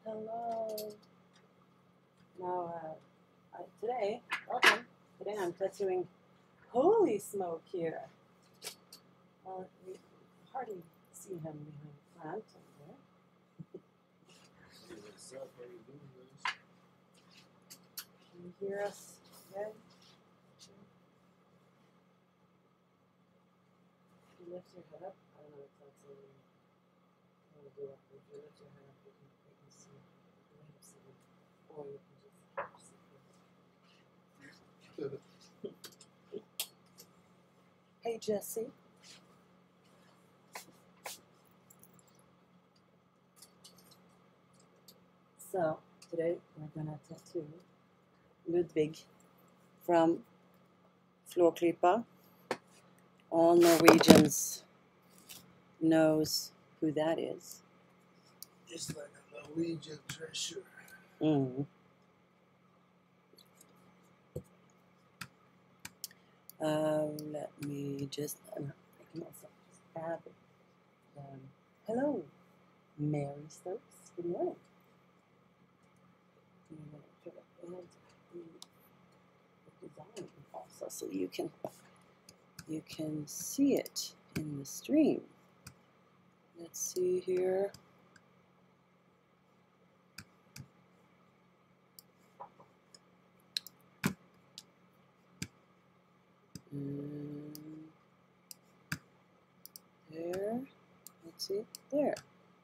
Hello. Now, welcome. Today I'm tattooing Holysmoke here. Well, we hardly see him behind the plant over there. Can you hear us? Okay. If you lift your head up, I don't know if that's a want to do it. If you lift your head up, you can see the waves of it, or you can just see it. Hey, Jesse. So, today we're gonna tattoo Ludvig from Flåklypa. All Norwegians knows who that is. Just like a Norwegian treasure. Mm. Let me just, I can also just add, hello, Mary Stokes, good morning. I'm going to try to add the design also so you can see it in the stream. Let's see here. There, let's see, there.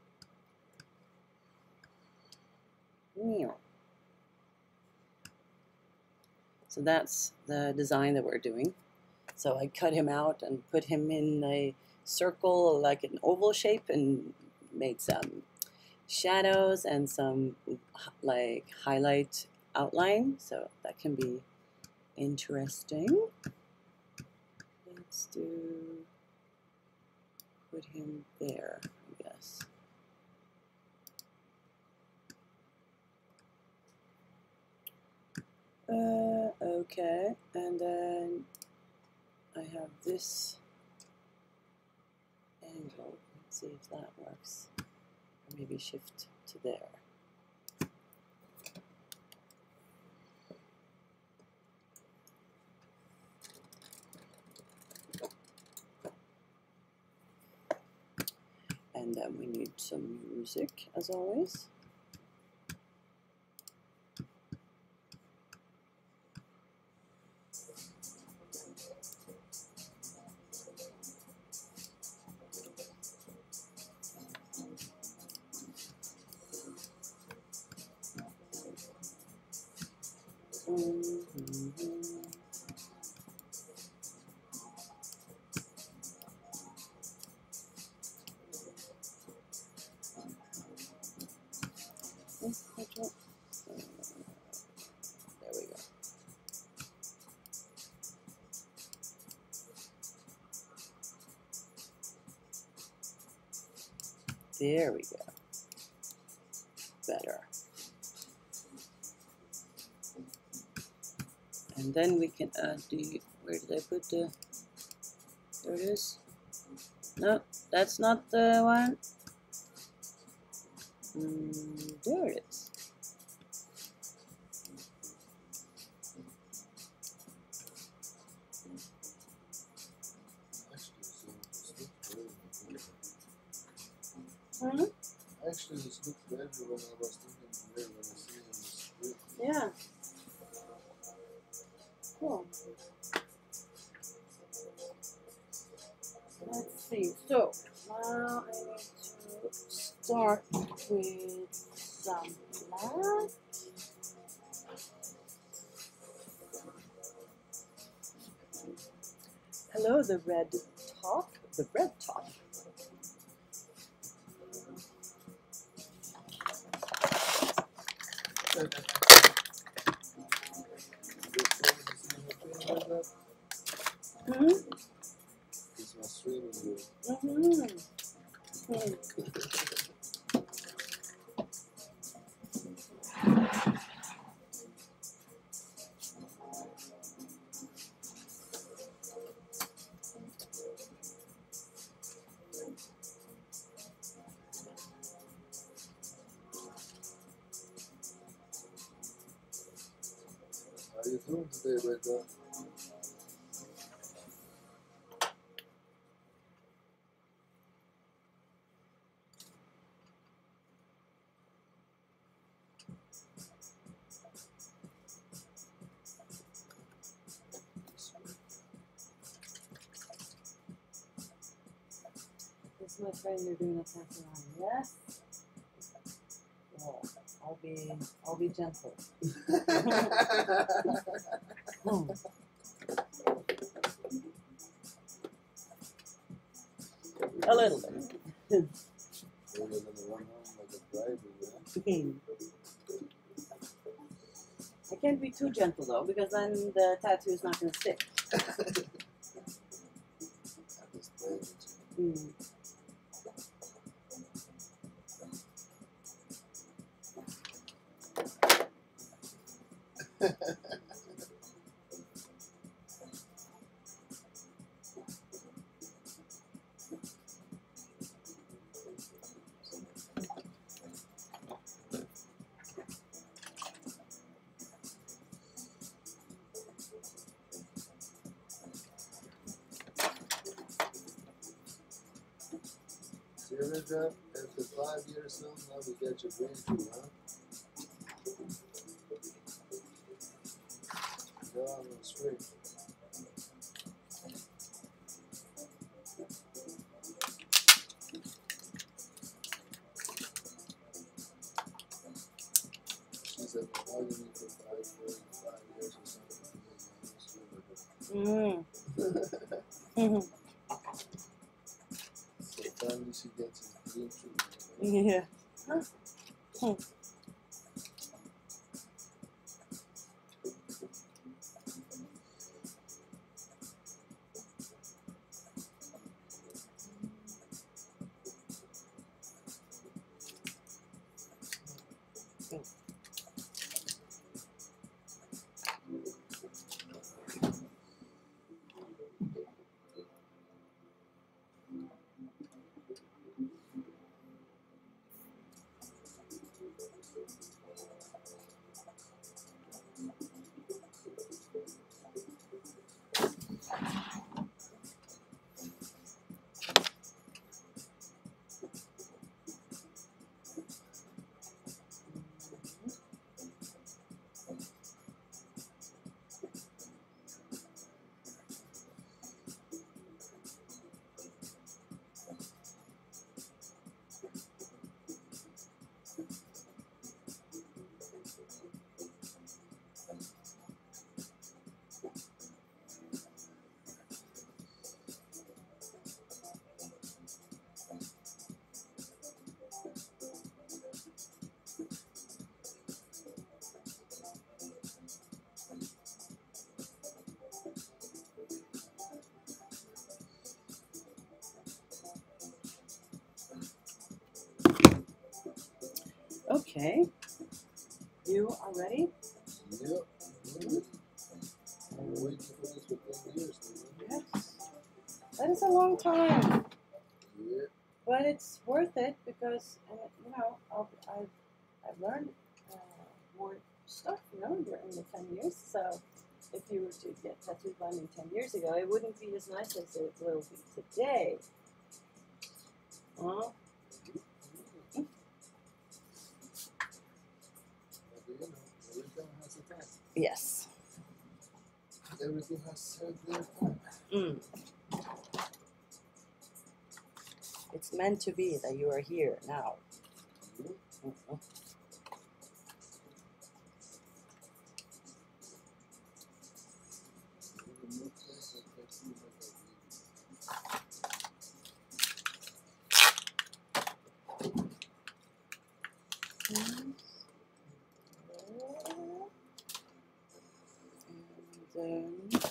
So that's the design that we're doing. So I cut him out and put him in a circle, like an oval shape, and made some shadows and some like highlight outline. So that can be interesting. Let's put him there, I guess. Okay, and then I have this angle. Let's see if that works. Or maybe shift to there. And then we need some music, as always. There we go. There we go. Better. And then we can add the, where did I put the, there it is. No, that's not the one. There it is. Actually, this looked better when I was thinking there when I see it in the split. Yeah. Cool. Let's see. So now I need to start with some black. Hello, the red top. The red top. It's my streaming good. home today, but This is my friend you're doing a tattoo on. Yes. Well, I'll be gentle. A little bit. we're gonna run home like a driver, yeah? I can't be too gentle though, because then the tattoo is not going to stick. Mm. Serious job, after 5 years old, now we get your breakthrough, huh? Yeah, I'm straight. She said, "Why you need for 5 years or something?" Mm. So finally she gets his breakthrough. Yeah. Okay. You are ready? Yep. I'm waiting for this for 10 years. Yes. That is a long time. Yeah. But it's worth it because, you know, I've learned more stuff, you know, during the 10 years. So if you were to get tattooed by me 10 years ago, it wouldn't be as nice as it will be today. Huh? Everything has a time. Yes. Everything has their time. Mm. It's meant to be that you are here now. Mm-hmm. And then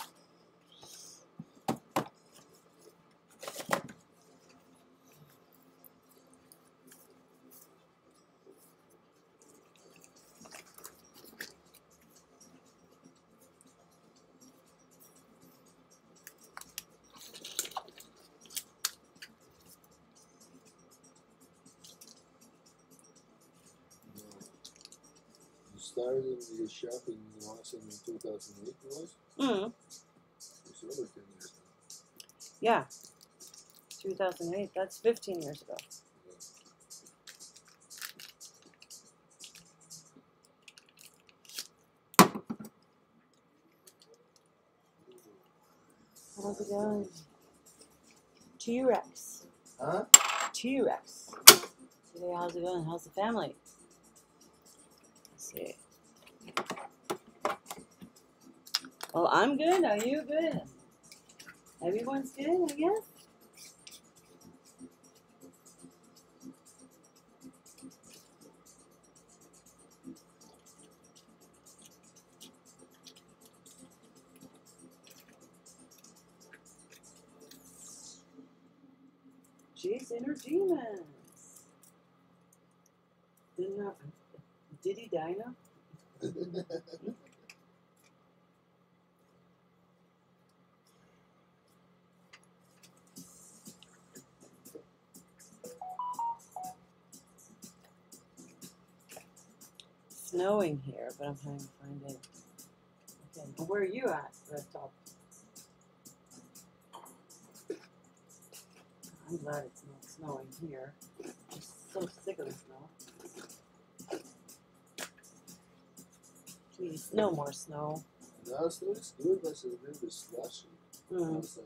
started in the shop in Oslo in 2008, it was? Mm. It's over 10 years now. Yeah. 2008. That's 15 years ago. How's it going? T-Rex. Huh? T-Rex. Today, how's it going? How's the family? Let's see. Well, I'm good. Are you good? Everyone's good, I guess. Jeez, inner demons. Did he die now? Snowing here, but I'm trying to find it. Okay, well, where are you at, Red Top? I'm glad it's not snowing here. I'm so sick of the snow. Please, no more snow. No, snow is good, but it's a little bit slushy outside.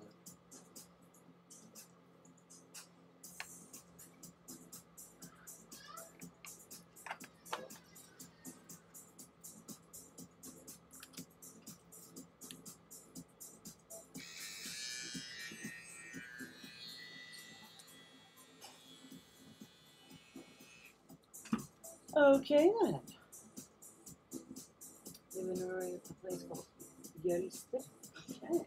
Okay then. Live in Norway at a place called Holysmoke. Okay.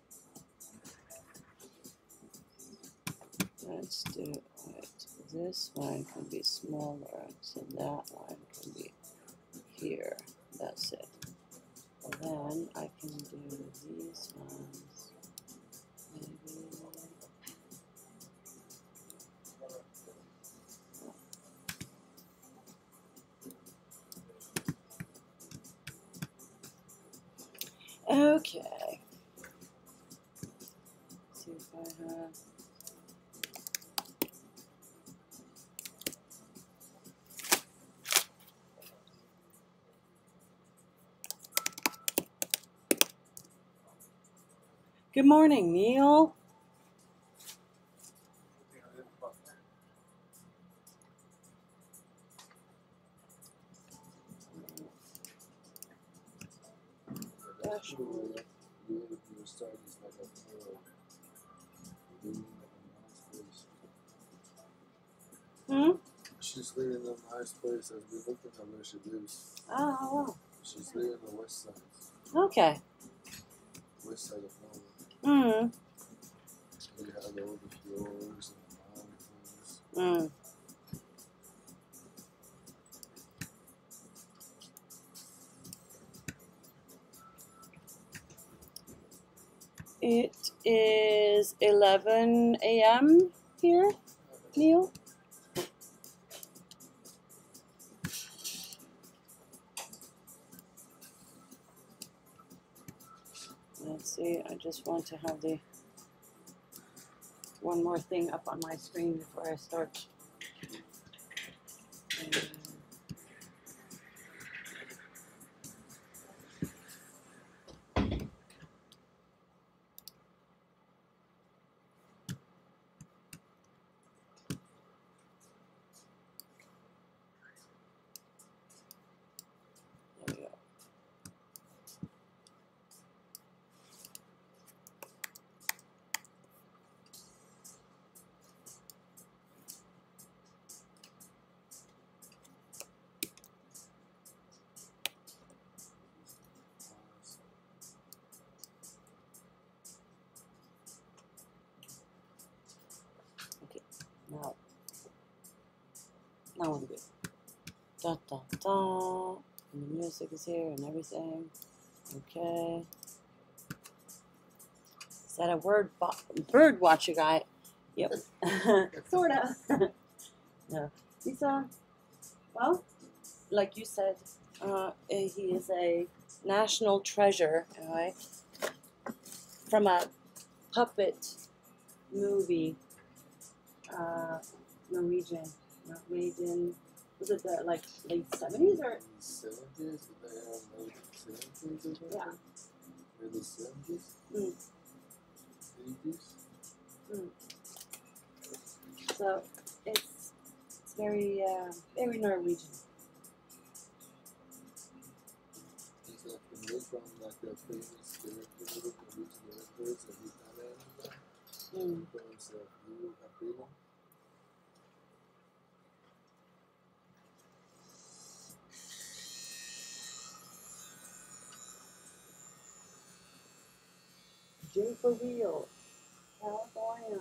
Let's do it. This one can be smaller, so that one can be here. That's it. And then I can do these ones. Maybe. Okay. See if I have. Good morning, Neil. Dashboard. Your start is like a pearl. Living in a nice place. Hmm? She's living in a nice place as we looked at where she lives. Oh, She's living on the west side. okay. West side of Norway. Hmm. We had all the fjords and mountains. It is 11 a.m. here, Neil. Let's see, I just want to have the one more thing up on my screen before I start. There we go. Now I'm good. Da da da. And the music is here and everything. Okay. Is that a bird watcher guy? Yep. Sorta. Yeah. He's well, like you said, He is a national treasure, right? From a puppet movie, Norwegian. Was it the like late 70s or? 70s, they have late 70s or something? Yeah. Early 70s? Mm. 80s? Mm. So it's very Norwegian. Is that familiar from like a famous director, Norwegian directors, that he's not anymore? Because of you have freedom? J for Wheel, California.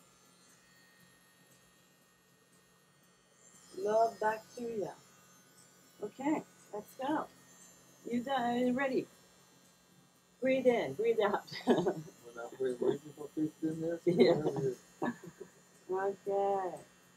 Love bacteria. Okay, let's go. You guys ready? Breathe in, breathe out. When I waiting for 15 minutes? Yeah. Okay.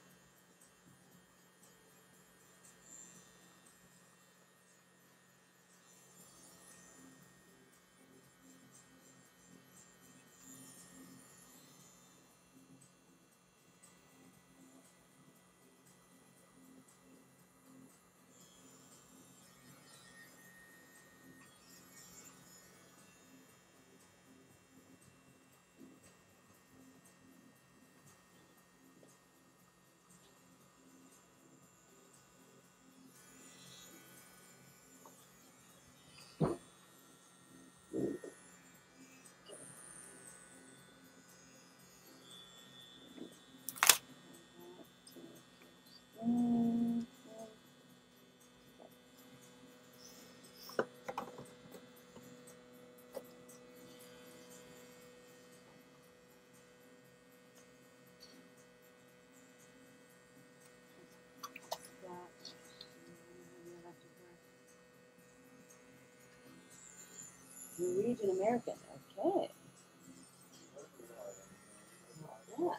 Norwegian American. Okay. Yeah.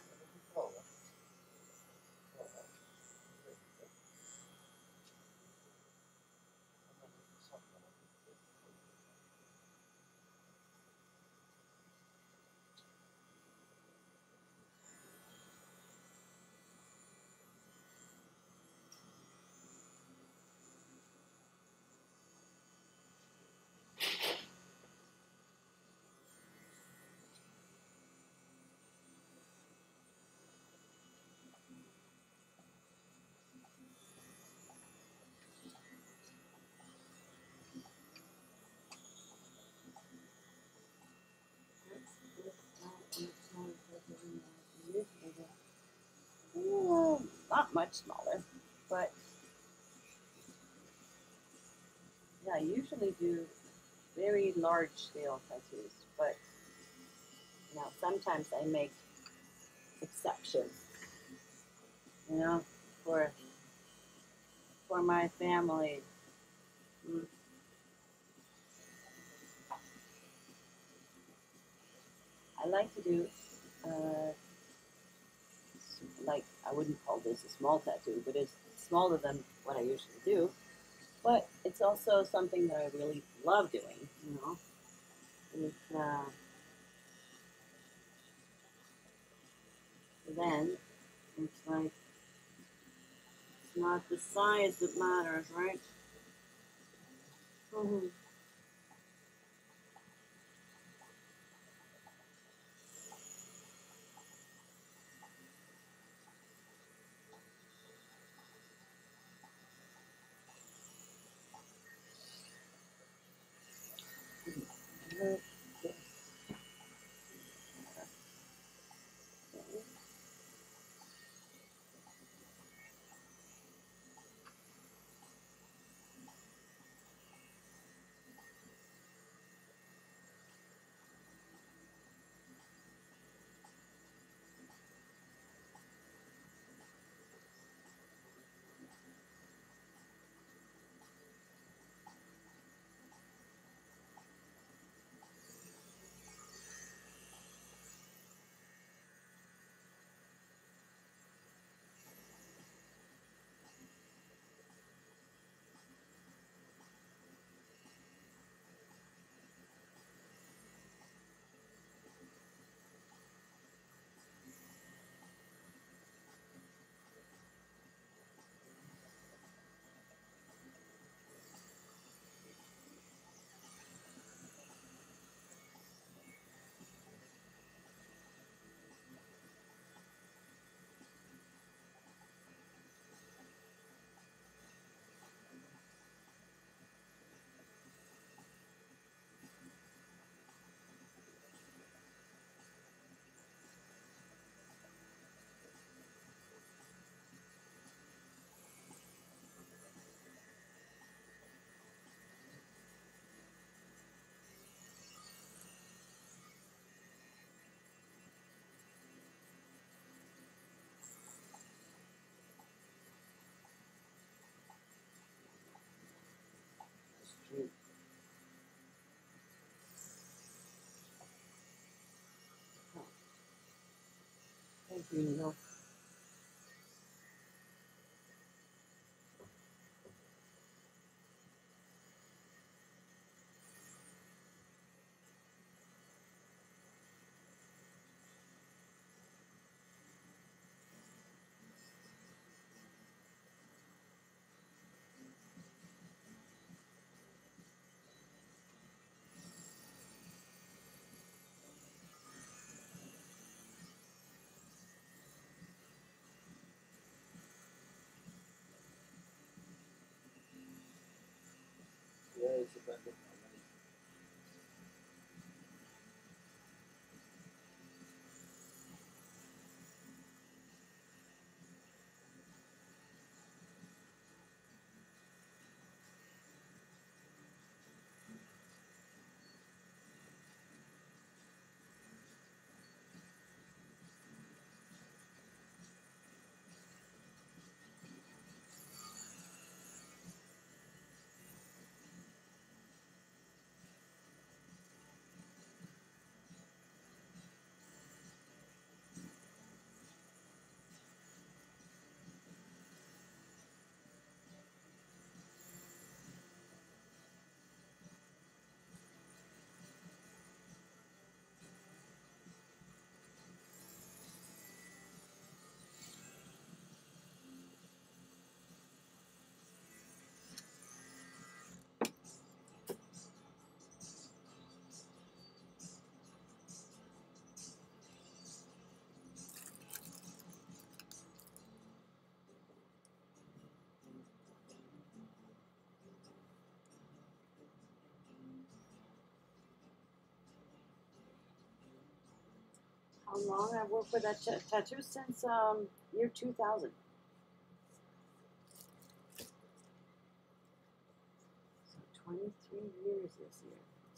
Not much smaller, but yeah, I usually do very large scale tattoos, but sometimes I make exceptions, you know, for my family. Mm. I like to do like I wouldn't call this a small tattoo, but it's smaller than what I usually do. But it's also something that I really love doing, you know. It's, then it's like it's not the size that matters, right? Mm-hmm. You know. Yeah, it's a band of my life. How long I've worked with that tattoo since year 2000. So 23 years this year.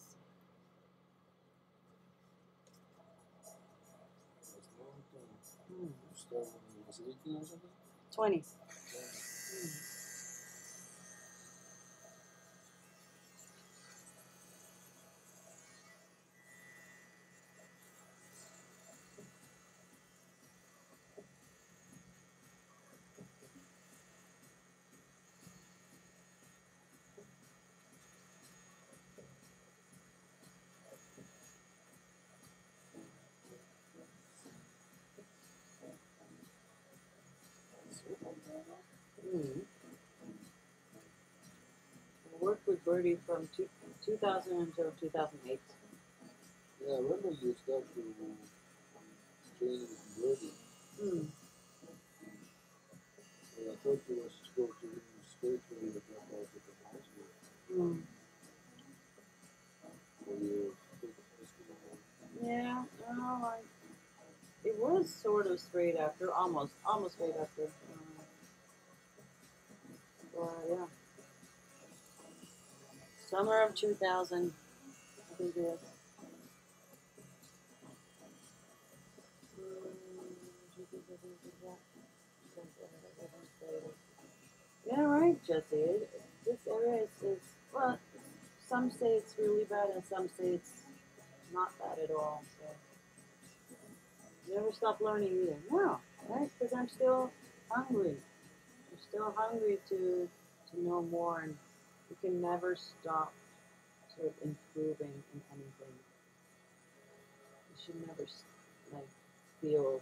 That's a long time. You started when you was 18 or something? 20. Yeah. I worked with Birdie from 2000 until 2008. Yeah, I remember you started to train with Ludvig. Mm. So I thought you was supposed to spiritually with that part of the high school. Mm. Or you took high school. Yeah, no, it was sort of straight after, almost straight after. Yeah. Summer of 2000, I think it was. Yeah, right, Jesse. This area is, well, some say it's really bad and some say it's not bad at all. So never stop learning either. No, right? Because I'm still hungry. I'm still hungry to know more, and you can never stop sort of improving in anything. You should never like feel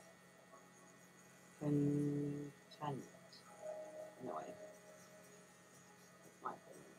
content in a way. That's my opinion.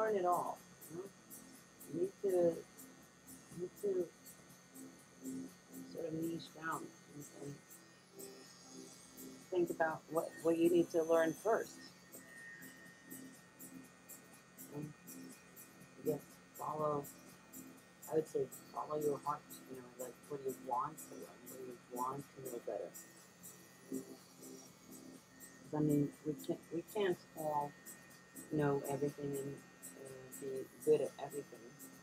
learn it all. You know? You need to sort of niche down and think about what you need to learn first. And yes, I would say follow your heart, you know, like what you want to learn, what you want to know better. I mean, we can't all know everything and be good at everything.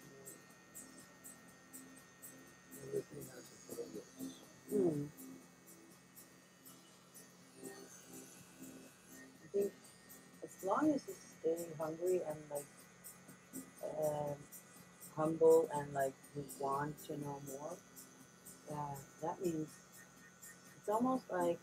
Everything has a purpose. Hmm. I think as long as you stay hungry and like humble and like you want to know more, that means it's almost like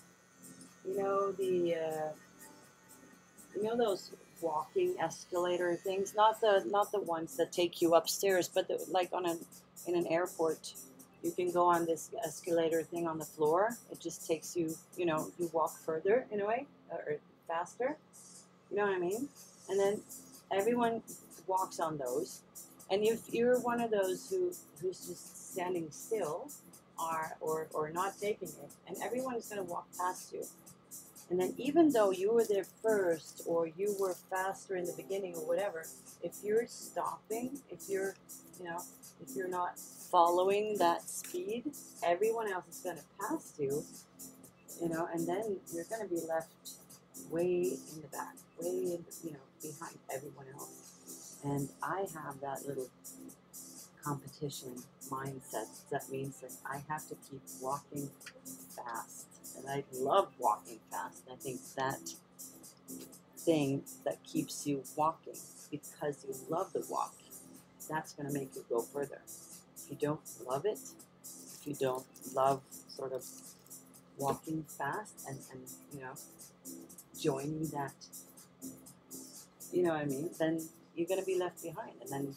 you know those walking escalator things, not the ones that take you upstairs, but like in an airport, you can go on this escalator thing on the floor. It just takes you, you know, you walk further in a way or faster. You know what I mean? And then everyone walks on those. And if you're one of those who's just standing still or not taking it, and everyone is going to walk past you. And then even though you were there first or you were faster in the beginning or whatever, if you're stopping, if you're not following that speed, everyone else is going to pass you, you know, and then you're going to be left way in the back, way in, you know, behind everyone else. And I have that little competition mindset. That means that I have to keep walking fast. And I love walking fast. I think that thing that keeps you walking because you love the walk, that's going to make you go further. If you don't love it, if you don't love sort of walking fast and you know, joining that, you know what I mean, then you're going to be left behind. And then,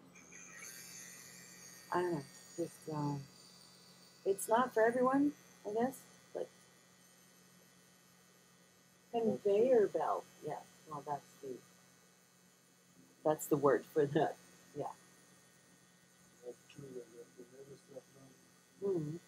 I don't know, just, it's not for everyone, I guess, but conveyor belt, yeah, well, that's the word for that, yeah. That's true. You never stop learning. Mm-hmm.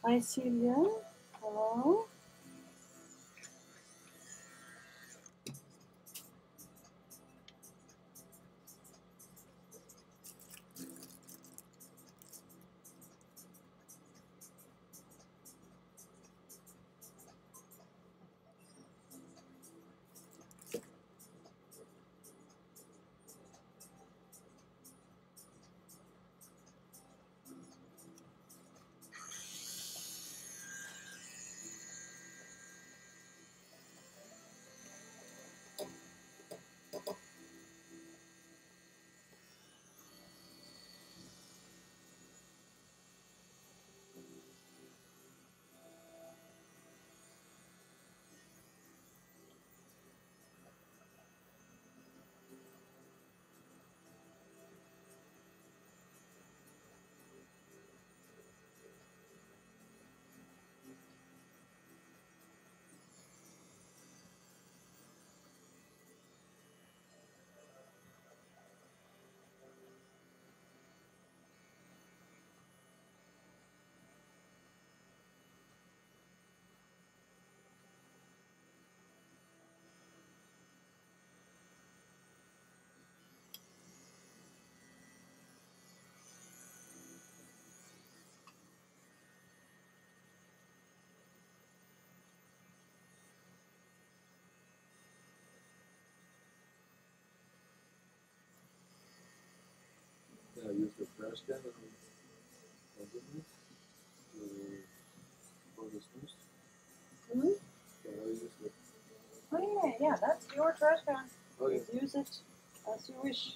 Hi, Celia. Hello. Yeah, I use the trash can underneath for the snooze. Hmm? So I use the. Oh yeah, that's your trash can. Okay. Use it as you wish.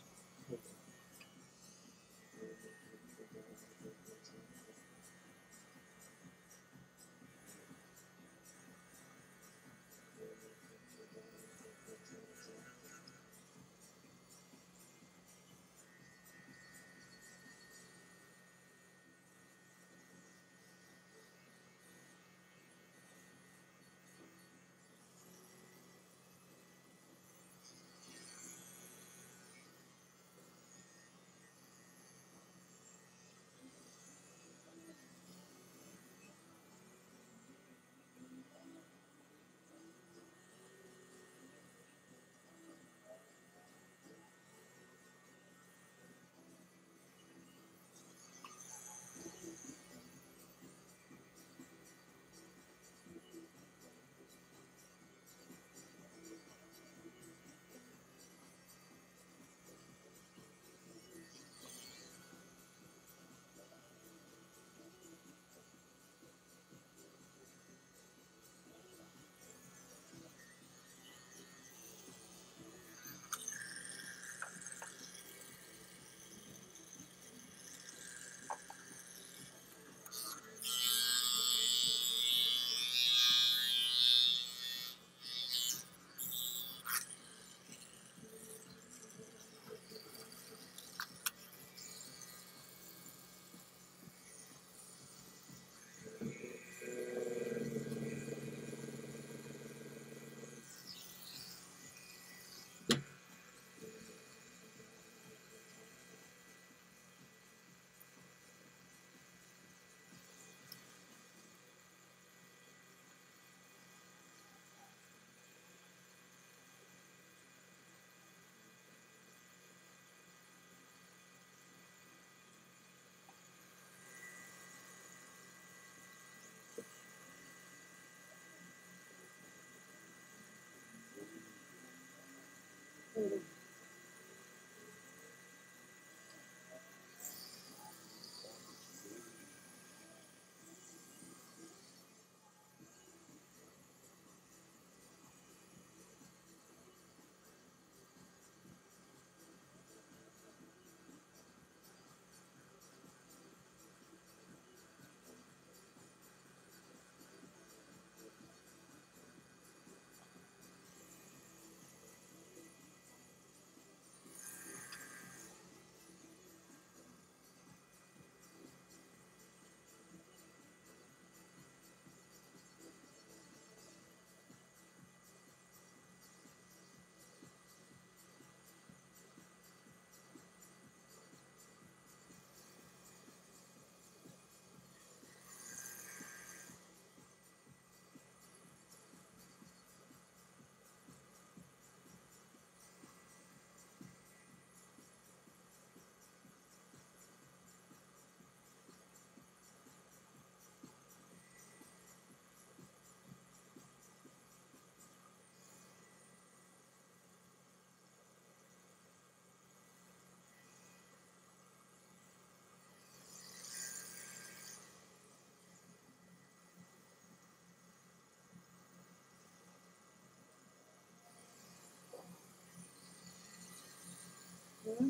Mm-hmm.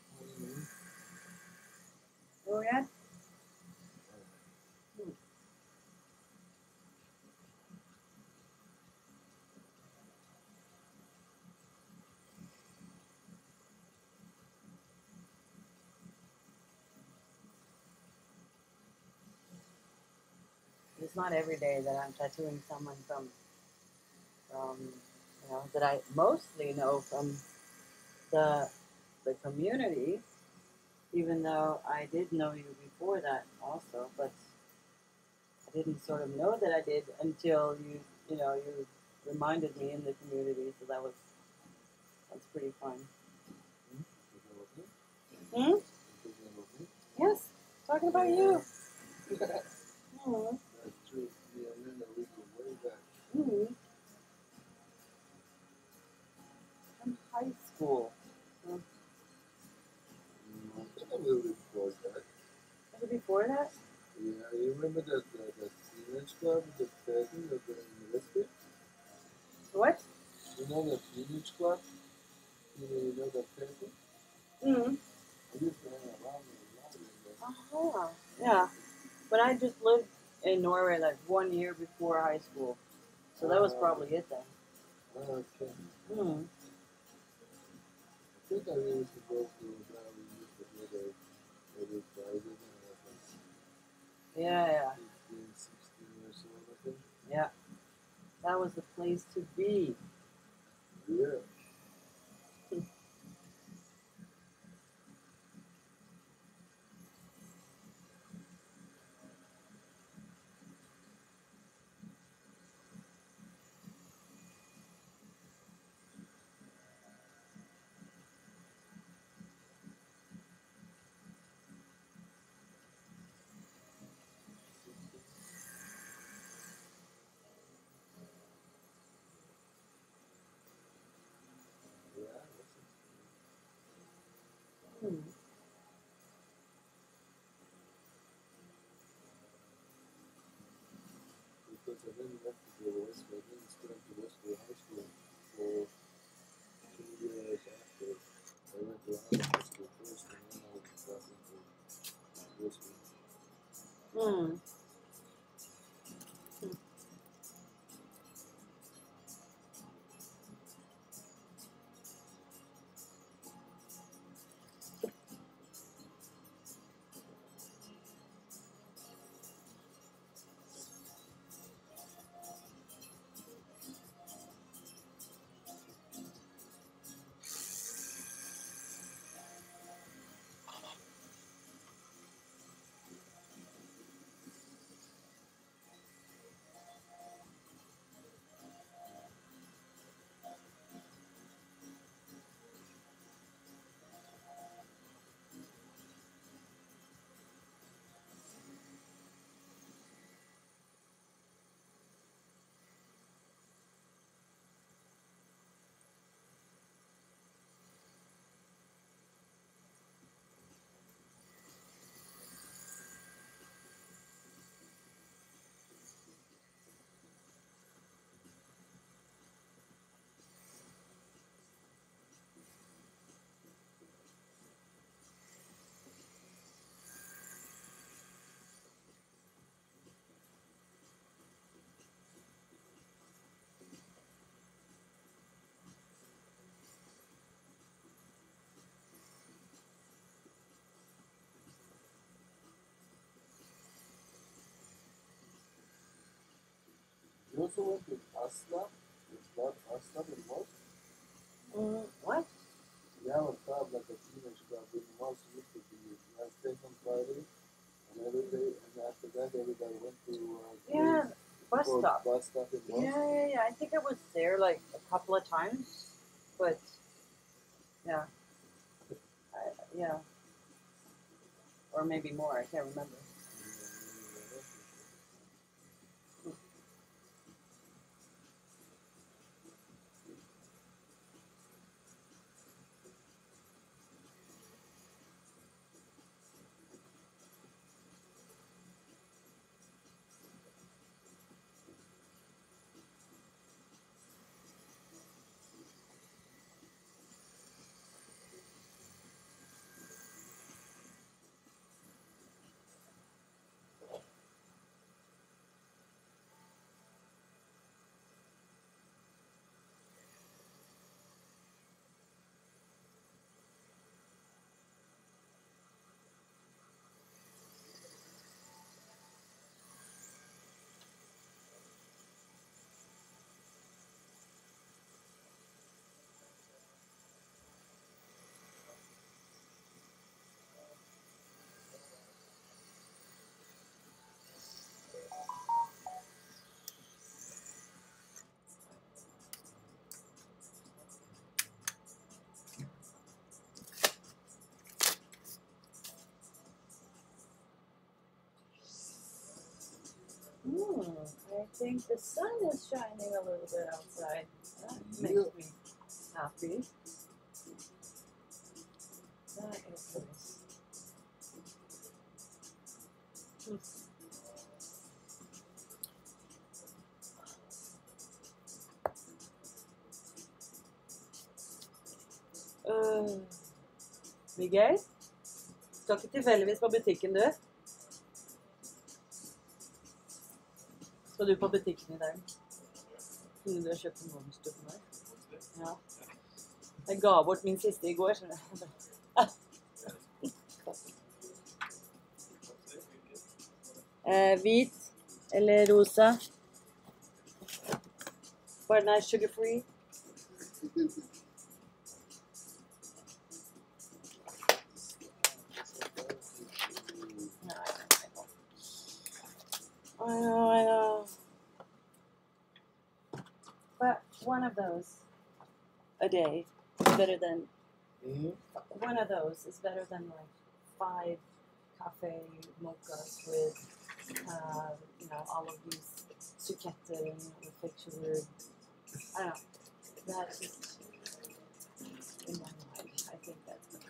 Oh yeah. Hmm. It's not every day that I'm tattooing someone from that I mostly know from the the community, even though I did know you before that also, but I didn't sort of know that I did until you reminded me in the community, so that's pretty fun. Hmm? Yes, talking about you. Hmm. That's true. Me and Linda, we go way back. Hmm. From high school. Hmm. I think a little bit before that. Was it before that? Yeah, you remember that teenage club, the pheasant of the university? What? You know the teenage club? You know the pheasant? Hmm. We used to hang around with a lot of them. Uh-huh. Yeah. But I just lived in Norway like 1 year before high school. So that was probably it then. Okay. Hmm. I think I used to go to that. We used to go there every Friday when I was like Yeah. 15, 16 years old, I think. Yeah. That was the place to be. Yeah. Yeah, that's it. Hmm. Because I then went to the West, I then went to Westwood High School for 2 years after. I went to high school first and then I got into Westwood. Hmm. You also went to Oslo? It's not Oslo in Most? What? We have a club, like a teenage club in Most used to be last day on Friday. And every day, and after that, everybody went to Yeah, bus stop. bus stop in Most. Yeah. I think I was there like a couple of times, but yeah, yeah, or maybe more. I can't remember. I think the sun is shining a little bit outside. That makes me happy. That is nice. Miguel, skal ikke tilfeldigvis på butikken, du? Skal du på butikken i dag? Kunne du ha kjøpt en monster for meg? Ja. Jeg ga bort min siste i går, skjønner jeg. Hvit eller rosa? Bare den er sugar-free. I know. But one of those a day is better than one of those is better than like 5 cafe mochas with all of these suketter and fake sugar. I don't know. That's just in my mind. I think that's better.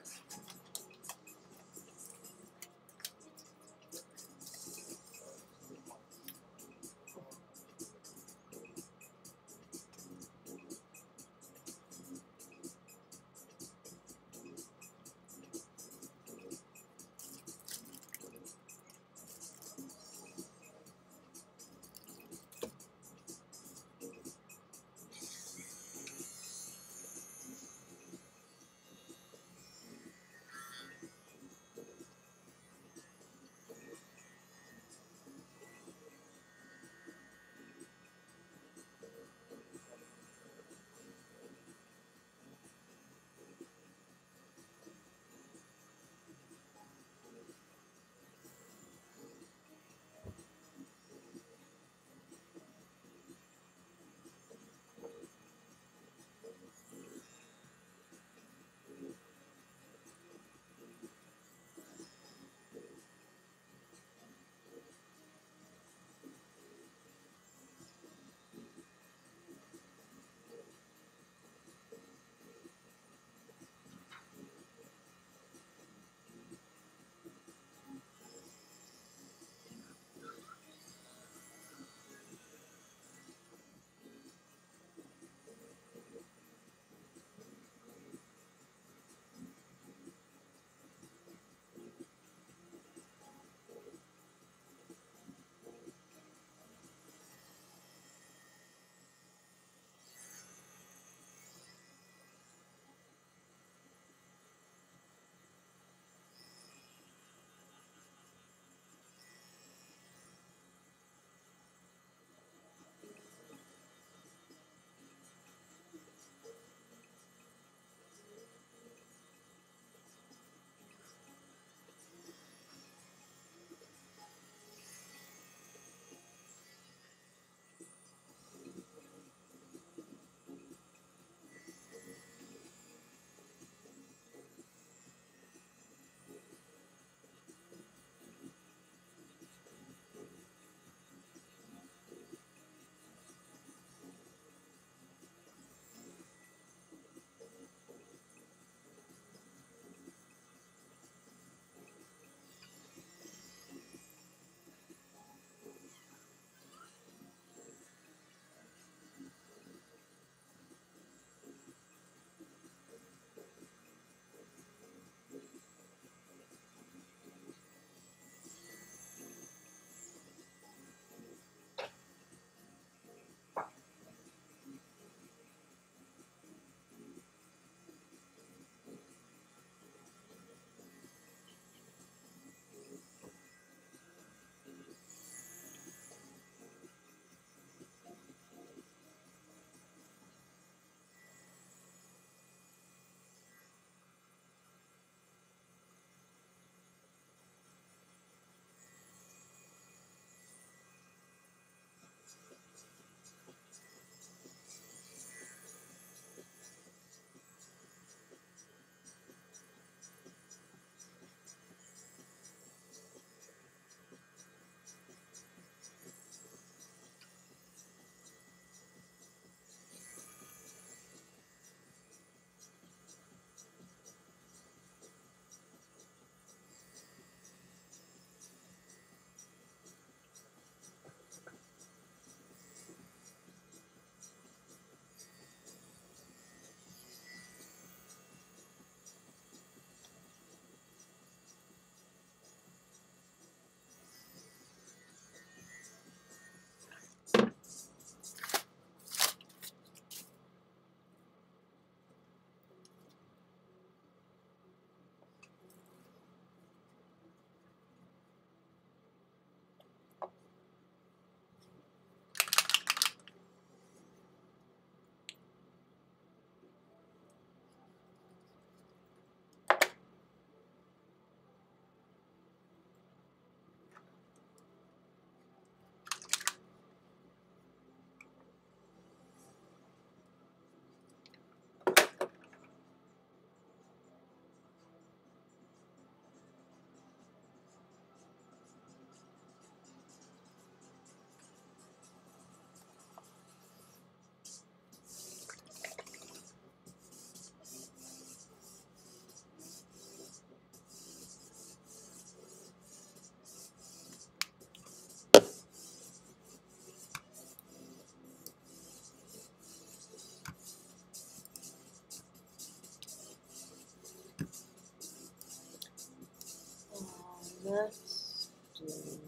Let's do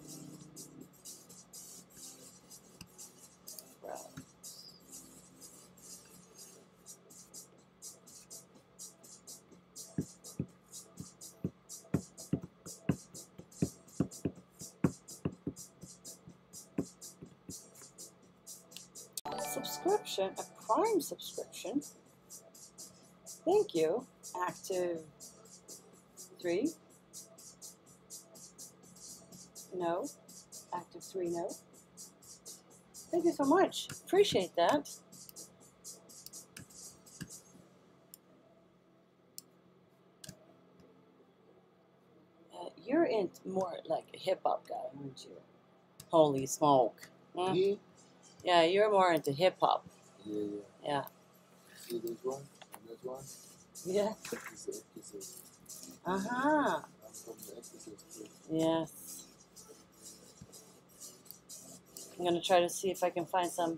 browse. Subscription, a Prime subscription. Thank you. Active 3. No. Active 3, no. Thank you so much. Appreciate that. You're in more like a hip hop guy, aren't you? Holysmoke. Hmm? Me? Yeah, you're more into hip hop. Yeah. Yeah. See this one and this one? Yeah. It's the Exorcist. Uh-huh. I'm from the Exorcist too. Yes. I'm gonna try to see if I can find some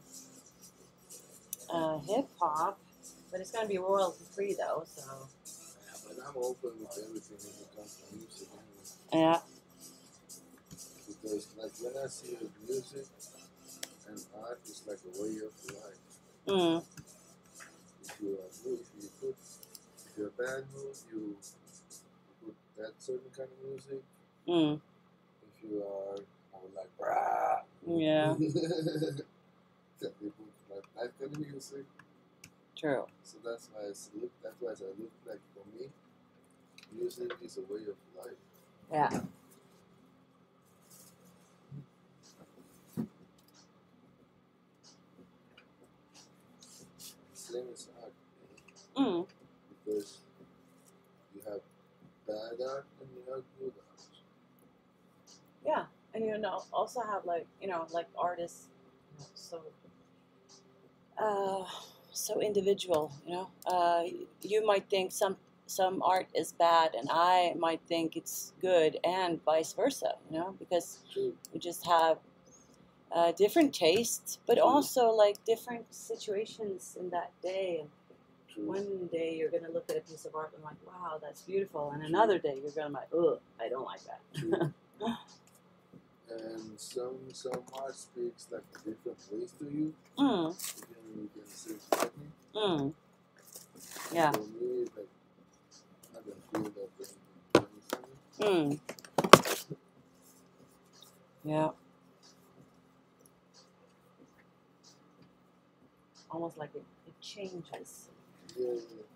hip hop, but it's gonna be royalty free though. So. Yeah, but I'm open with everything when it comes to music anyway. Yeah. Because like when I see the music and art is like a way of life. Mm. If you are good, if you're a bad mood, you put that certain kind of music. Mm. If you are more like brah, Yeah. they put like that kind of music. True. So that's why I look like for me, music is a way of life. Yeah. Same as art. Mm. Because you have bad art and you have good art. Yeah, and also have like like artists, so individual. You might think some art is bad, and I might think it's good, and vice versa. Because True. we just have different tastes, but True. also like different situations in that day. And True. one day you're gonna look at a piece of art and like, wow, that's beautiful, and another day you're gonna like, ugh, I don't like that. True. And some art speaks like a different ways to you. You can say something. Yeah. For me, like I don't feel that thing. Yeah. Almost like it changes. Yeah.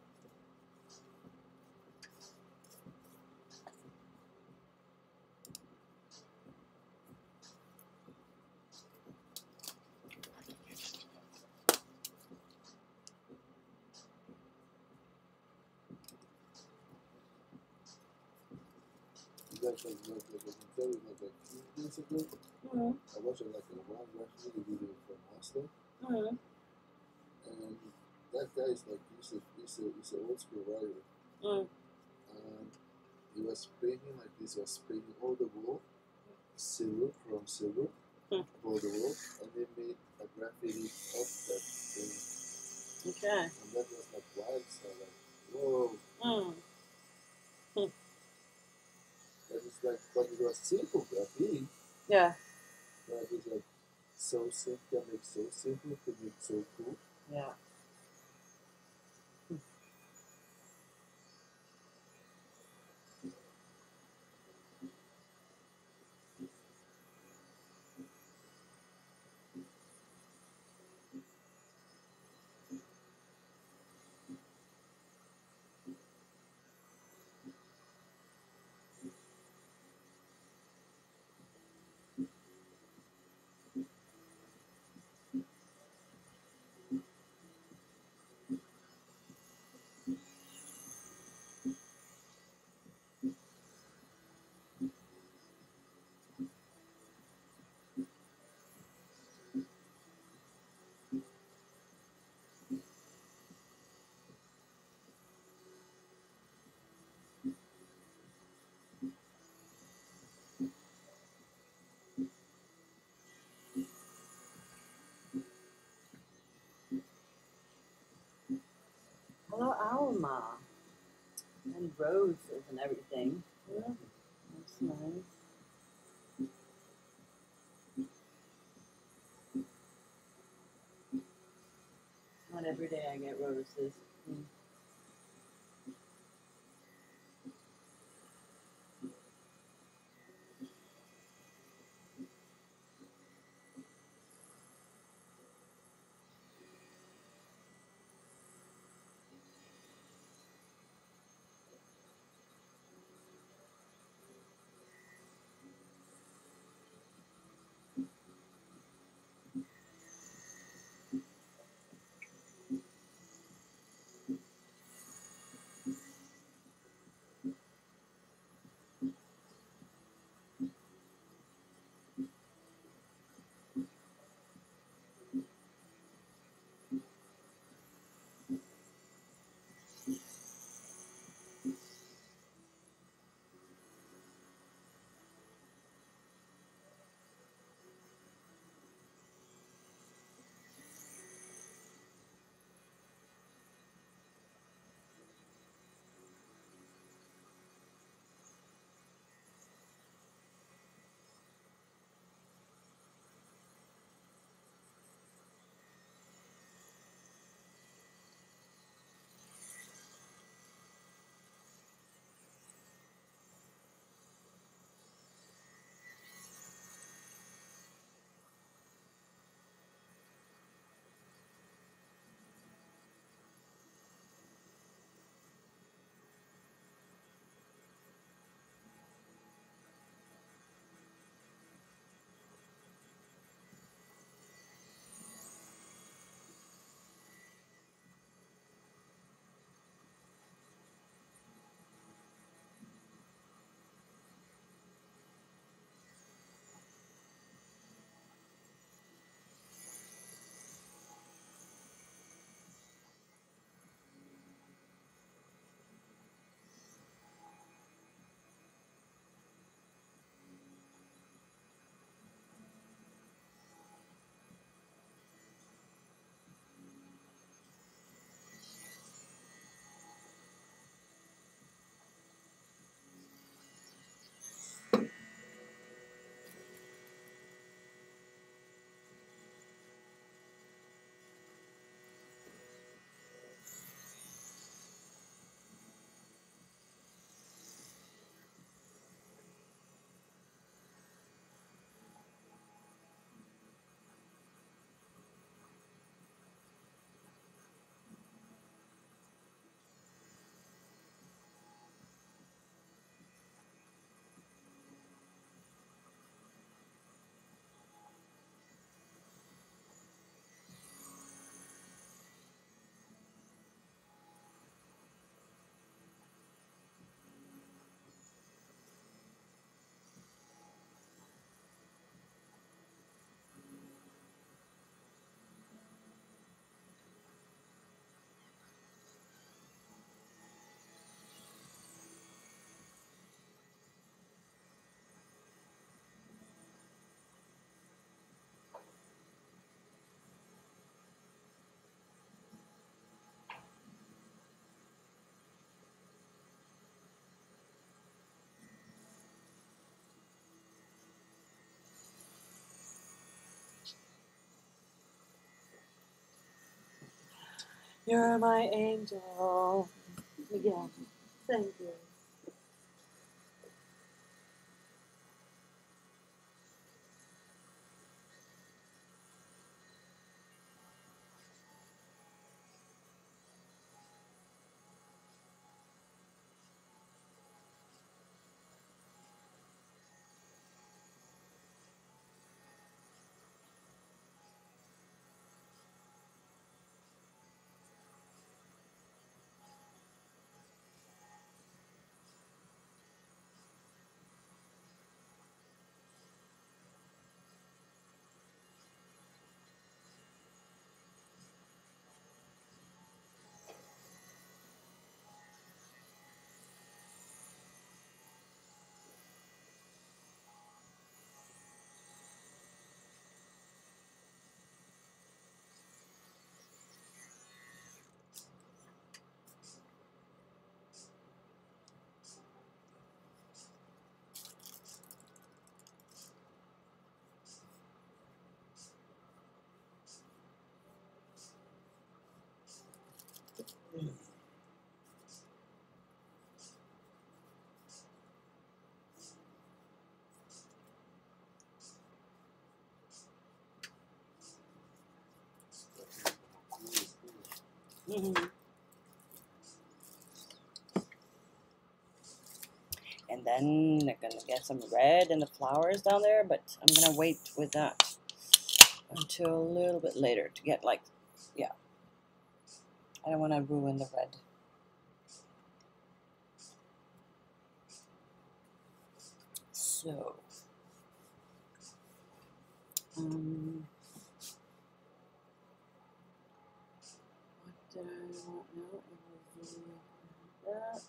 Like I can tell you, like a few days ago, I watched like a one-rap video from Oslo, and that guy is like he's an old school writer, and he was painting like this, was painting all the wall silver from silver, all the wall, and they made a graffiti of that thing. Okay. And that was like wild, so like whoa. But it's like, but it was simple graffiti. Yeah. But it's like so simple, can make so simple to make so cool. Yeah. Hello, Alma. And roses and everything. Yeah. That's nice. get roses. You're my angel. Yeah. Thank you. And then they're gonna get some red in the flowers down there, but I'm gonna wait with that until a little bit later to get like, yeah. I don't want to ruin the red. So, what did I want now? It was that.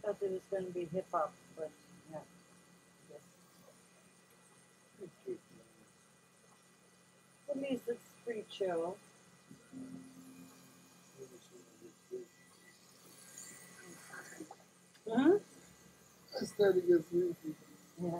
thought it was going to be hip hop, but yeah. Yes. At least it's pretty chill. Huh? I started to get sleepy. Yeah.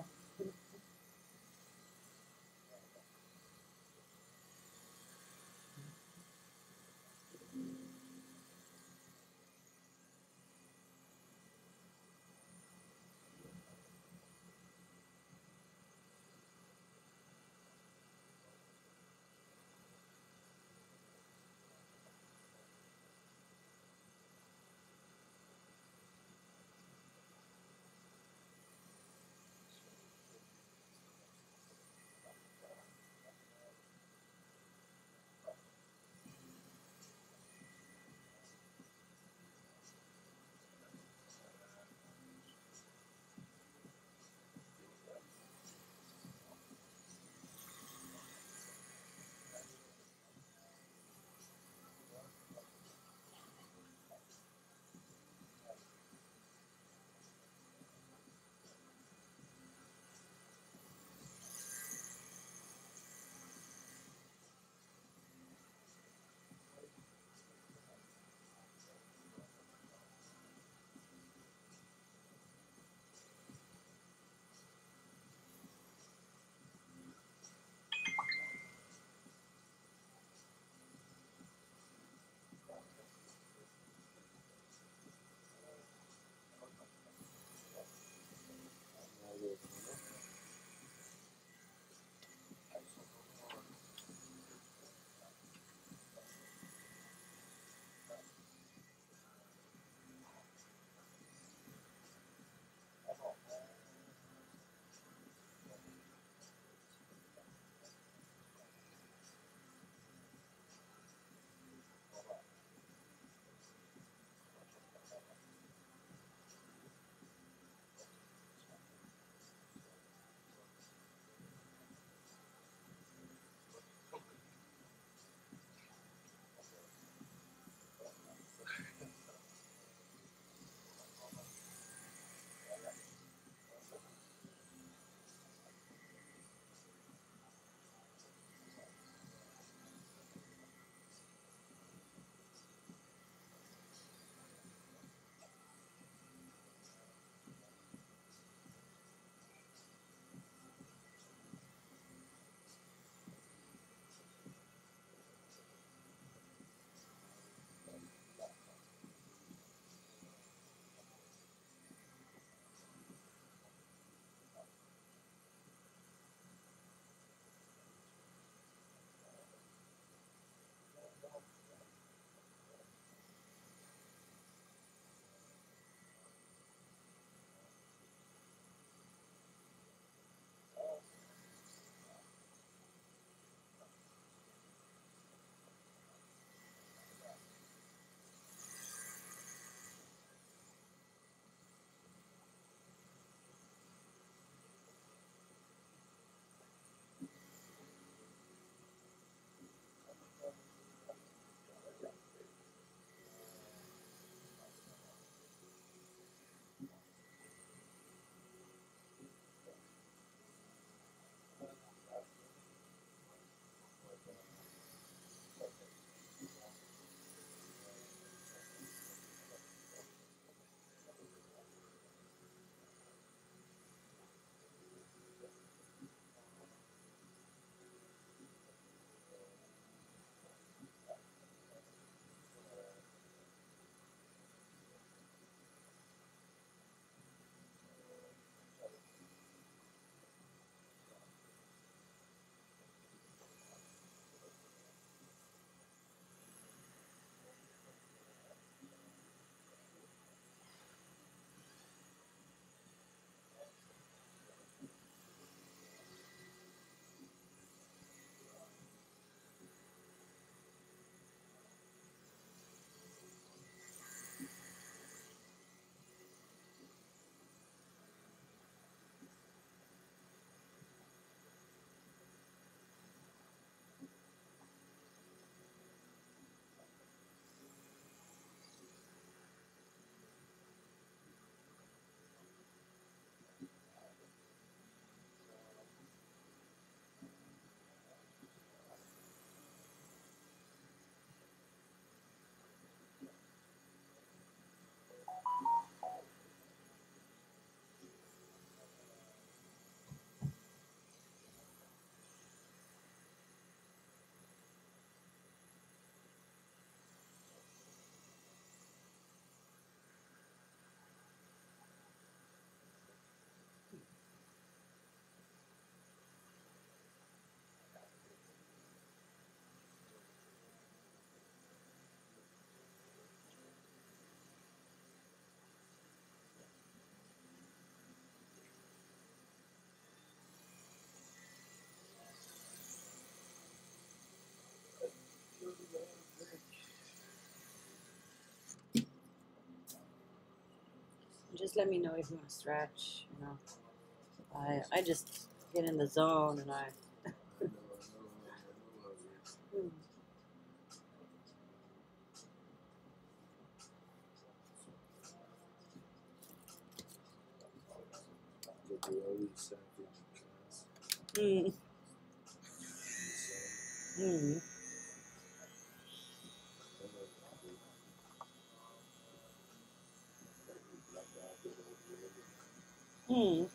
let me know if you want to stretch. You know, I just get in the zone and I. Hmm. Mm. Mm. Mm.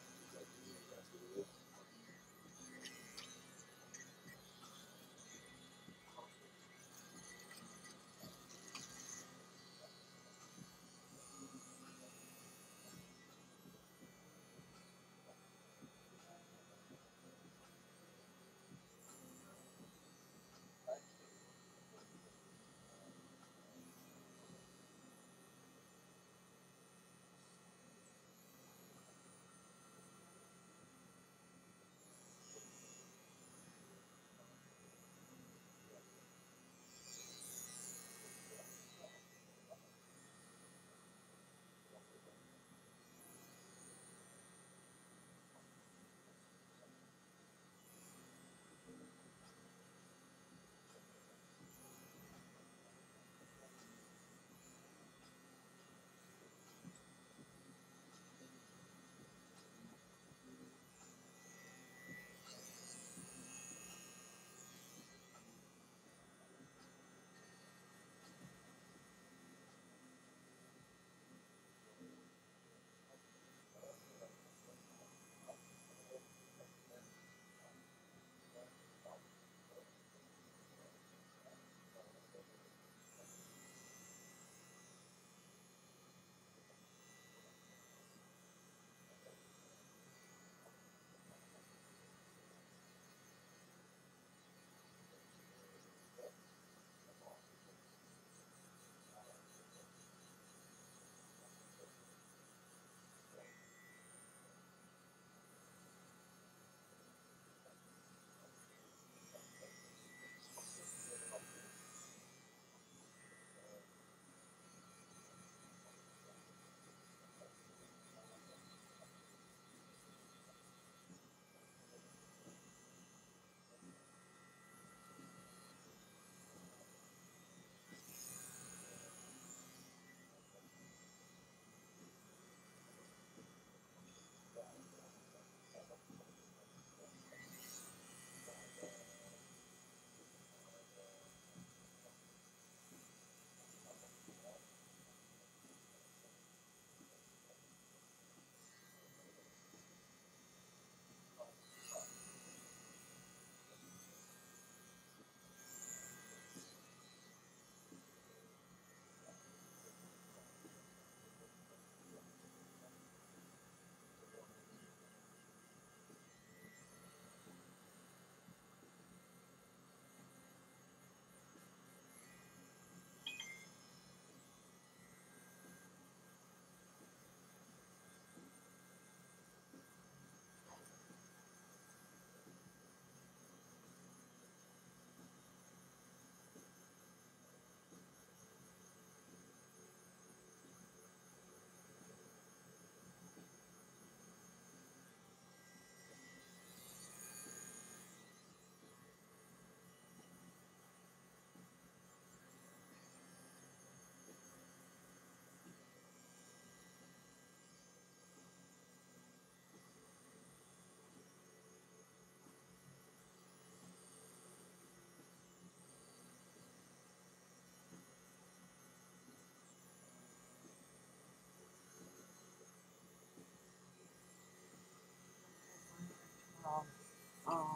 Oh,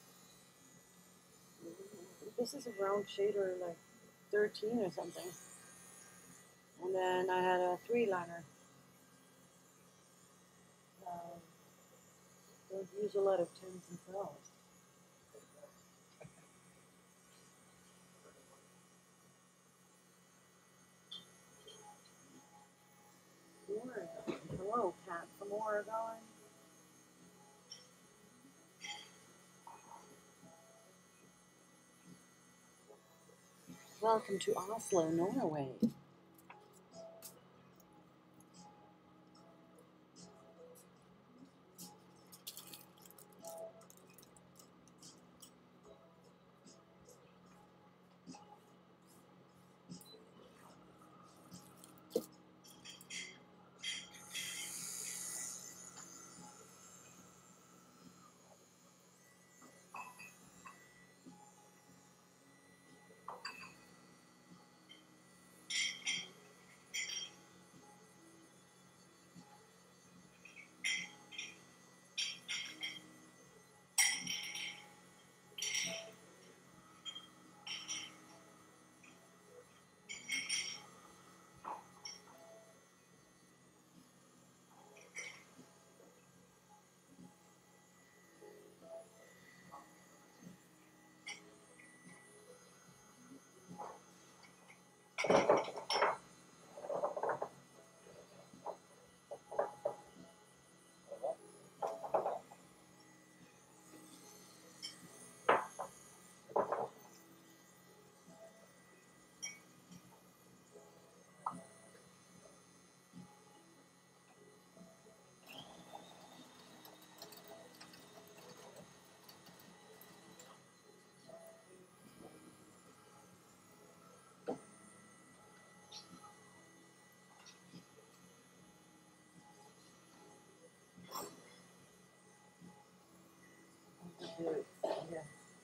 this is a round shader, like 13 or something. And then I had a 3-liner. Don't use a lot of 10s and 12s. Oregon. Hello, Pat from Oregon. Welcome to Oslo, Norway. Yeah.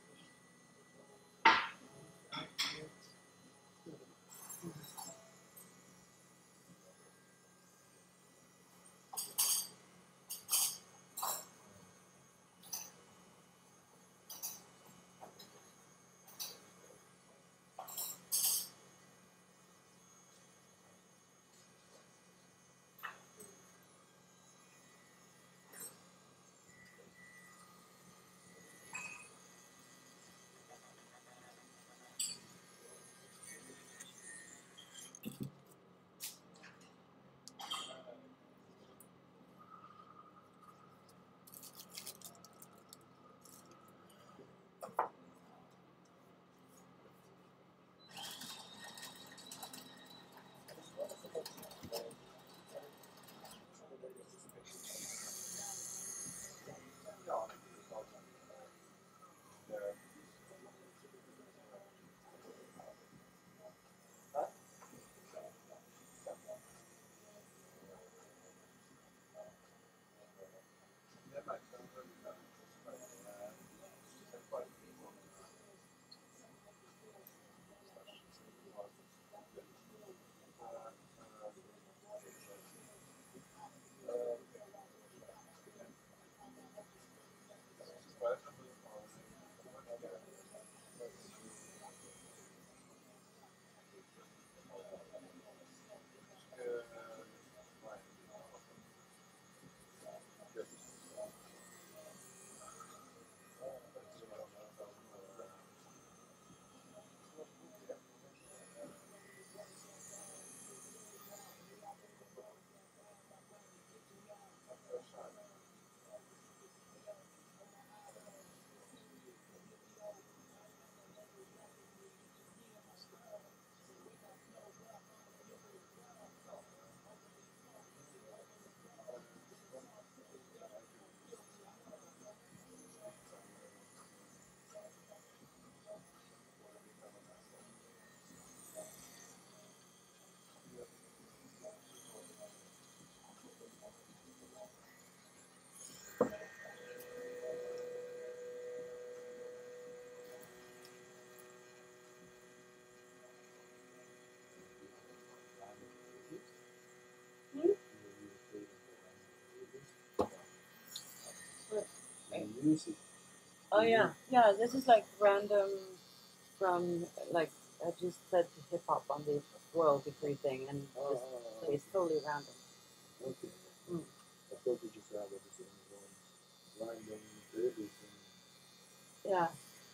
Music. Oh yeah, yeah. This is like random from like I just said hip hop on the royalty free thing, and just it's totally random. Okay. Mm. I thought you just had like this one random everything. Yeah.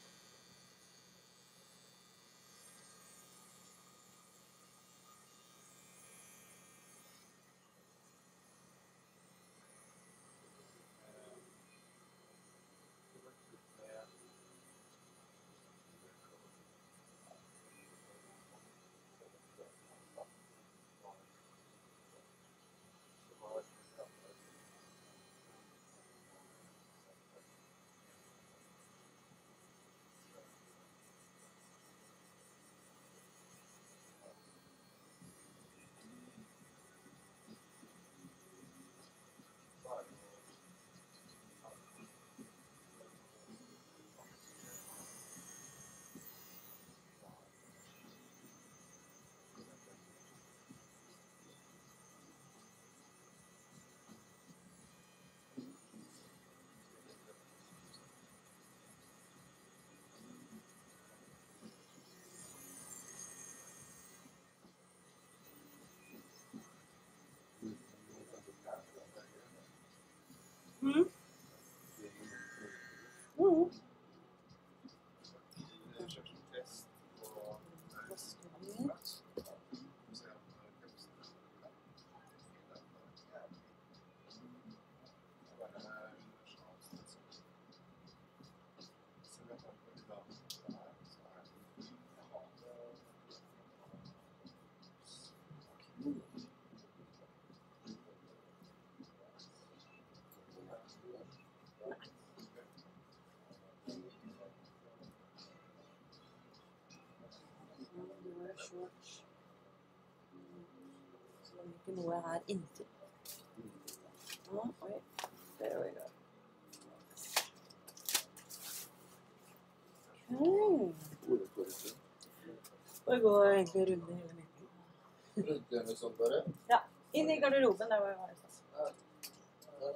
Hmm? Mm. Shorts. Så mycket noe her inntil. Ja, oi. There we go. Og går egentlig rundt hele midten. Rundt hjørnet sånn bare? Ja, inn i garderoben der hvor jeg var i sted. Ja. Ja.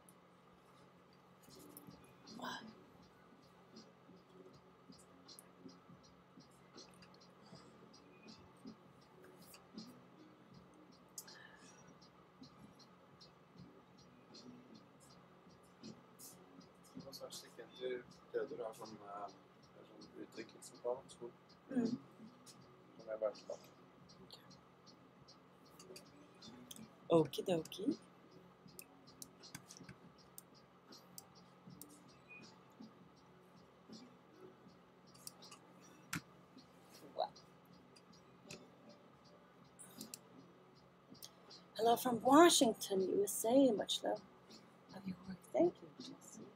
Og så stikker jeg til Tøder har sånn utviklingslokal på skolen. Som jeg bare tilbake. Okidoki. Hello from Washington, USA. Much love of your work. Thank you, Jesse.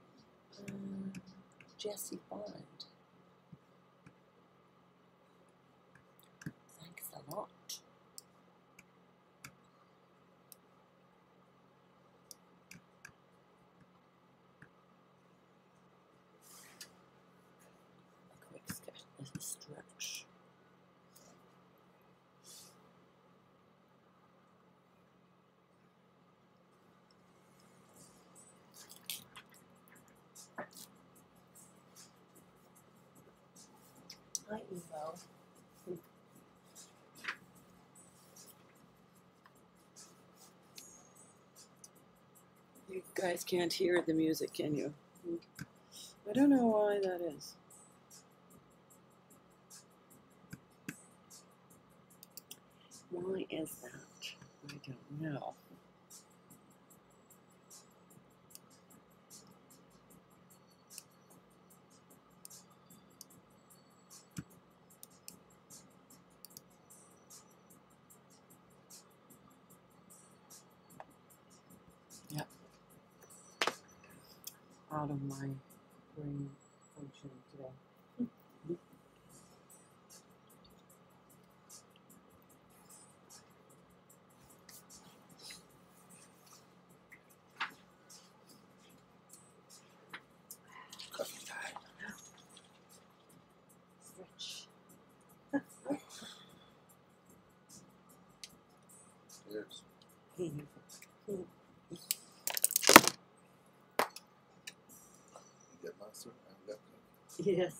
Jesse Bond. Thanks a lot. A quick stretch. Hi, Evo. You guys can't hear the music, can you? I don't know why that is. Why is that? I don't know. Yep. Out of my brain function today. Stretch. Yes. You get master and left hand. Yes.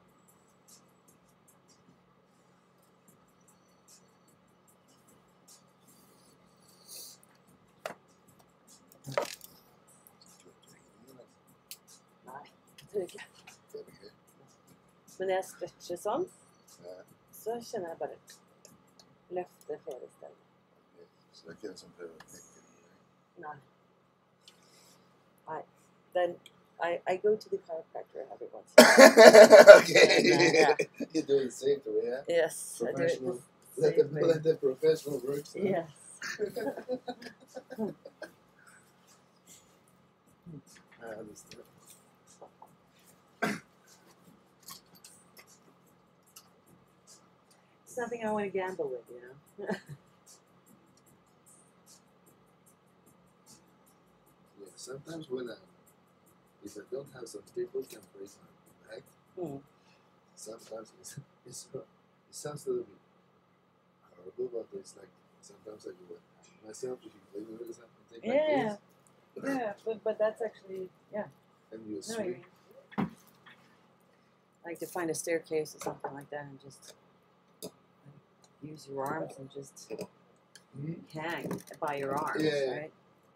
Nei, det tror jeg ikke. Det er gøy. Men når jeg stretcher sånn, Ja. så kjenner jeg bare løfte flere steder. Så det er ikke en som prøver å knekke det. Nei. Nei. Then I go to the chiropractor every once in a while. Okay. Yeah. You do it safe way, yeah? Yes, I do it Professional. the Let same way. the professional work. So. Yes. I understand. It's nothing I want to gamble with, you know. Yeah, sometimes when if I don't have some people can break my back, sometimes it sounds a little bit horrible, but it's like sometimes I do it myself. If you play with something, take Yeah. like this, Yeah, but that's actually, yeah. and you No, swing. like to find a staircase or something like that and just use your arms and just hang by your arms, Yeah. right?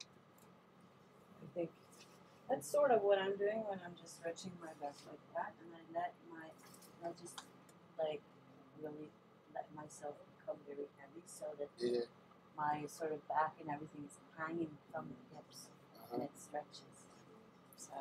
I think that's sort of what I'm doing when I'm just stretching my back like that, and I just like really let myself become very heavy so that Yeah. my sort of back and everything is hanging from the hips and it stretches. So.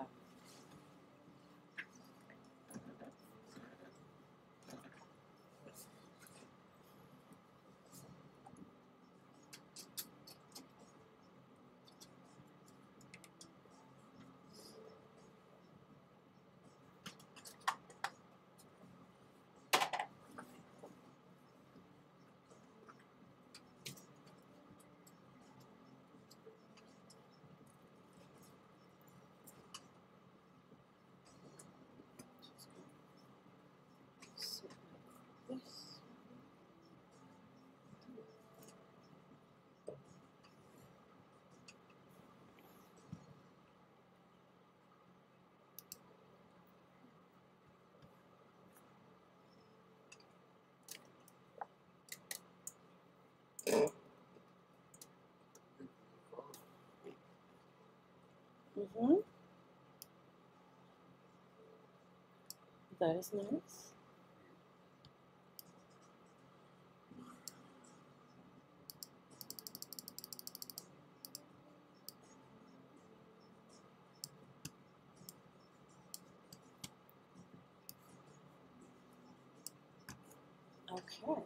Mm-hmm. That is nice. Okay.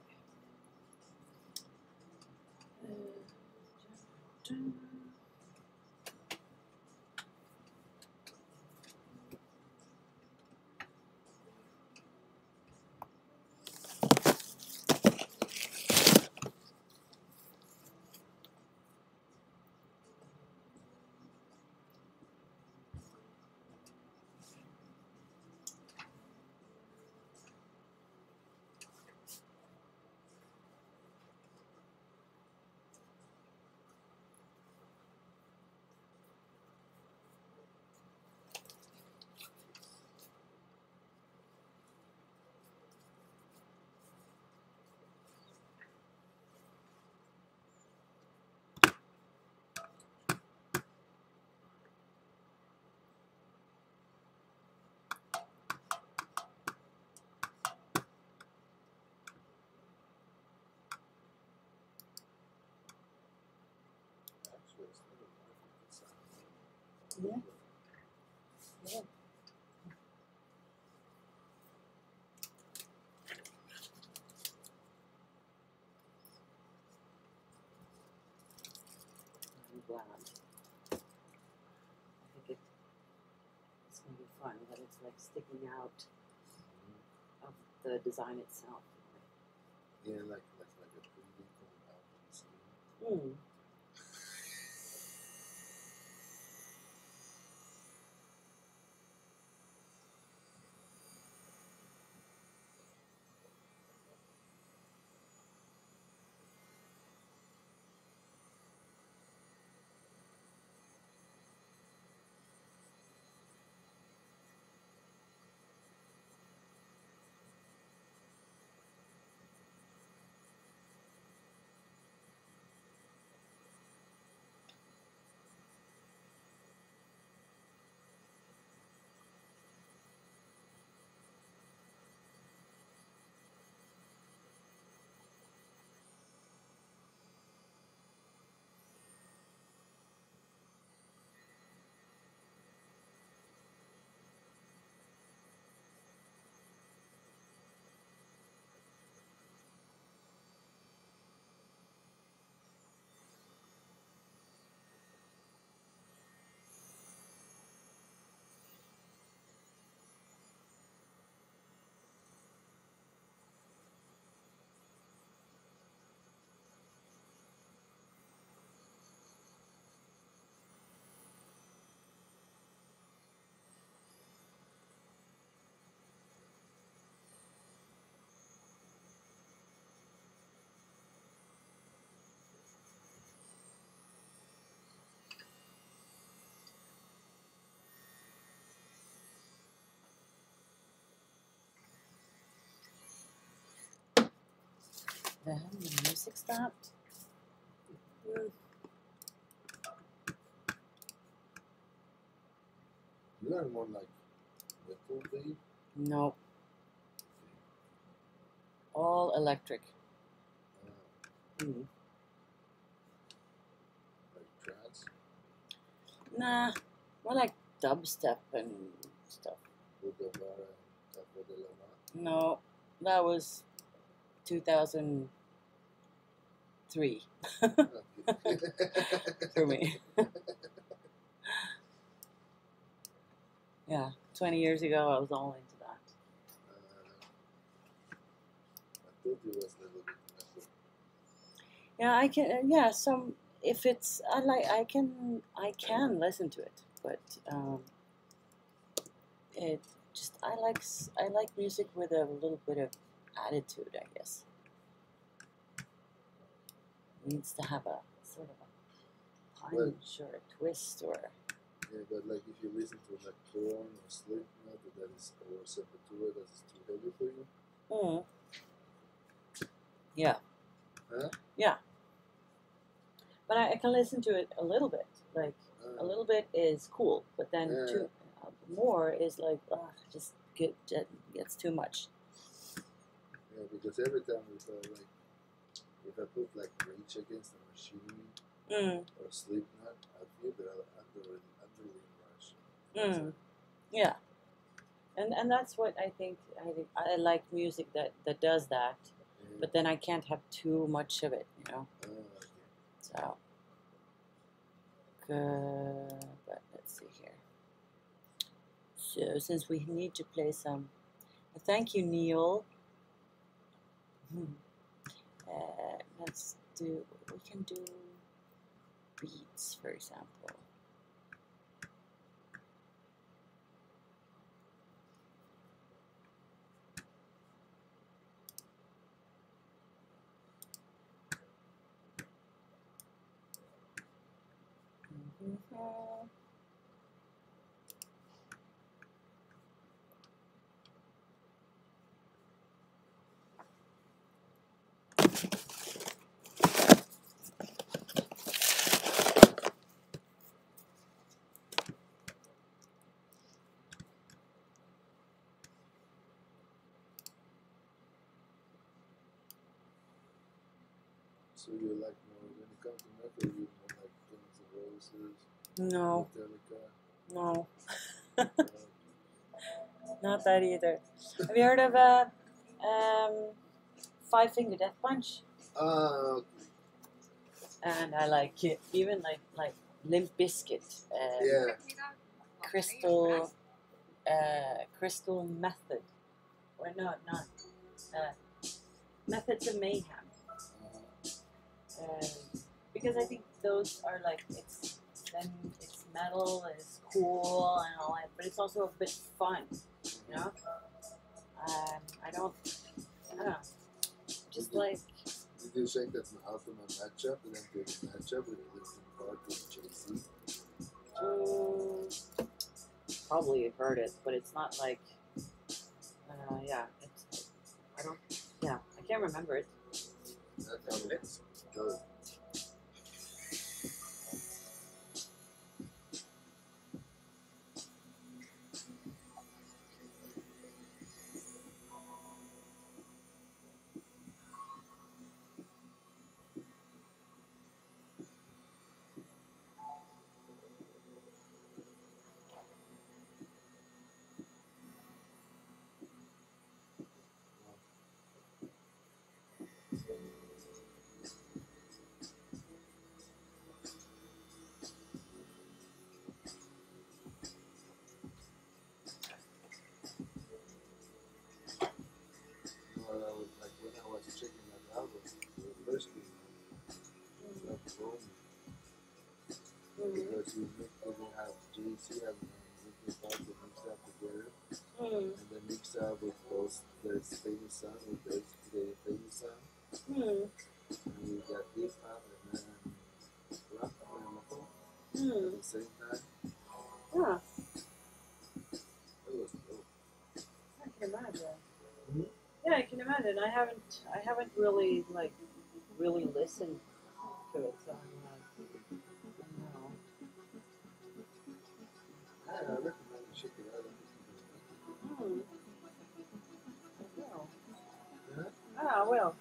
Actually, it's not a wonderful sound. Yeah. Yeah. I'm glad. I think it's going to be fun that it's like sticking out of the design itself. Yeah, like a 3D coming out of the screen. Mm. Then the music stopped. Mm. You are more like metal, babe. No, all electric. Mm. Like trance. Nah, more like dubstep and stuff. With the bar and Taco de la Mar. No, that was 2003 for me. Yeah, 20 years ago I was all into that. I thought it was a little bit metal. Yeah, I can. Yeah, some if it's I can listen to it, but it just I like music with a little bit of attitude. I guess it needs to have a sort of a punch or a twist or. Yeah, but like if you listen to like Korn or Slipknot, that is or Sepultura, that is too heavy for you. Mm. Yeah. Huh? Yeah. But I can listen to it a little bit, like Ah, A little bit is cool, but then Yeah. more is like, just gets too much. Yeah, because every time if I put like Rage Against the Machine or Slipknot, I feel that underlying rush. Yeah, and that's what I think. I like music that does that, Yeah. but then I can't have too much of it, you know. Okay. So, but let's see here. So since we need to play some, thank you, Neil. Let's do. We can do beats, for example. So you like more when it comes to metal, you more like Guns N' Roses, No, Metallica. no, uh, not that either. Have you heard of Five Finger Death Punch? okay. And I like it, even like Limp Bizkit, Yeah. Crystal Method, or no, not Methods of Mayhem. Because I think those are like it's metal, it's cool and all that, but it's also a bit fun, you know. I don't know, just like. Did you check that Ultimate Matchup and then did a matchup with Linkin Park and Jay-Z? Probably heard it, but it's not like. Yeah, it's. I don't. Yeah, I can't remember it. That album is good. Like when I was checking that album, the first thing that blew me because you have Jay-Z and Linkin Park to mix that together, and then mix up with their famous song with their famous song, and you got hip hop and then rock and metal at the same time. Yeah, It was dope. I can imagine. Yeah, I can imagine. I haven't really listened to it, so I'm like, I don't know. I recommend you check it out. I will. Yeah? Ah, I will.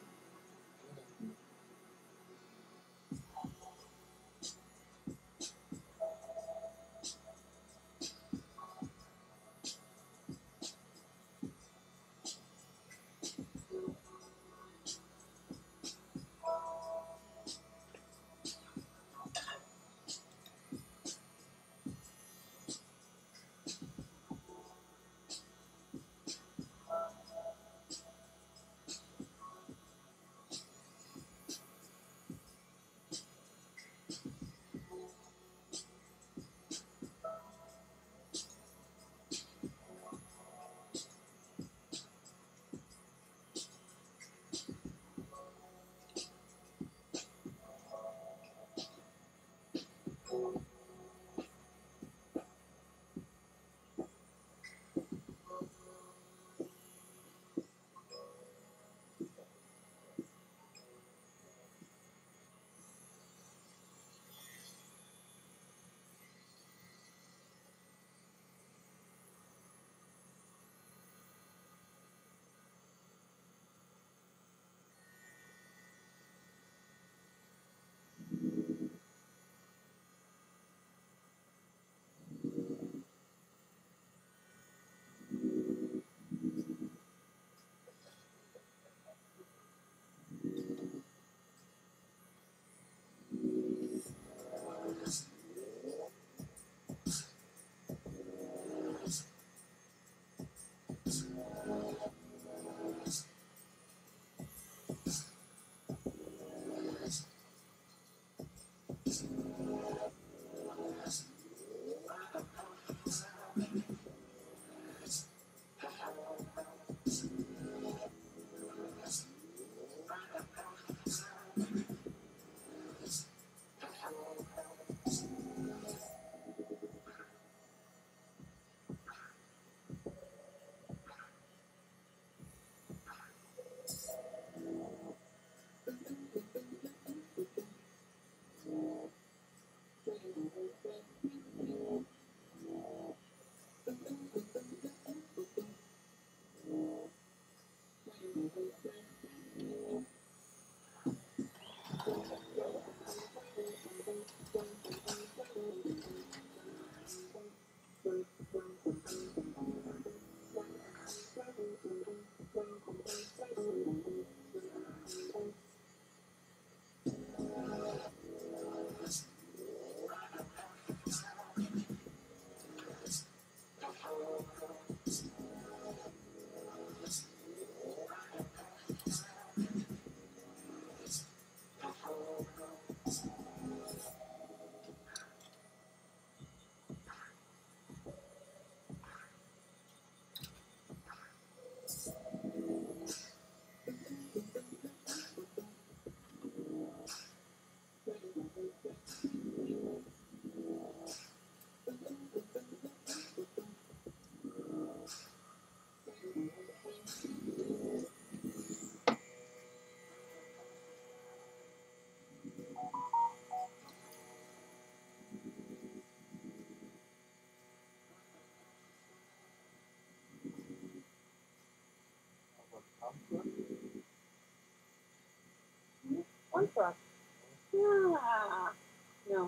One frog. Yeah. No.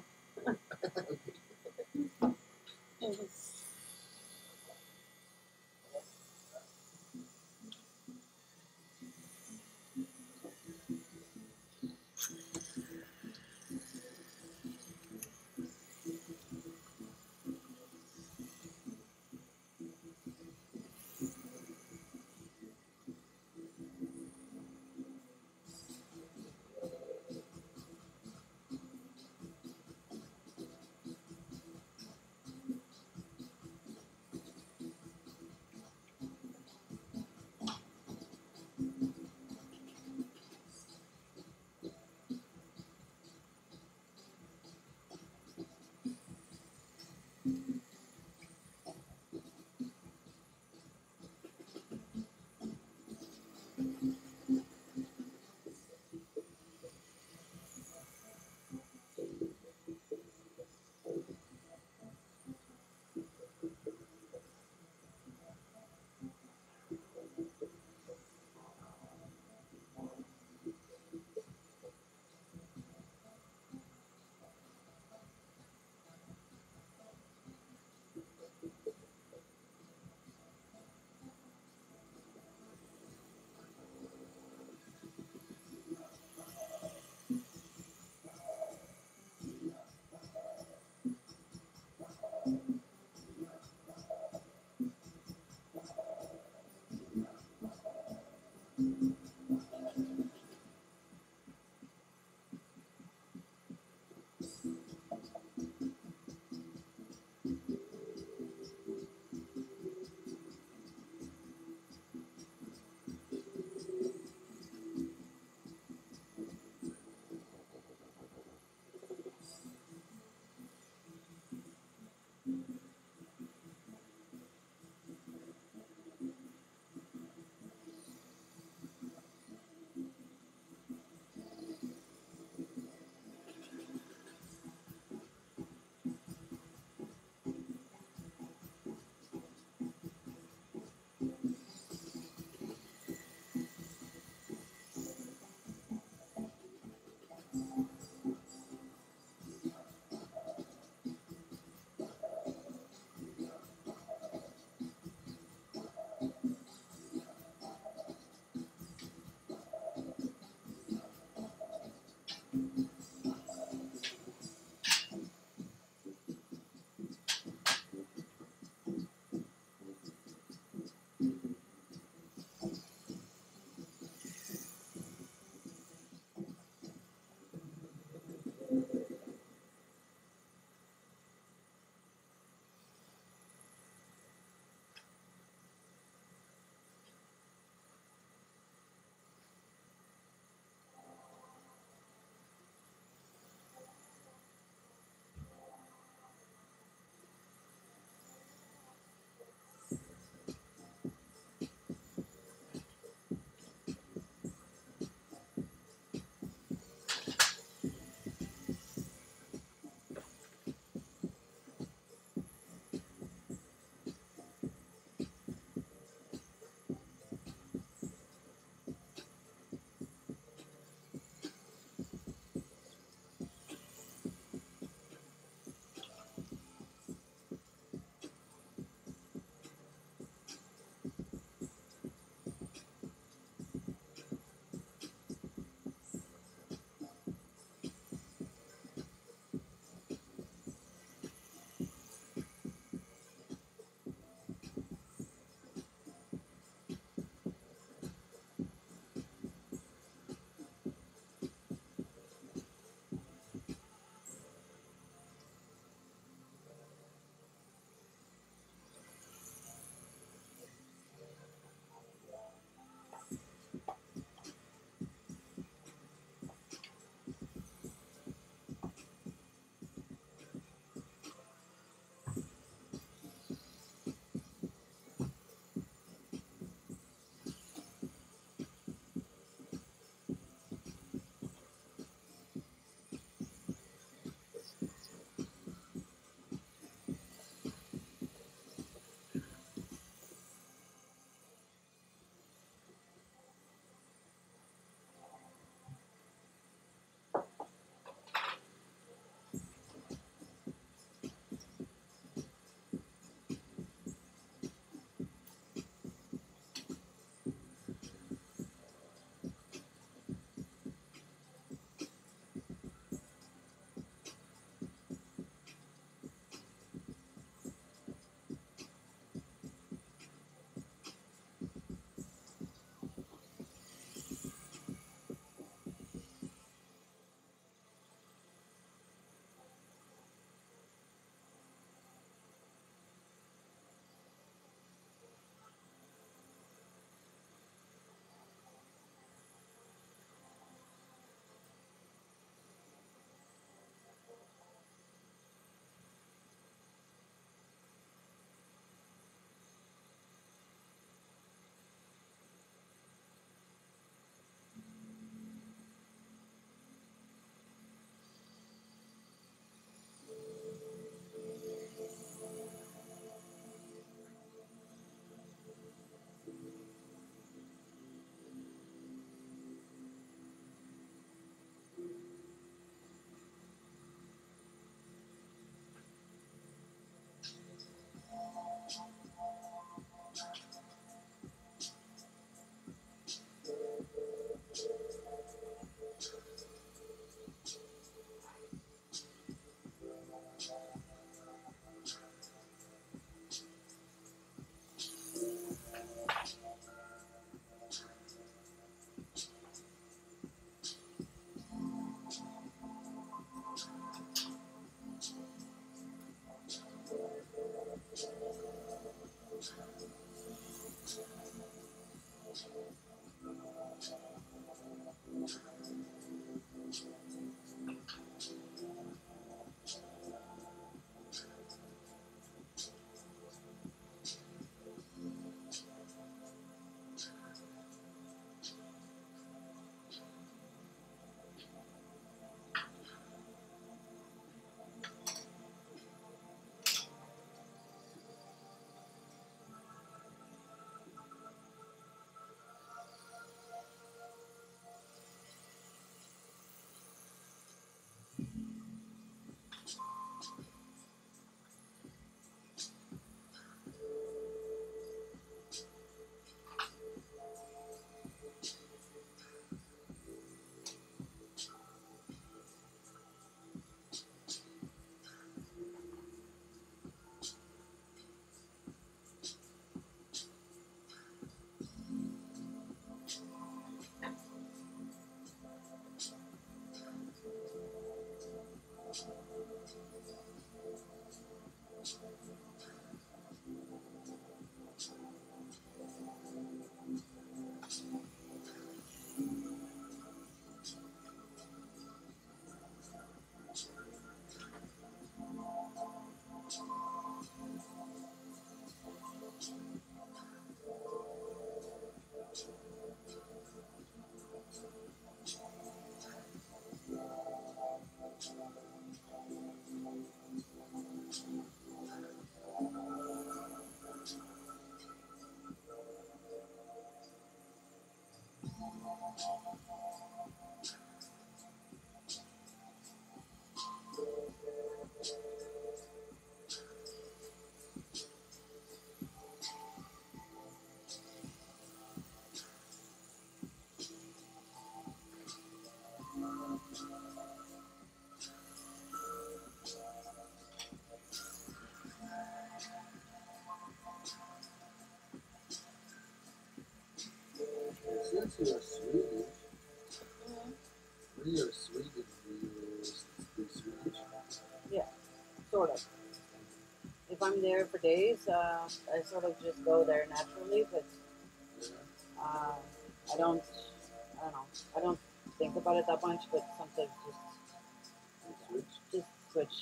Since you are Swedish, Mm. when you're Sweden, do you speak Swedish? Yeah, sort of. If I'm there for days, I sort of just go there naturally, but Yeah. uh, I don't. I don't know. I don't think about it that much, but sometimes You switch? just switch.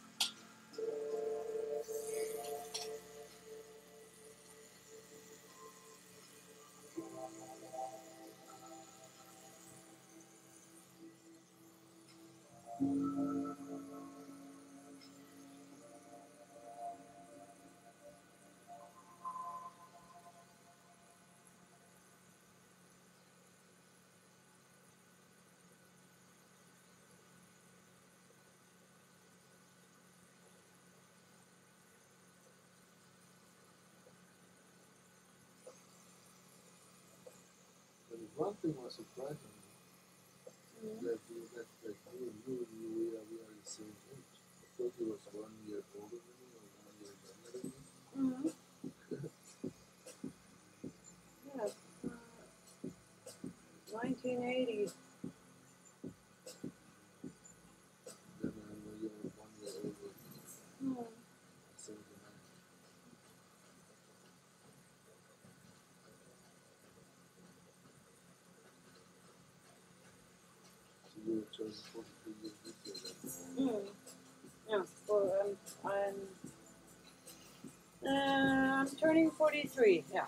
But one thing was surprising me, Mm-hmm. that we are the same age. I thought he was 1 year older than me or 1 year younger than me. Mm-hmm. Yeah. 1980. Then when you're 1 year older than me, Mm. 79. So you were turning 43 years this year then. Mm. Yeah. Well, I'm turning 43. Yeah.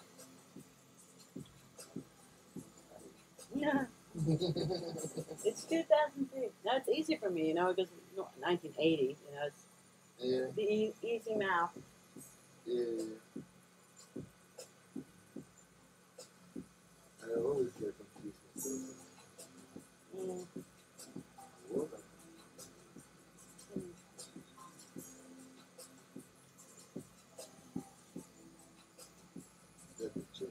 Yeah. It's 2003. That's easy for me, because 1980. It's Yeah, the easy math. yeah. I always get confused myself. Mm. What? Mm. Let me check.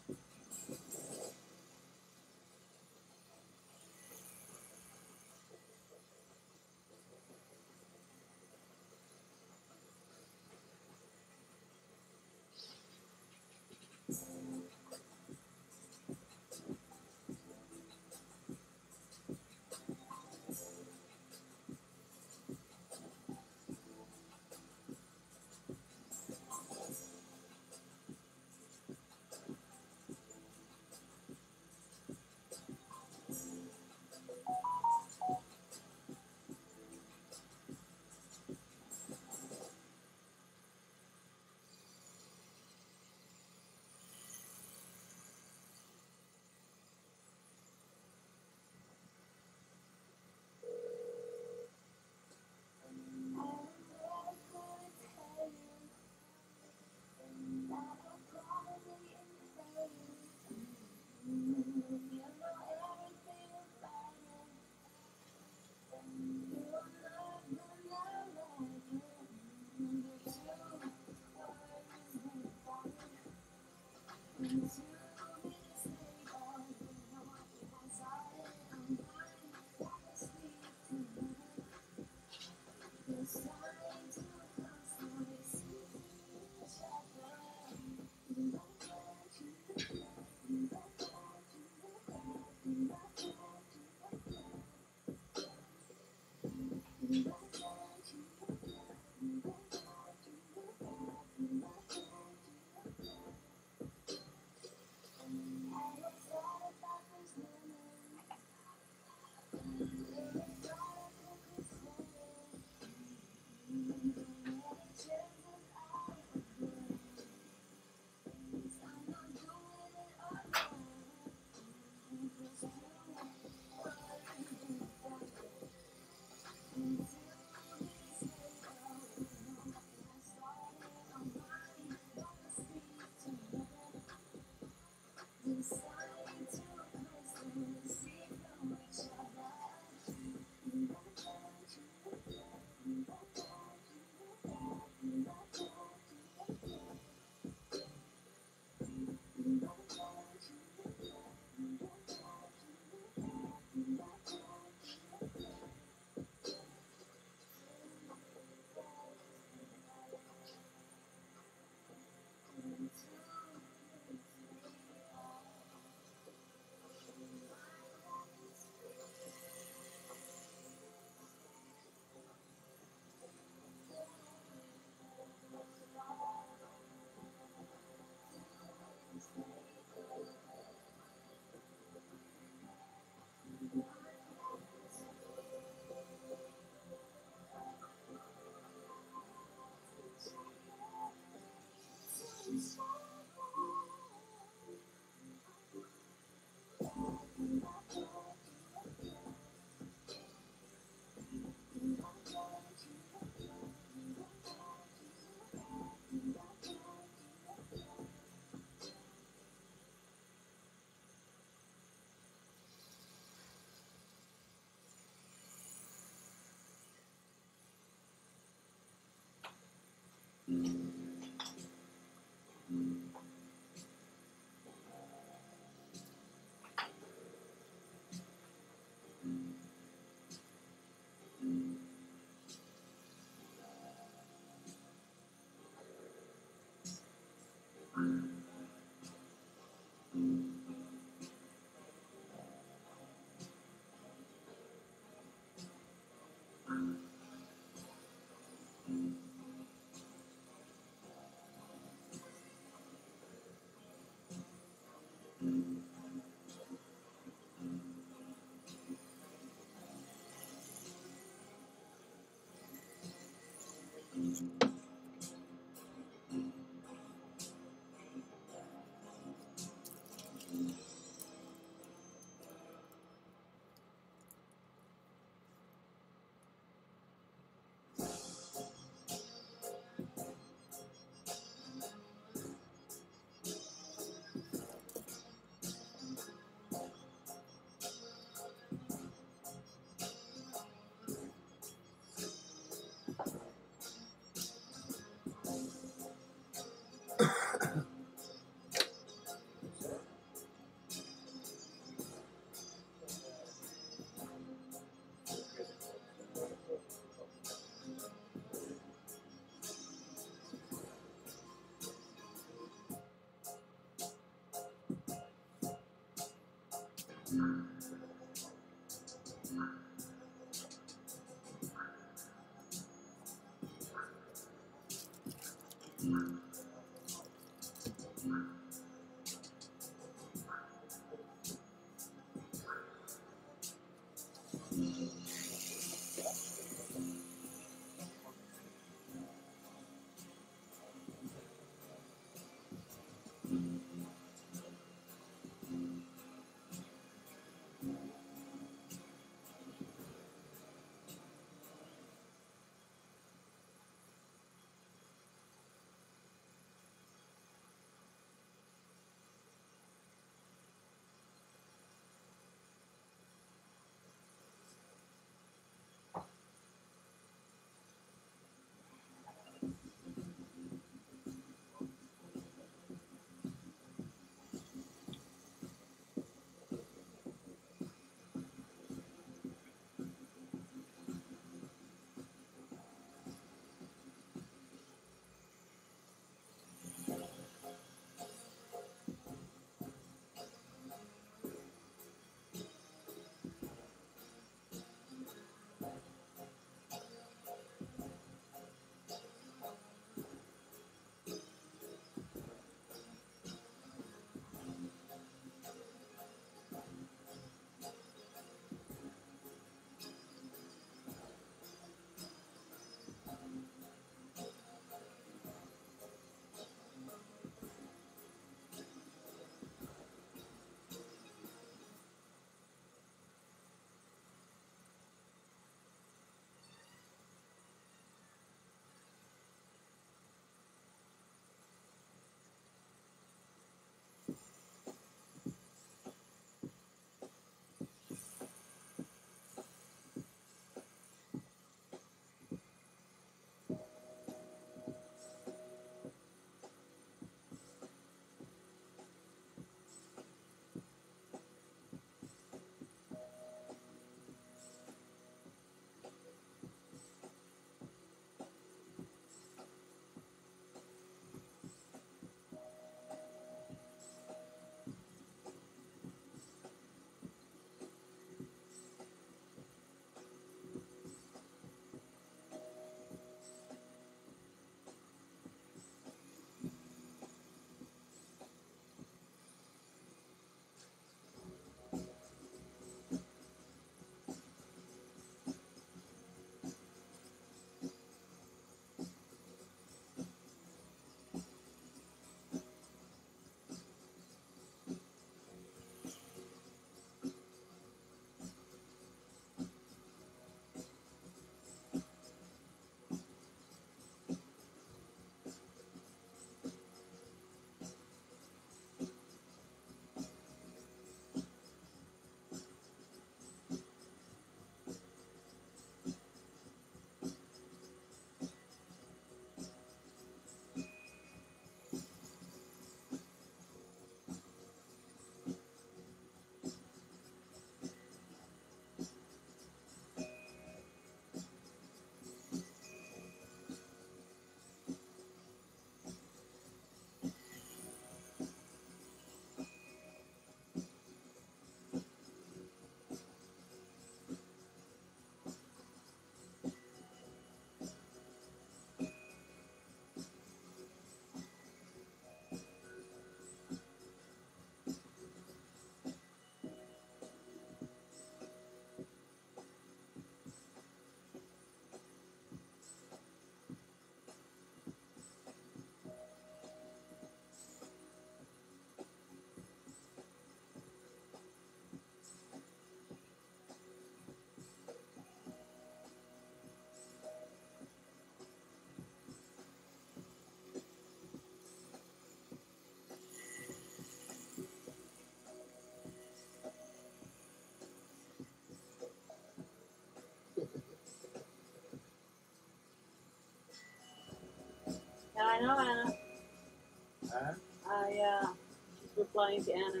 I know, Anna. Huh? Just replying to Anna.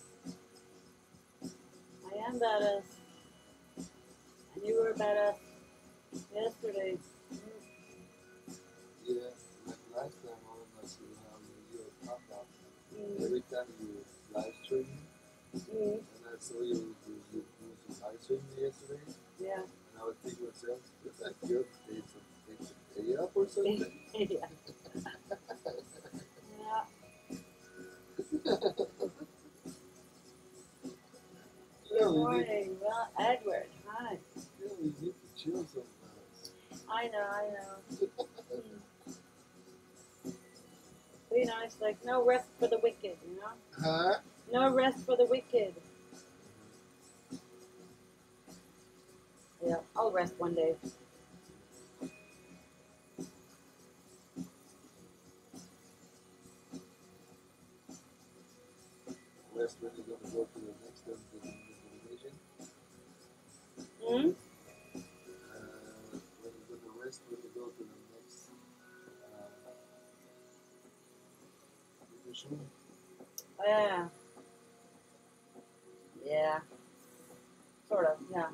I am badass. And you were badass yesterday. Yeah, like last time I was like how you pop out. Mm. Every time you live stream, Mm. and I saw you was live streaming yesterday, Yeah. and I was thinking to myself, it's like you're it's a pay up or something. Yeah. Yeah. Yeah, Good we need, morning. Well, Edward, hi. yeah, we need to chill sometimes. I know. Be nice, like no rest for the wicked, you know? Huh? No rest for the wicked. Yeah, I'll rest one day. Rest when you're gonna go to the next destination. Hmm? When you're gonna rest when you go to the next division. Oh, yeah. Yeah. Sort of, yeah.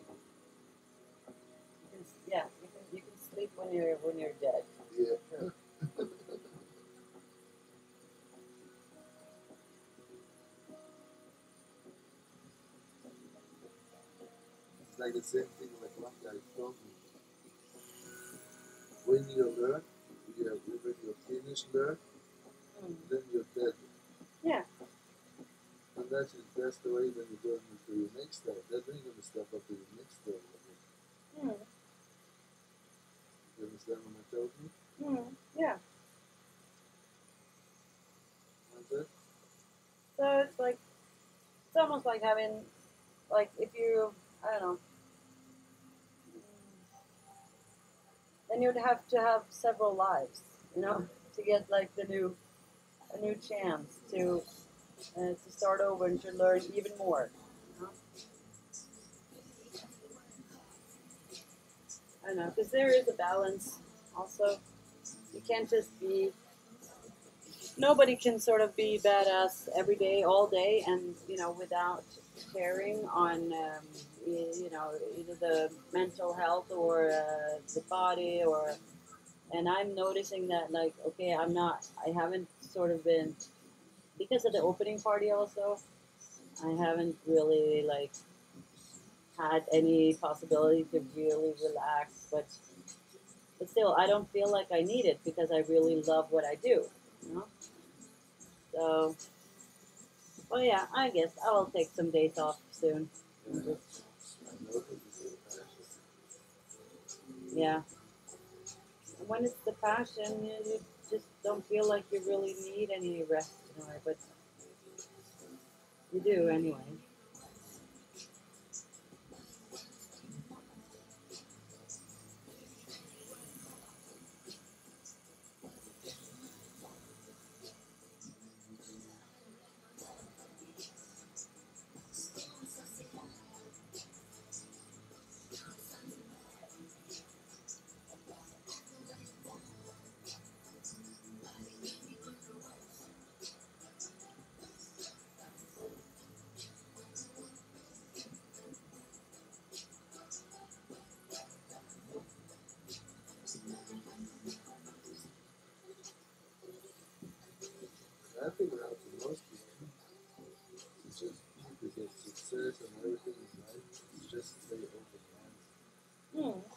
You can sleep when you're dead. Yeah. Sure. It's like the same thing like one guy told me. When you learn, when you finish learn, Mm. then you're dead. Yeah. And that's the way when you go into your next step. Then you're gonna step up to your next step. Mm. You understand what I told you? Mm. Yeah. What's that? So it's almost like having, like if you, I don't know, then you'd have to have several lives, you know, to get like a new chance to start over and to learn even more. You know? I don't know, because there is a balance. Also, you can't just be. Nobody can sort of be badass every day, all day, and without caring on either the mental health or the body or. And I'm noticing that, like, okay, I haven't sort of been, because of the opening party also, I haven't really, like, had any possibility to really relax, but still, I don't feel like I need it because I really love what I do, you know? So, well, yeah, I guess I'll take some days off soon. And just, yeah. And when it's the passion, you just don't feel like you really need any rest in a way, but you do anyway. I think that for most people, it's just to get success and everything in life, it's just stay open minded. Hmm.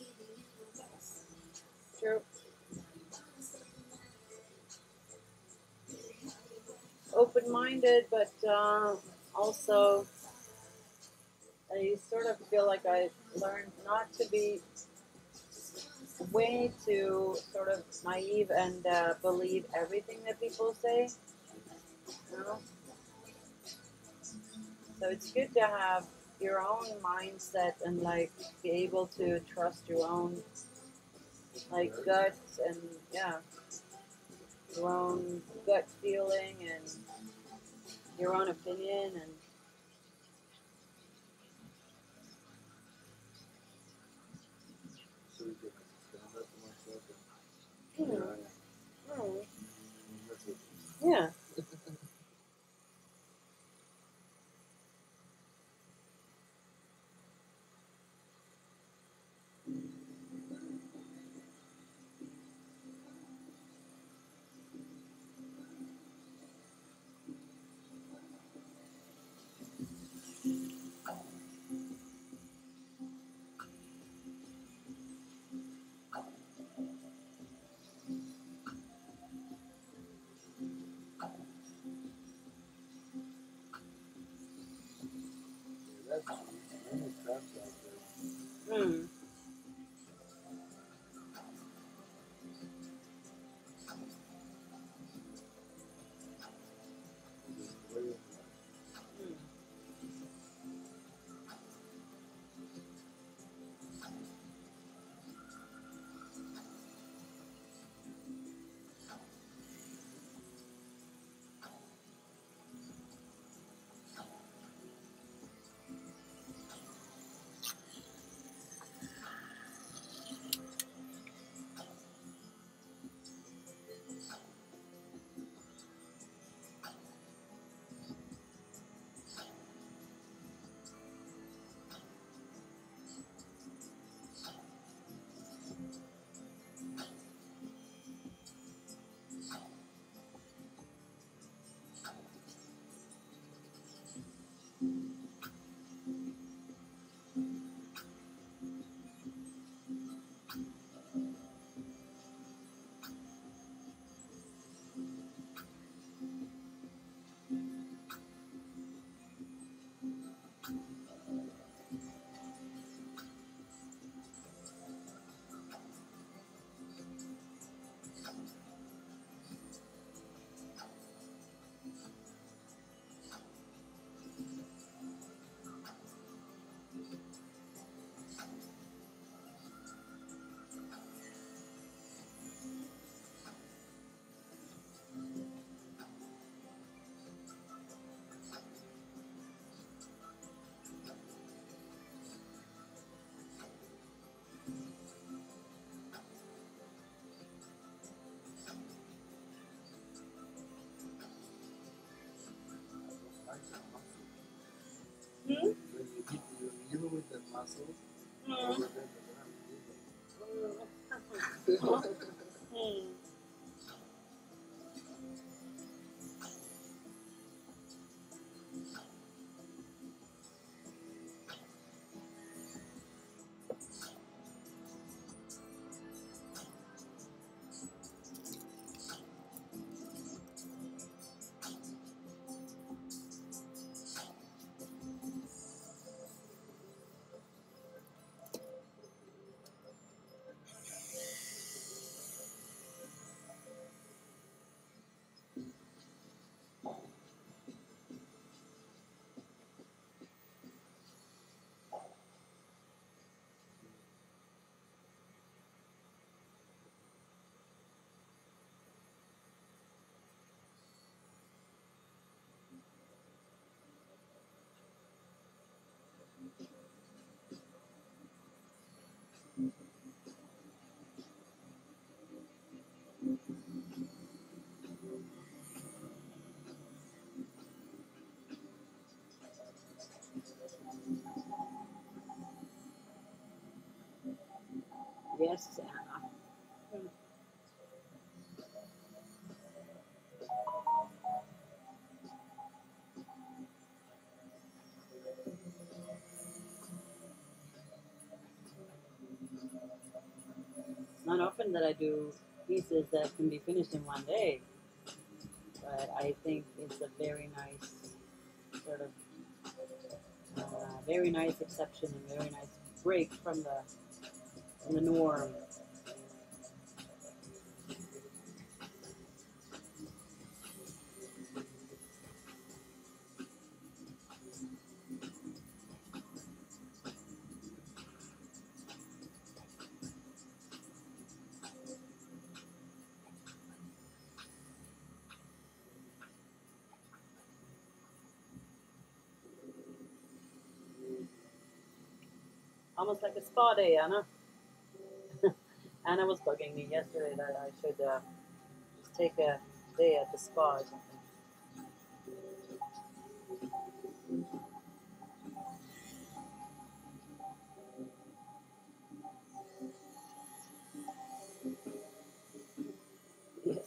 True. Open-minded, but also I sort of feel like I learned not to be way too sort of naive and believe everything that people say. You know? So it's good to have your own mindset and like be able to trust your own like gut and yeah, your own gut feeling and your own opinion and So you can stand up for myself and you here know, I am. Yeah. Yeah, that's many traps out there. Mm. Just way in Mm. like that muscle. Mm. When you hit you with that muscle, Mm. over there, Mm. Yes, Anna. Mm. It's not often that I do pieces that can be finished in one day, but I think it's a very nice sort of very nice exception and very nice break from the norm. Almost like a spa day, Anna. Anna was bugging me yesterday that I should just take a day at the spa or something. Yes.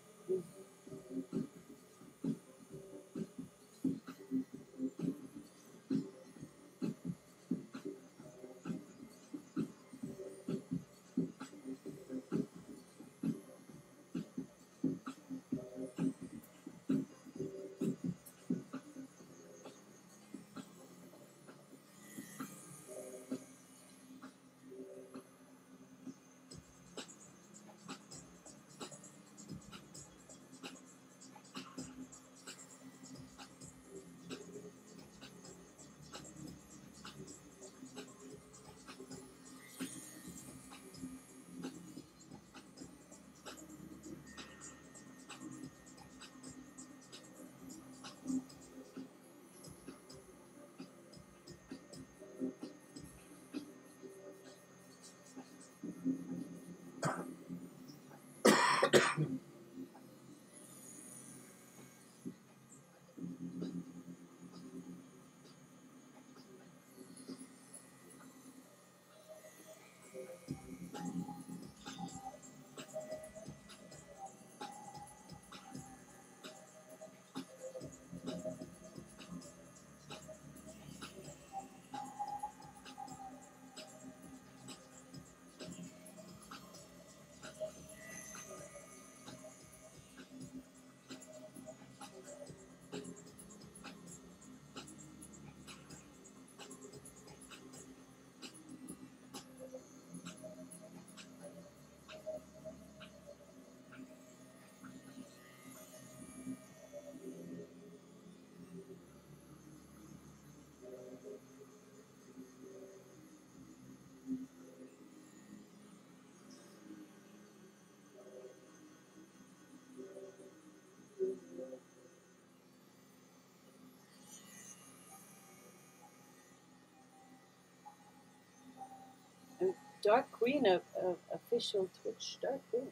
And Dark Queen of official Twitch. Dark Queen.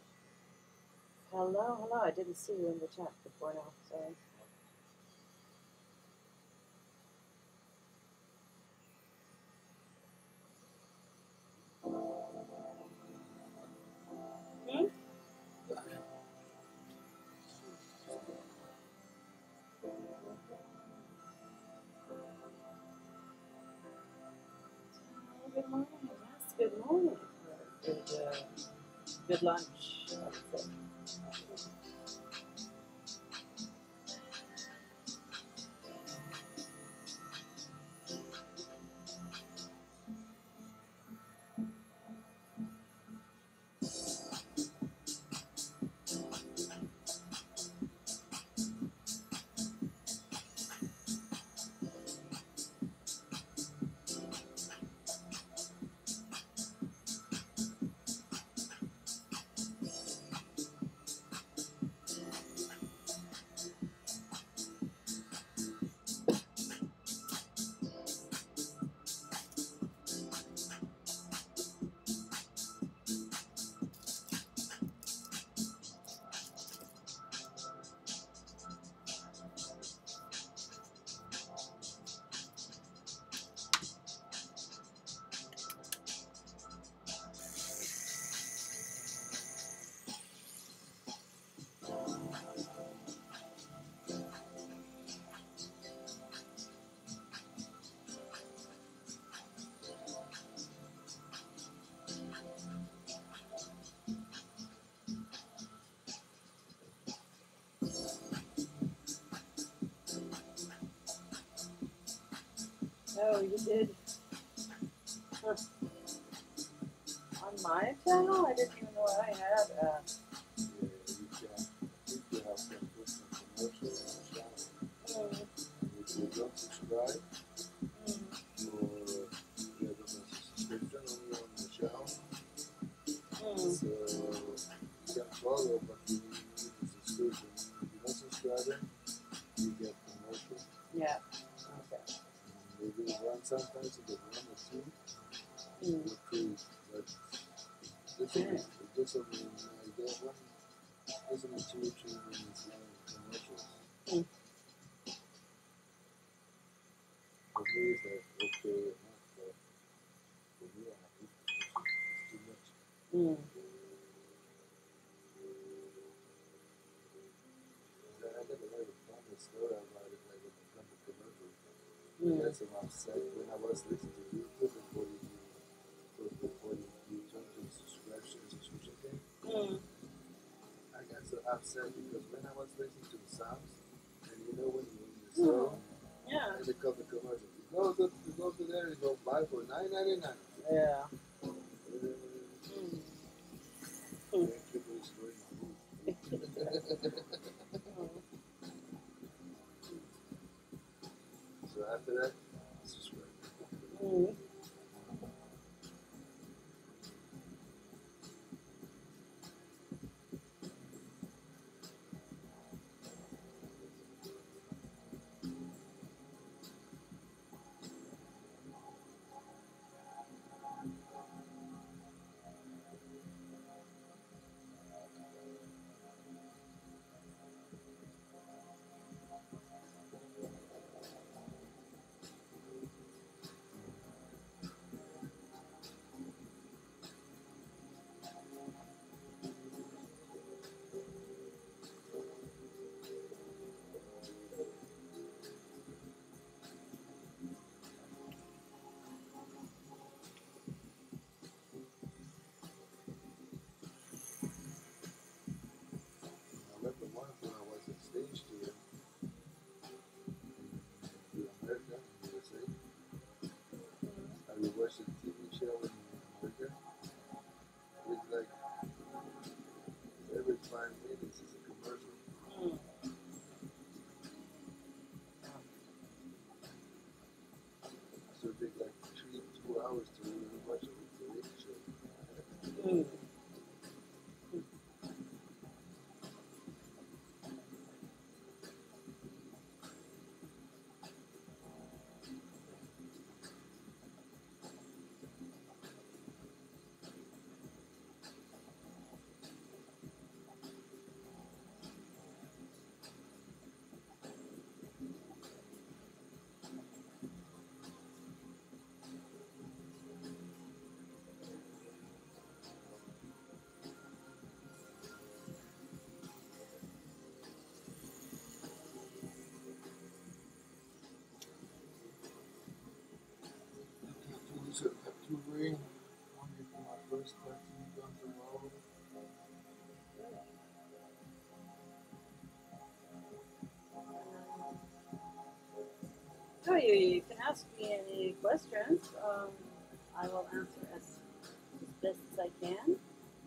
Hello, hello. I didn't see you in the chat before now. Sorry. Hmm? Good morning. Yes, good morning. Good lunch. That's it. Oh, you did? Huh. On my channel? I didn't even know I had Yeah, you can. I think you have to put some commercials on the channel. mm, If you don't subscribe, mm, or get a subscription only on the channel, mm. so you can follow, but you need a subscription. If you don't subscribe, you get commercial. Yeah. Okay. They do one sometimes, you get one or two, Mm. or three, but this one is an idea. One listening to these commercials. Mm. For me, it's like, okay, enough, but for me, I hate commercials. It's too much. Mm. I never heard a funny story about it, like when it comes to commercials. I Mm. got some upset when I was listening to YouTube before you jump to the subscription thing. Mm. I got so upset because when I was listening to the songs, and you know when the song, Yeah. and they come the commercial, you go to there and go buy for $9.99. Yeah. Mm. Thank you for destroying my mood. So after that, subscribe. Mm. I remember once when I was in stage tour in America, in USA, I would watch a TV show in America. It's like every 5 minutes is a commercial. Mm. So it takes like 2 hours to really watch a TV show. Mm. So I have to ring only for my first 13 guns tomorrow. So you can ask me any questions. I will answer as best as I can.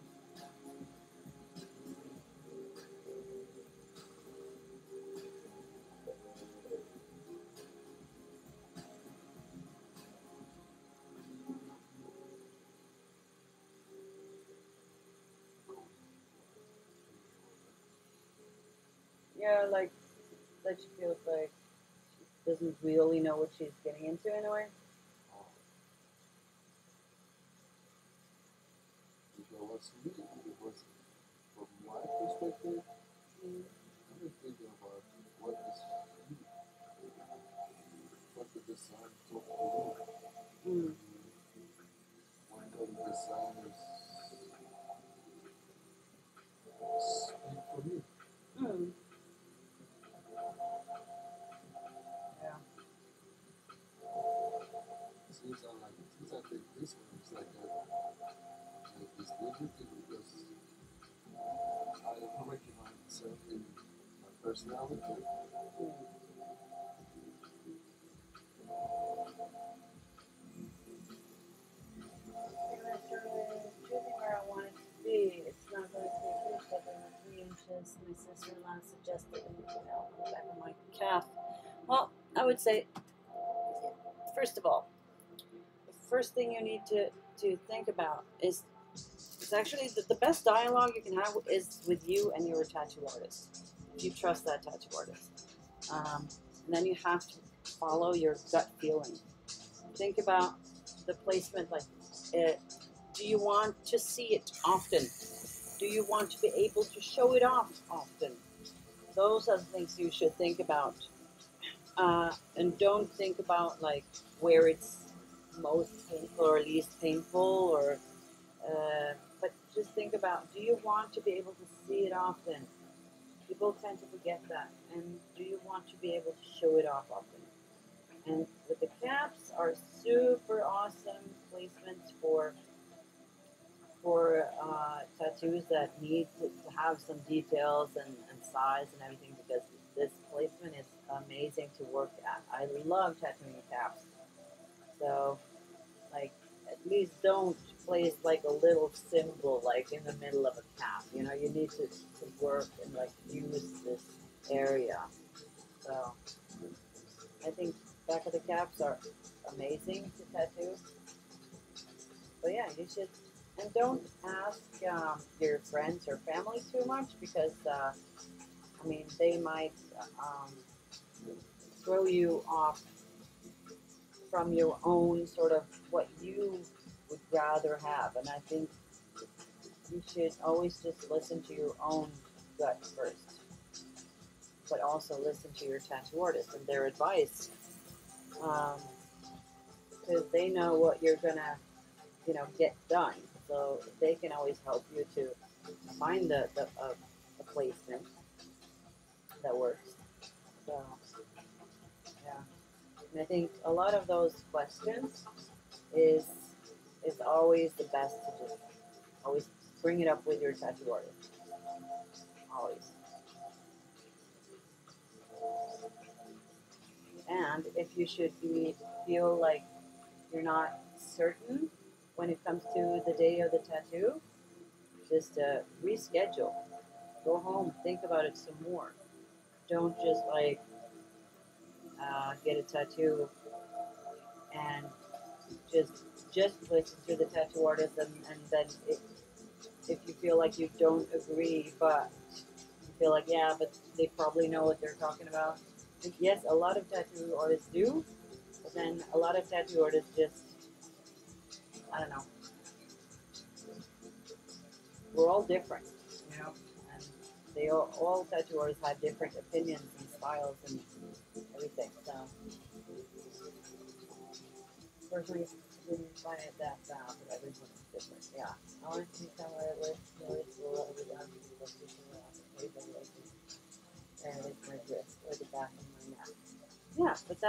Yeah, like that she feels like she doesn't really know what she's getting into in a way. Because what's me, was from my perspective, Mm. I've been thinking about what the design took to do. Mm. Why don't the designers speak for me? Mm. Yeah. Since I think this one is like this liberty because I recognize myself in my personality. Mm. It's really choosing where I want it to be. It's not going to be a huge bedroom at 3 inches. My sister-in-law suggested, on the back of my calf. Well, I would say, first of all, the first thing you need to think about is it's actually the best dialogue you can have is with you and your tattoo artist. If you trust that tattoo artist. And then you have to follow your gut feeling. Think about the placement, like, do you want to see it often? do you want to be able to show it off often? Those are the things you should think about. And don't think about like where it's most painful or least painful, or but just think about, do you want to be able to see it often? People tend to forget that. And do you want to be able to show it off often? And with the caps are super awesome placements for tattoos that need to have some details and size and everything, because this placement is amazing to work at. I love tattooing caps. So, like, at least don't place like a little symbol like in the middle of a cap. You know, you need to work and like use this area. So, I think back of the caps are amazing to tattoo. But yeah, you should, and don't ask your friends or family too much, because I mean they might um, throw you off from your own sort of what you would rather have. And I think you should always just listen to your own gut first, but also listen to your tattoo artist and their advice, because they know what you're gonna, get done. So they can always help you to find a placement that works. So yeah, and I think a lot of those questions is is always the best to just always bring it up with your tattoo artist. Always. And if you should feel like you're not certain when it comes to the day of the tattoo, just reschedule. Go home, think about it some more. Don't just like get a tattoo and just listen to the tattoo artist, and then if you feel like you don't agree, but you feel like, yeah, but they probably know what they're talking about. Yes, a lot of tattoo artists do, but then a lot of tattoo artists just, I don't know, we're all different, and all tattoo artists have different opinions and styles and everything. So personally, I didn't find it that bad, but everyone's different. Yeah. I want to tell her notice will ever done to the table and it's my wrist or the back of my neck. Yeah, but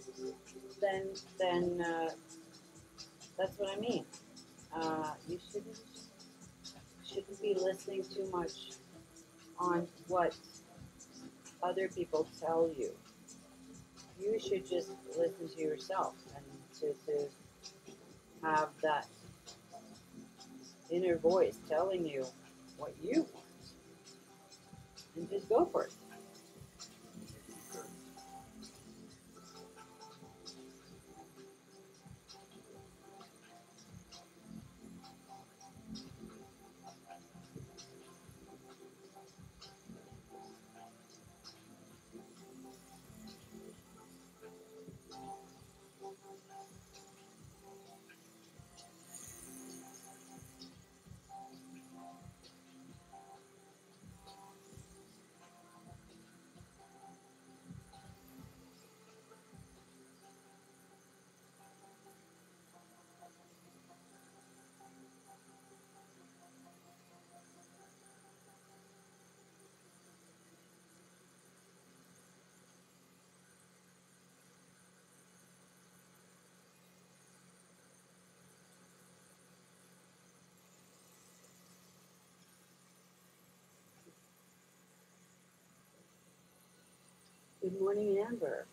then that's what I mean. You shouldn't be listening too much on what other people tell you. You should just listen to yourself and to have that inner voice telling you what you want, and just go for it. Good morning, Amber.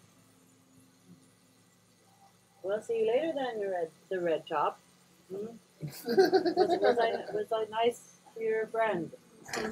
Well, see you later then, the red top. Hmm? Was I nice to your friend? She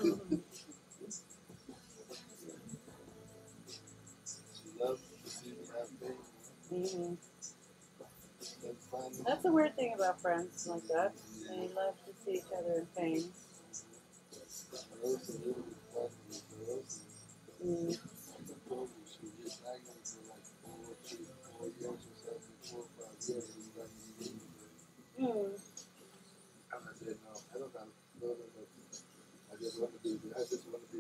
loves to see me have pain. Hmm. That's fine. That's a weird thing about friends like that. They love to see each other in pain. I also live with fun with girls. Mm. I told her she was just nagging for like 4 years or something, 4 or 5 years, and you got me in. Mm. And I said, no, I don't got no.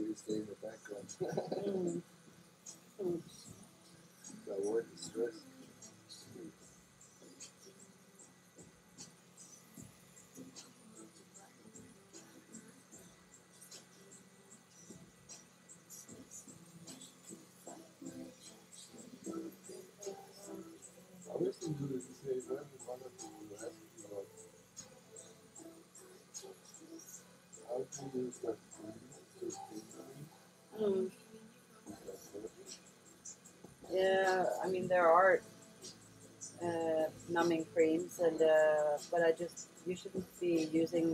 you stay in the background. Mm. Mm. Got work and stress. Obviously, you say when one of you ask you about how to use that cream to clean Mm. that Yeah, I mean there are numbing creams, and but you shouldn't be using.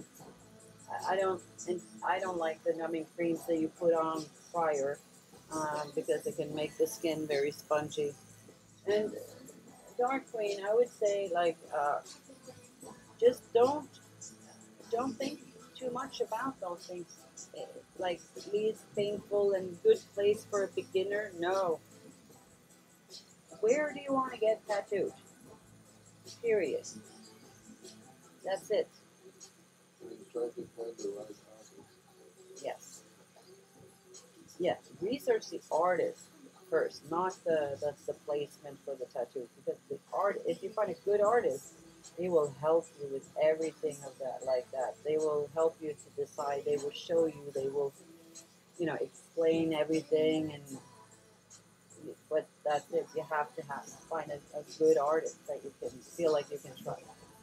I don't like the numbing creams that you put on prior, because it can make the skin very spongy. And dark queen, I would say like just don't think too much about those things. Eh, Like least painful and good place for a beginner. No, where do you want to get tattooed? Period. That's it. and try to find the right artist. Yes. Yeah. Research the artist first, not the placement for the tattoo. Because the art, if you find a good artist, they will help you with everything of that, like that. They will help you to decide. They will show you. They will, explain everything. But that's it. You have to find a good artist that you can feel like you can trust.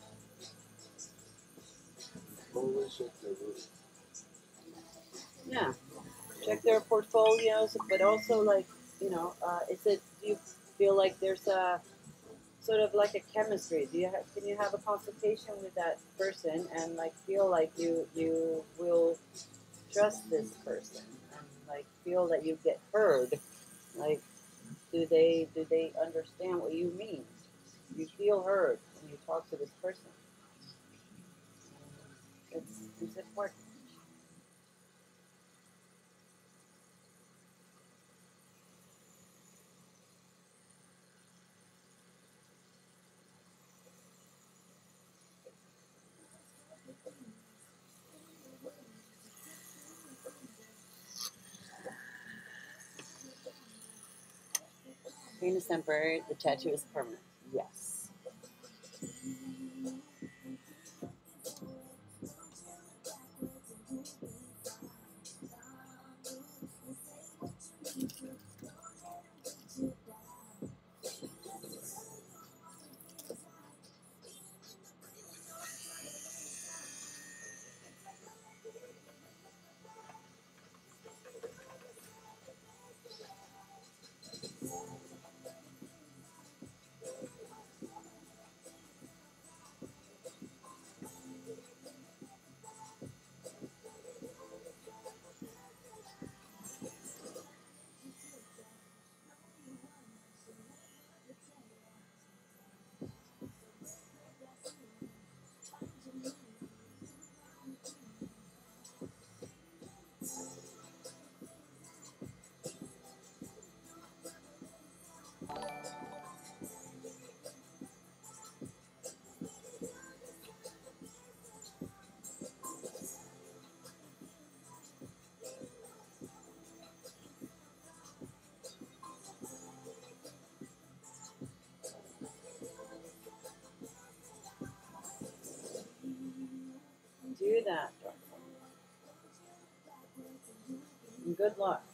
Always check the work. Yeah. Check their portfolios, but also like do you feel like there's a sort of like a chemistry? Can you have a consultation with that person and like feel like you will trust this person and like feel that you get heard? Like, do they understand what you mean? You feel heard when you talk to this person. It's important. Pain is temporary. The tattoo is permanent. Yes. Do that. And good luck.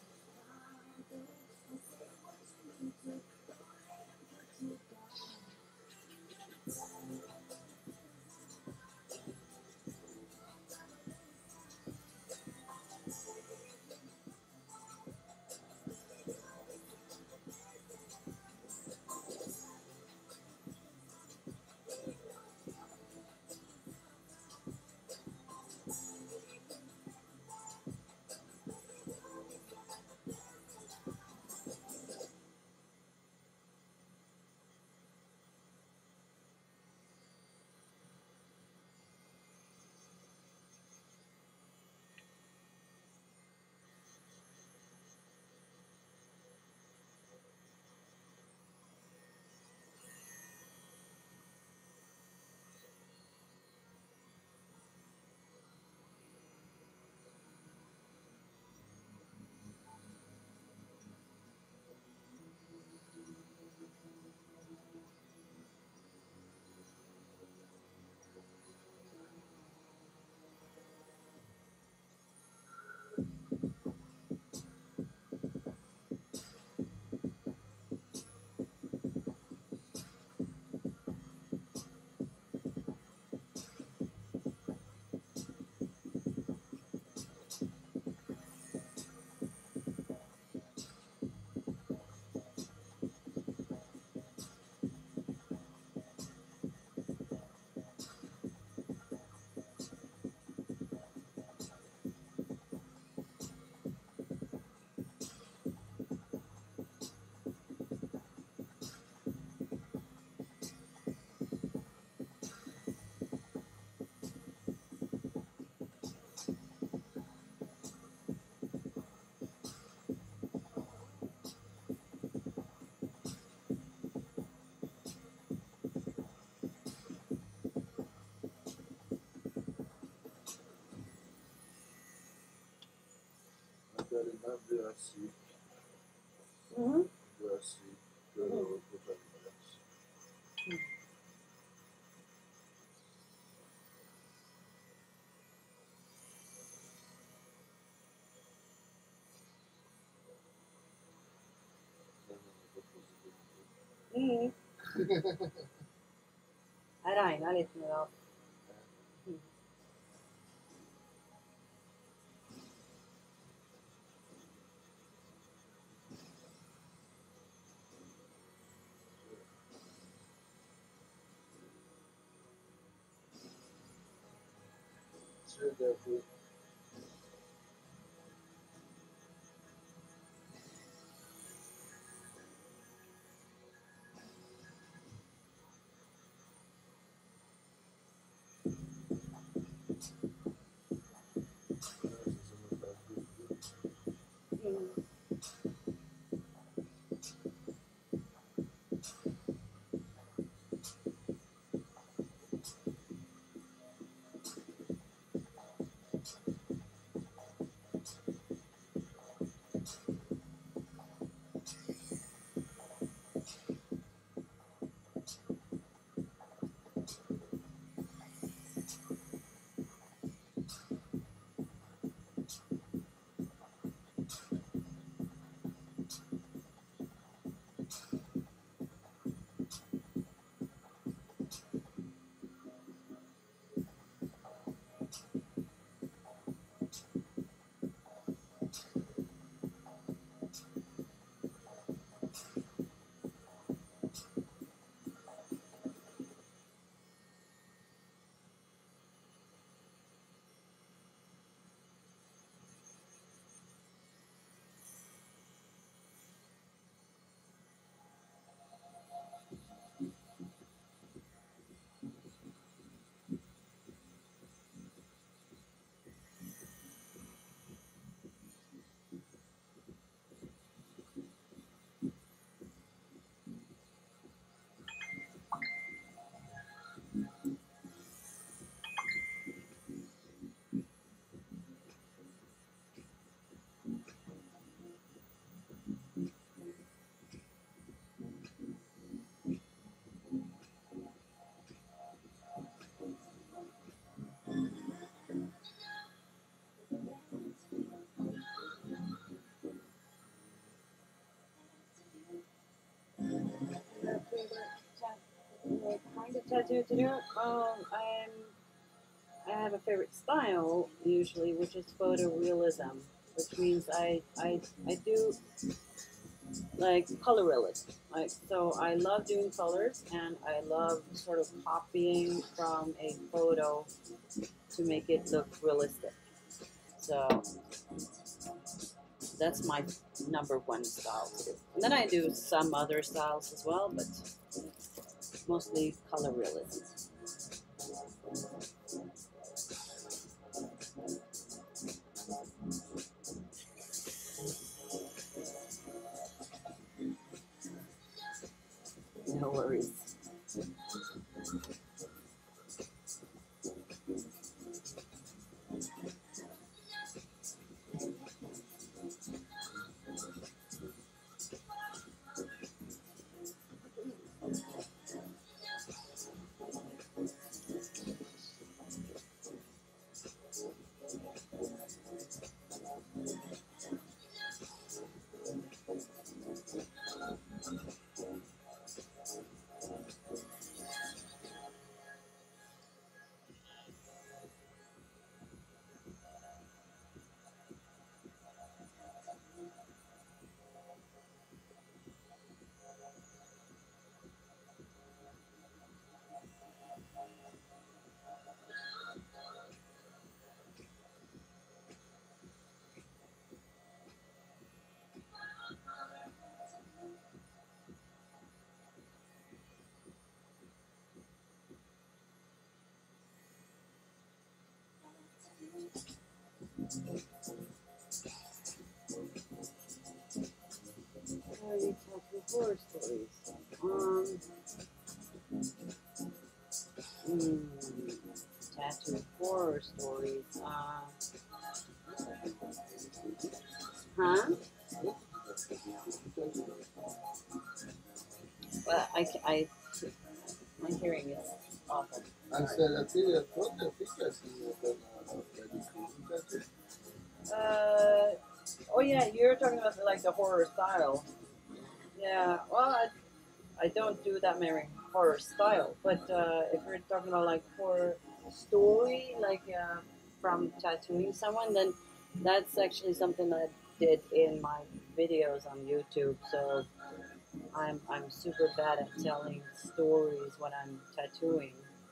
Grassy, Mm-hmm. grassy, pero totalidades. Mm. Det regner litt nå, da. Så därför Mm. What kind of tattoo to do? I have a favorite style usually, which is photorealism, which means I do like color realism. Like, so I love doing colors, and I love sort of copying from a photo to make it look realistic. So that's my number one style to do. And then I do some other styles as well, but mostly color realism. No worries. Horror stories. Hmm, tattoo horror stories. Huh? my hearing is awful. Han ställer till ett pudder fick jag sin tradition. Oh yeah, you're talking about like the horror style. Yeah, well, I don't do that many horror style, but if we're talking about like horror story, like from tattooing someone, then that's actually something that I did in my videos on YouTube. So I'm super bad at telling stories when I'm tattooing.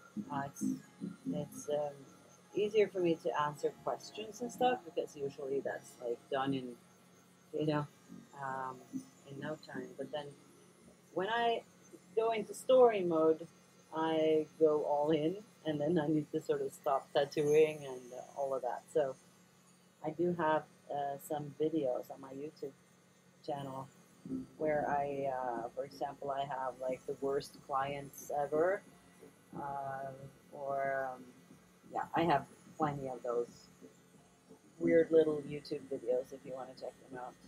It's easier for me to answer questions and stuff because usually that's like done in you know um, in no time. But then when I go into story mode, I go all in, and then I need to sort of stop tattooing and all of that. So I do have some videos on my YouTube channel where for example, I have like the worst clients ever, or yeah, I have plenty of those weird little YouTube videos if you want to check them out.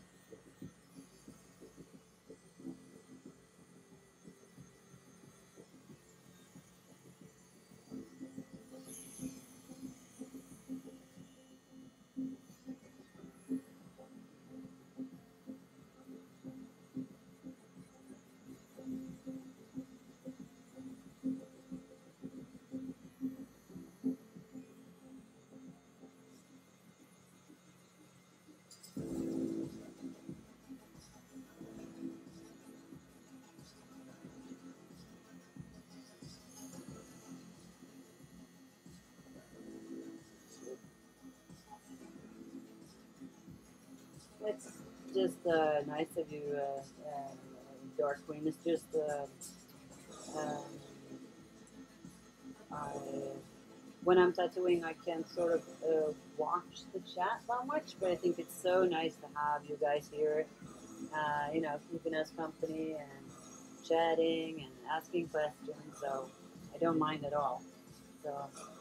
It's just nice of you, Dark Queen. It's just um, I, when I'm tattooing, I can't sort of watch the chat that much, but I think it's so nice to have you guys here, keeping us company and chatting and asking questions. So I don't mind at all. So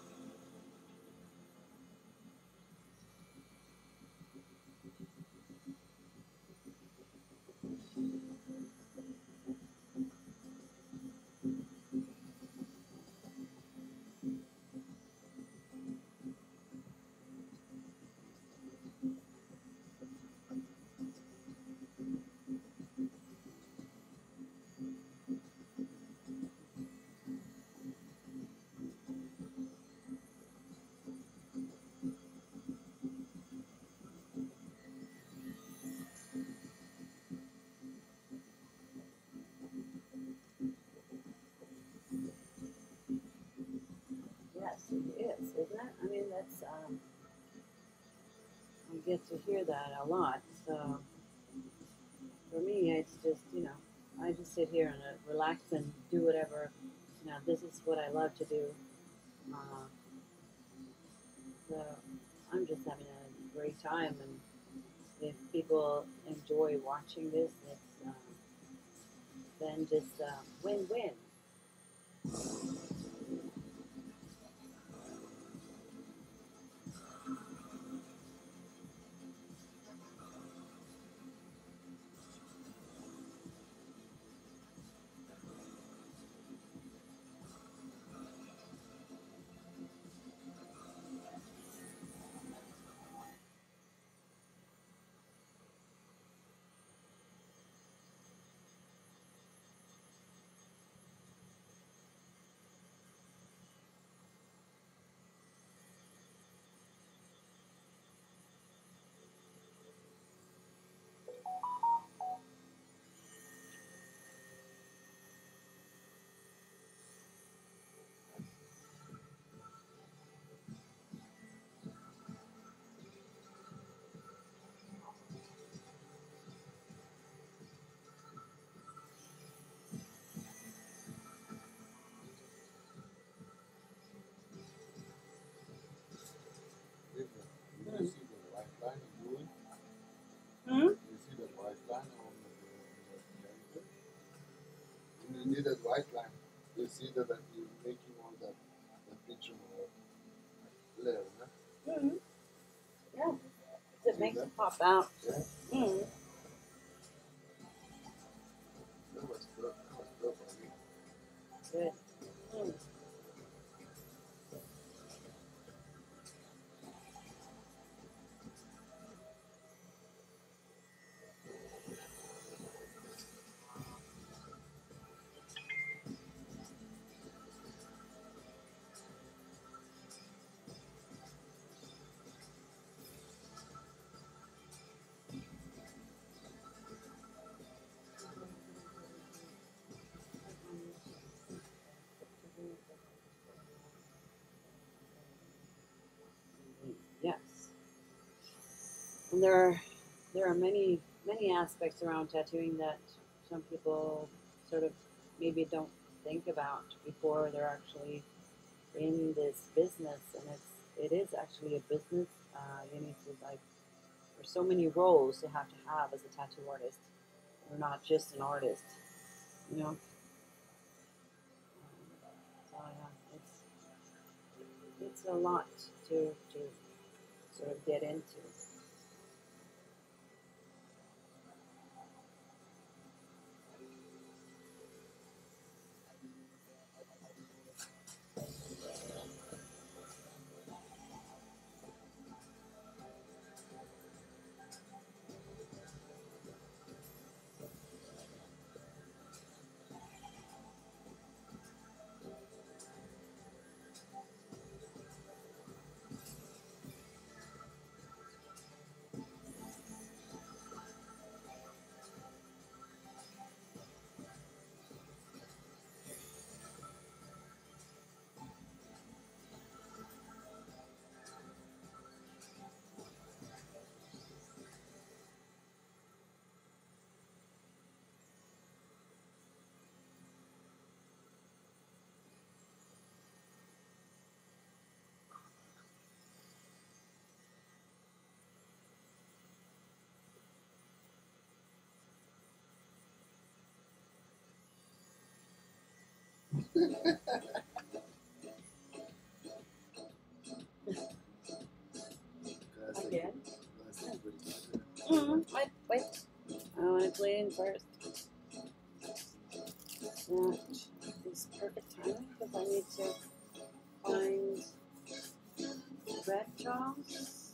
yes, it is, isn't it? I mean, that's I get to hear that a lot. So for me, it's just I just sit here and relax and do whatever. This is what I love to do. Uh, so I'm just having a great time, and if people enjoy watching this, it's then just win-win. You see the white line of doing? Hmm? You see the white line on the character? When you need that white line, you see that you're making all that picture more clear, huh? Mm-hmm. Yeah, it See makes that? it pop out. Yeah, Mm-hmm. that was perfect for me. Good. Mm. Yes. And there are many aspects around tattooing that some people sort of maybe don't think about before they're actually in this business, and it is actually a business. You need to like there's so many roles you have to have as a tattoo artist. You're not just an artist, you know. So yeah, it's a lot to sort of get into. Again? Wait. I want to clean first. That is perfect timing because I need to find red drops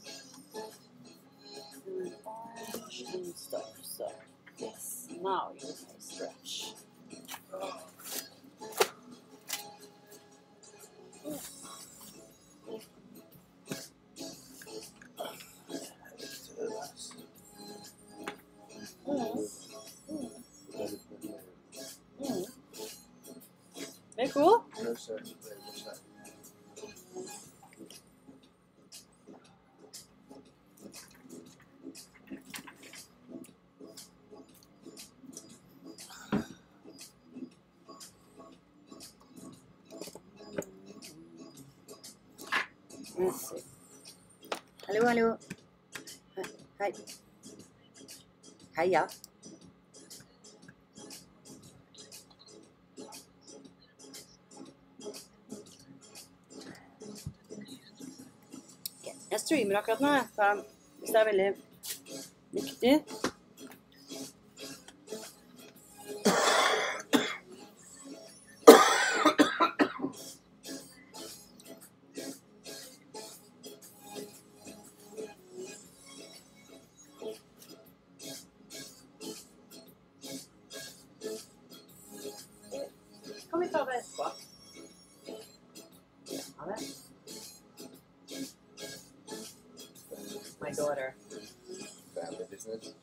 and orange and stuff. So, yes, now you may stretch. Very cool. Let's see. Hello, hello. Hi. Hiya. Jeg streamer akkurat nå, så hvis det er veldig viktig. Kan vi ta det etterpå? Ha det. My daughter. Family business.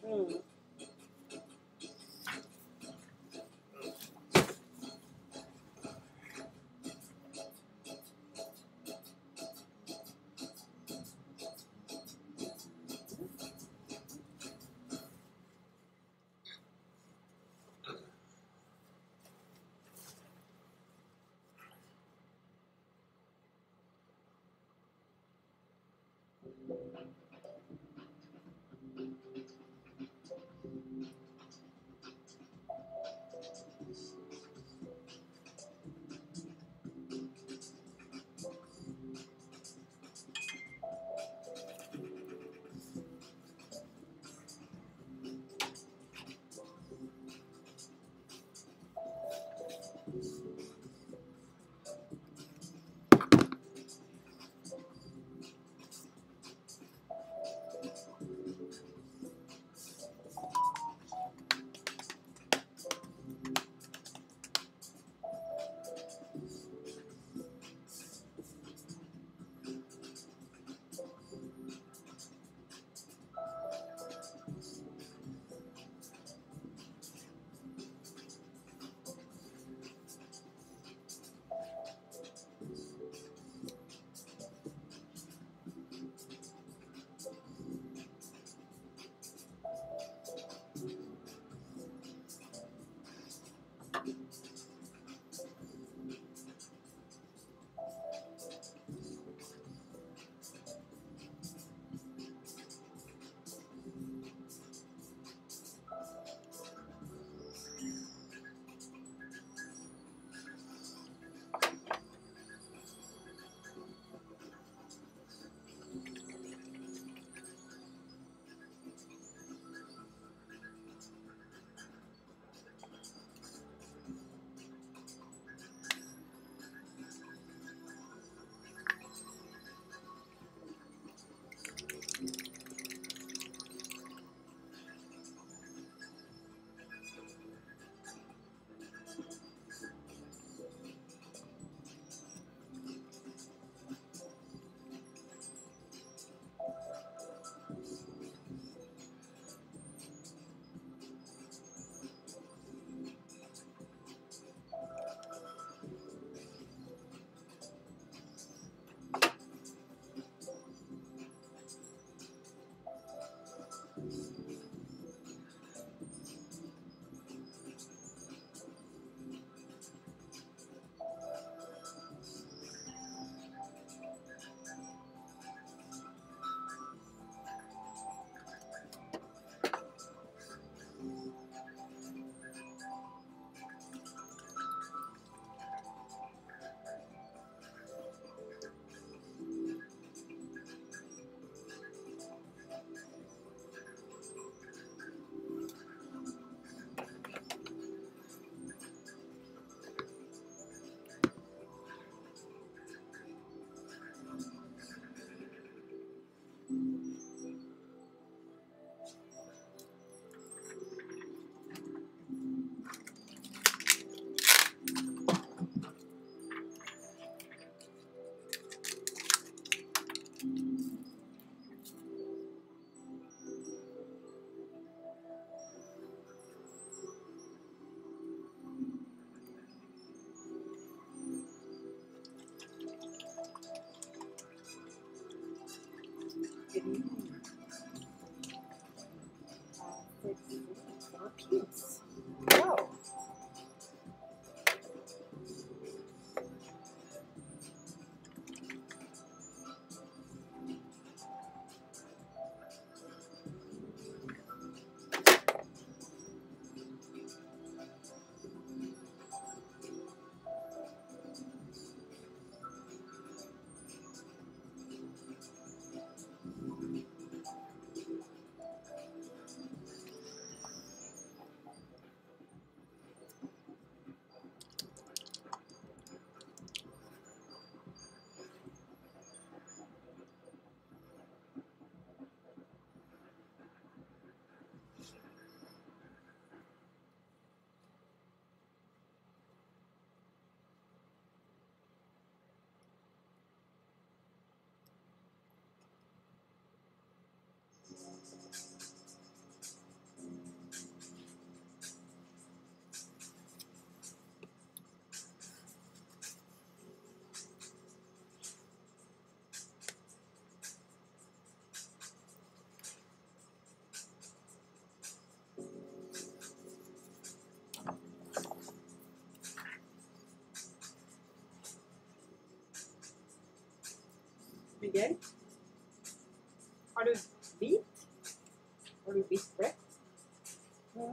blir gøy. Har du hvit? Har du hvitt brett? Ja.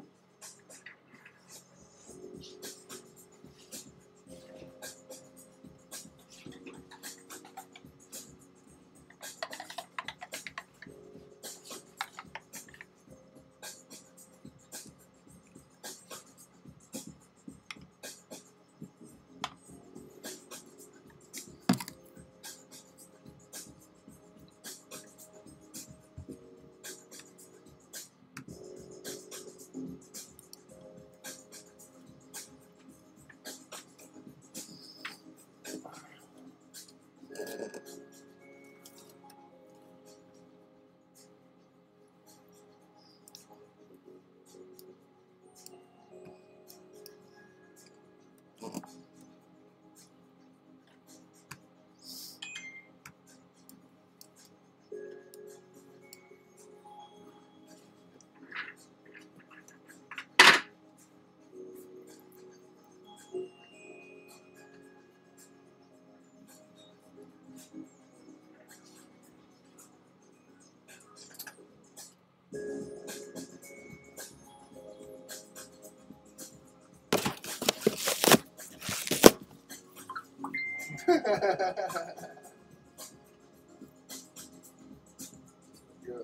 Yeah.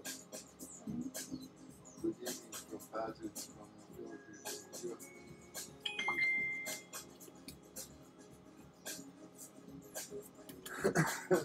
Ludvig composites from the Philippines. Yeah.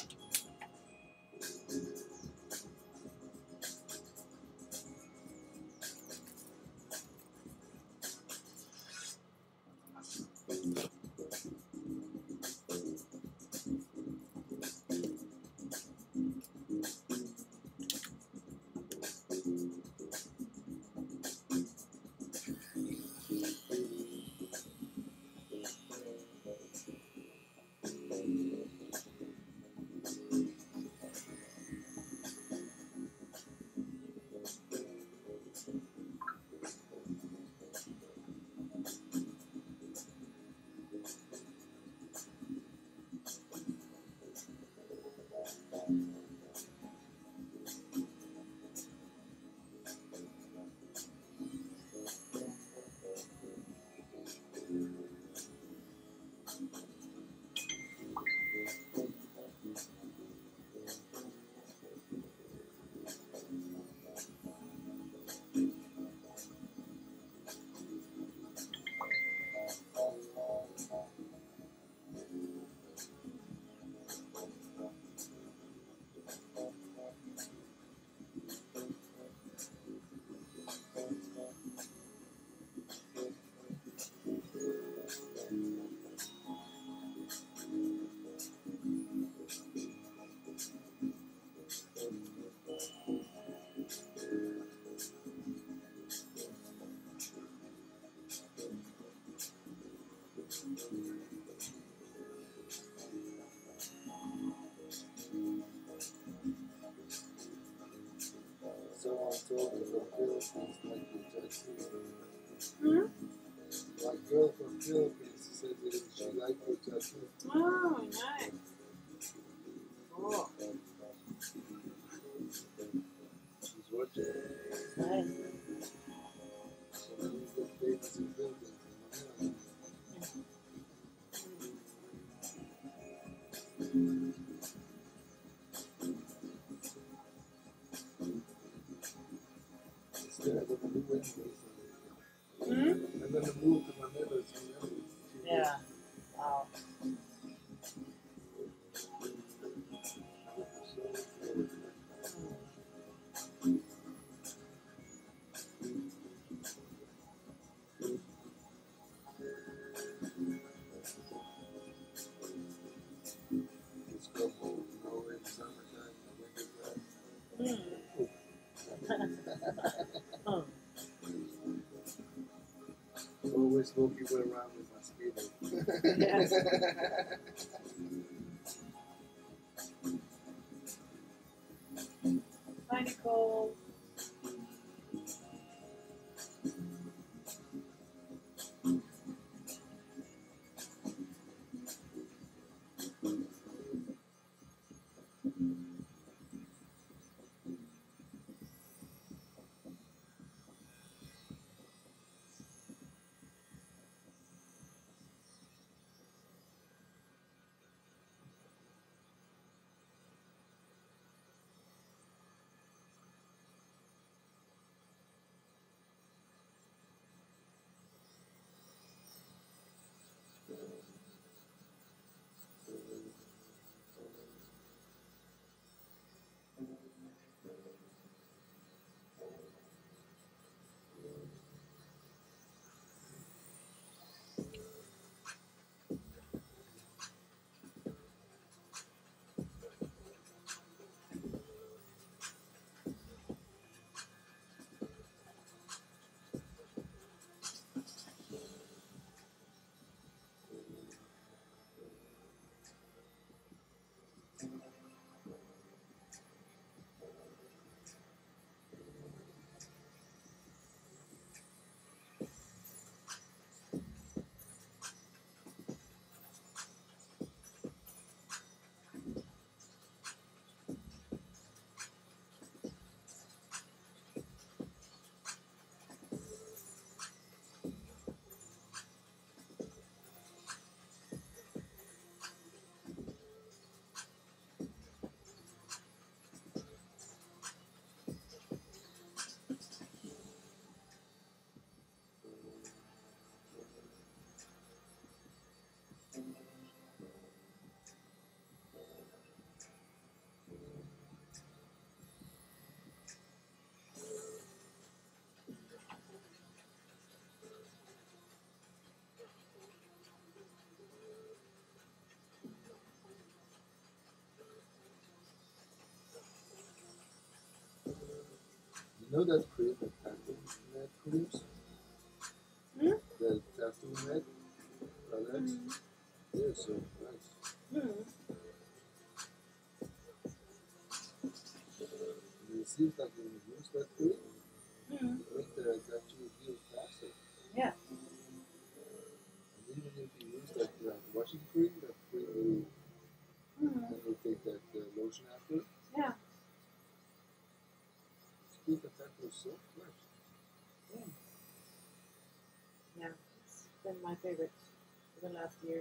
Someone told me the Philippines like the Texas. Hmm? My girl from Philippines said that she liked the Texas. Oh, nice. Cool. She's watching. Nice. So many good things and buildings in Manila. Instead of the new windows. Hmm? I'm gonna move to Manila. So Yeah. Wow. Let's go move to Norway in summertime. Hmm. Hmm. Always smoke you around with mosquitoes. Yes. Hi, Nicole. know that cream that tattoo net creams? Hmm? The tattoo net products? They're so nice. Mm. And it seems like when you use that cream, Mm. it makes the tattoo heal faster. Yeah. And even if you use that washing cream, that cream you Mm. then you take that lotion after, Yeah. keep the tattoo so fresh. Yeah. It's been my favorite for the last years.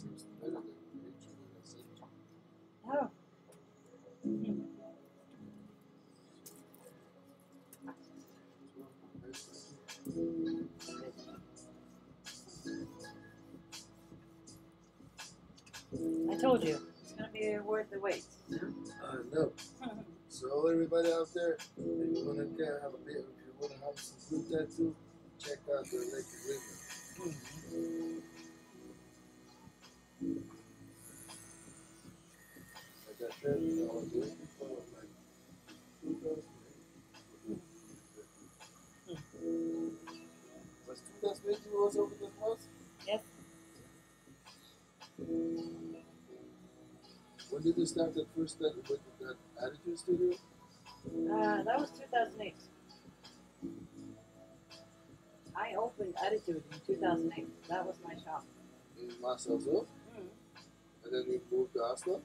seems better than preaching in a city. Oh. I told you, it's gonna be worth the wait. I know. So everybody out there, if you wanna have a bit, if you wanna have some good tattoo, check out the Lake River. Like I said, I was doing it for like 2008. Was 2008 you was over this house? Yes. When did you start that first study with that attitude studio? That was 2008. I opened Attitude in 2008. That was my shop. In Oslo? And then we moved to Oslo?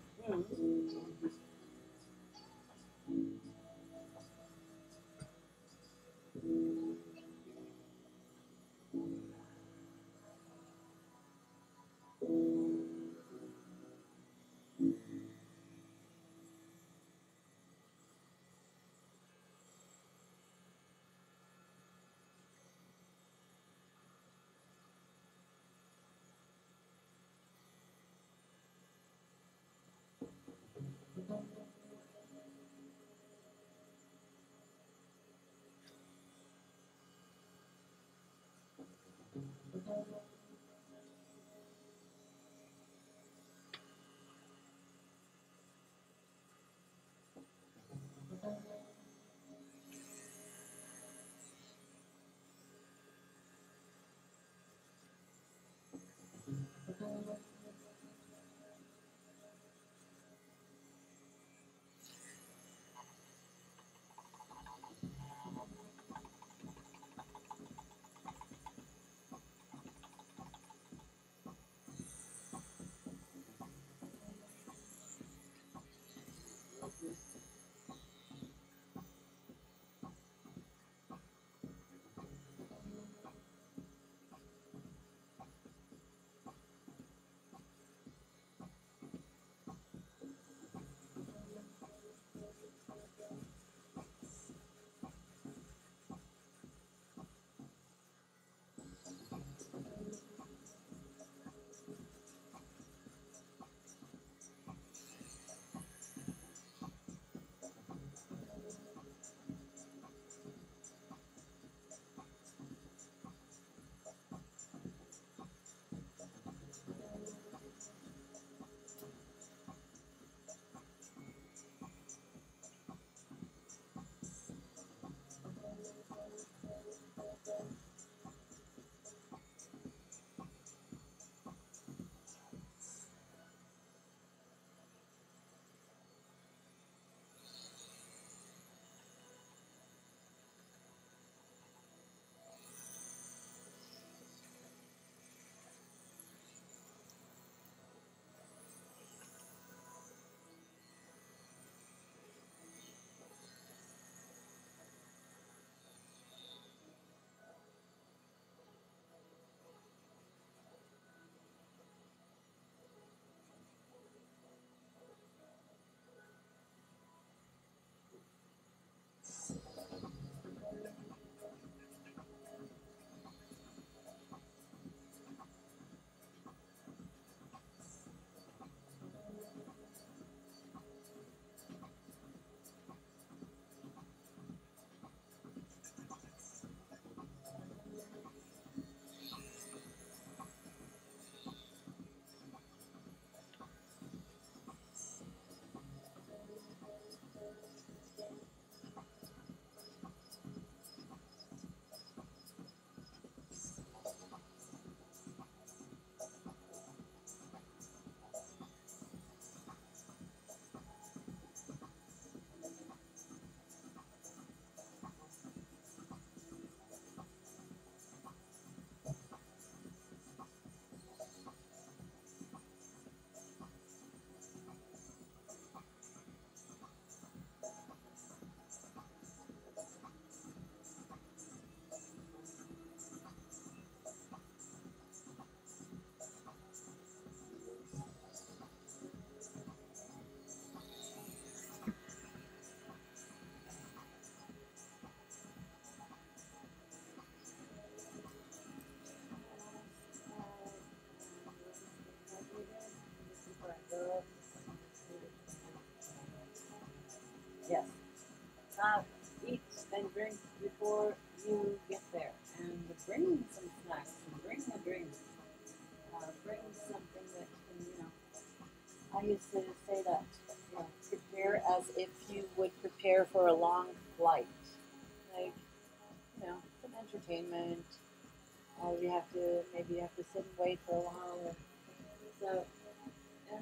eat and drink before you get there, and bring some snacks, and bring a drink, bring something that can, I used to say that, prepare as if you would prepare for a long flight, like, some entertainment. Maybe you have to sit and wait for a while. So, and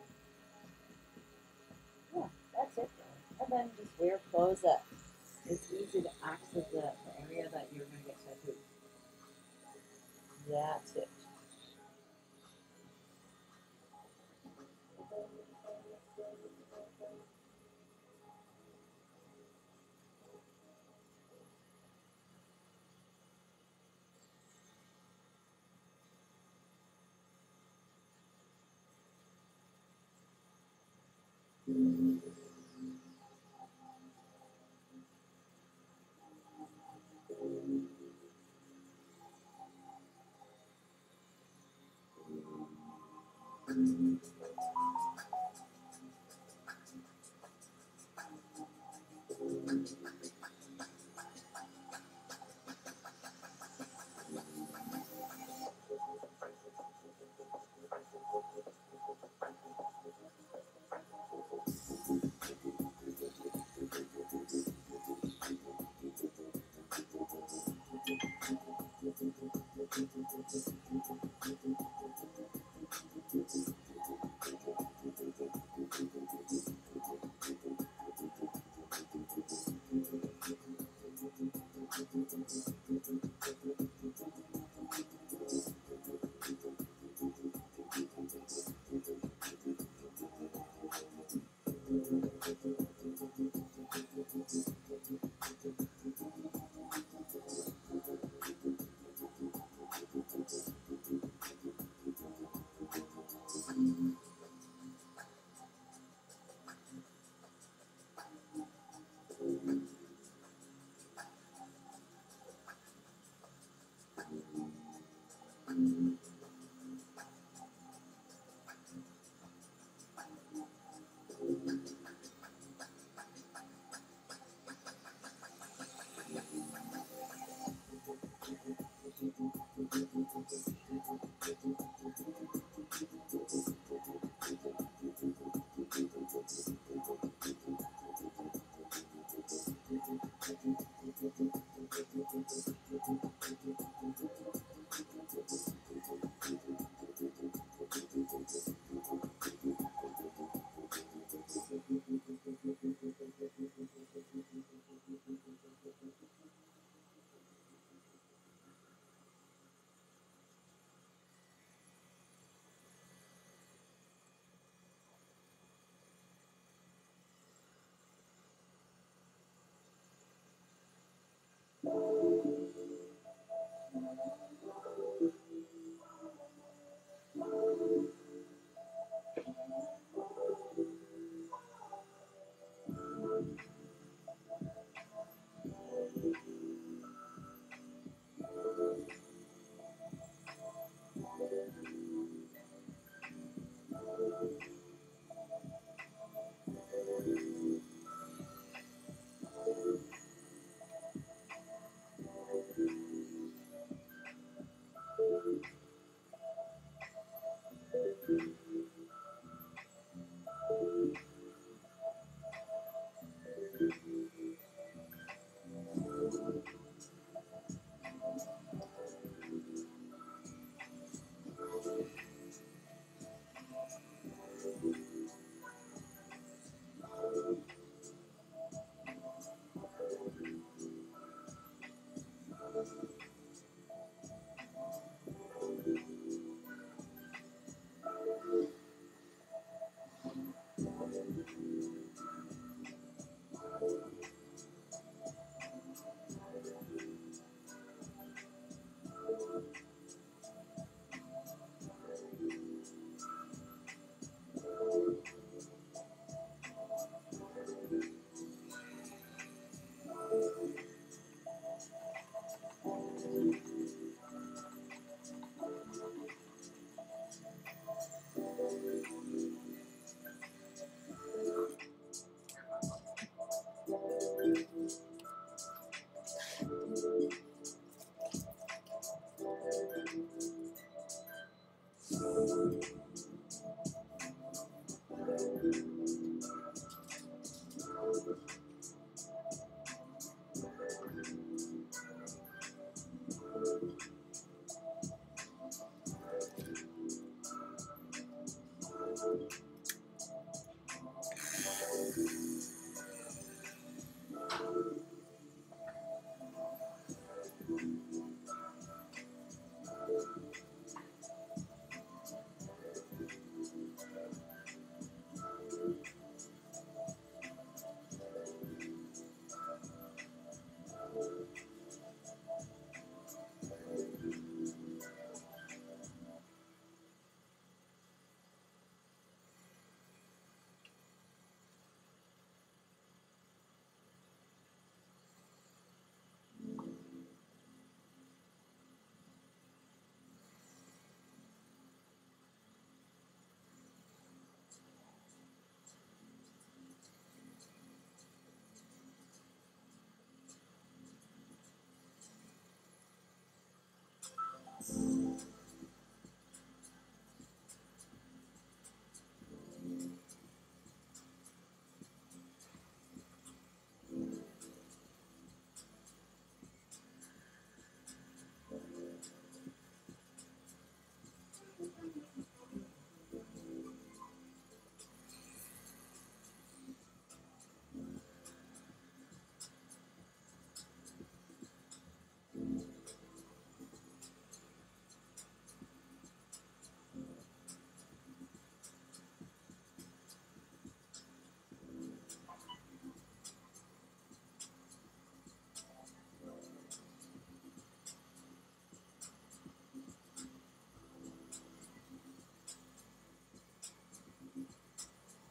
yeah, that's it. And then just wear clothes that it's easy to access the area that you're going to get tattooed. That's it.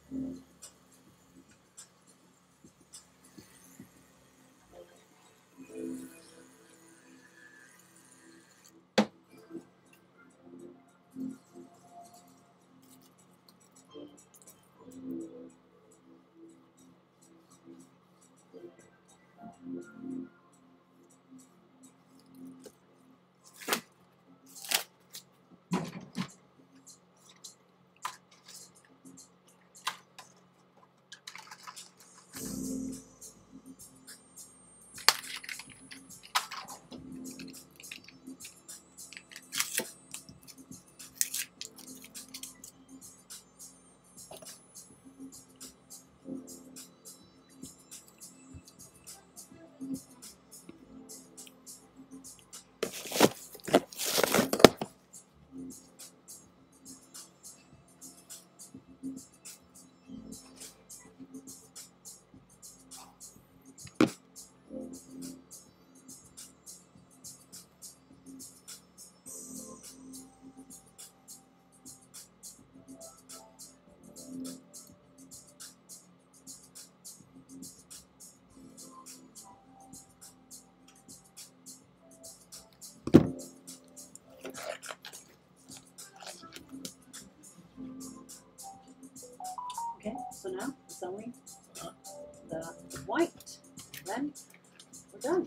Okay, so now the sewing the white. Then we're done.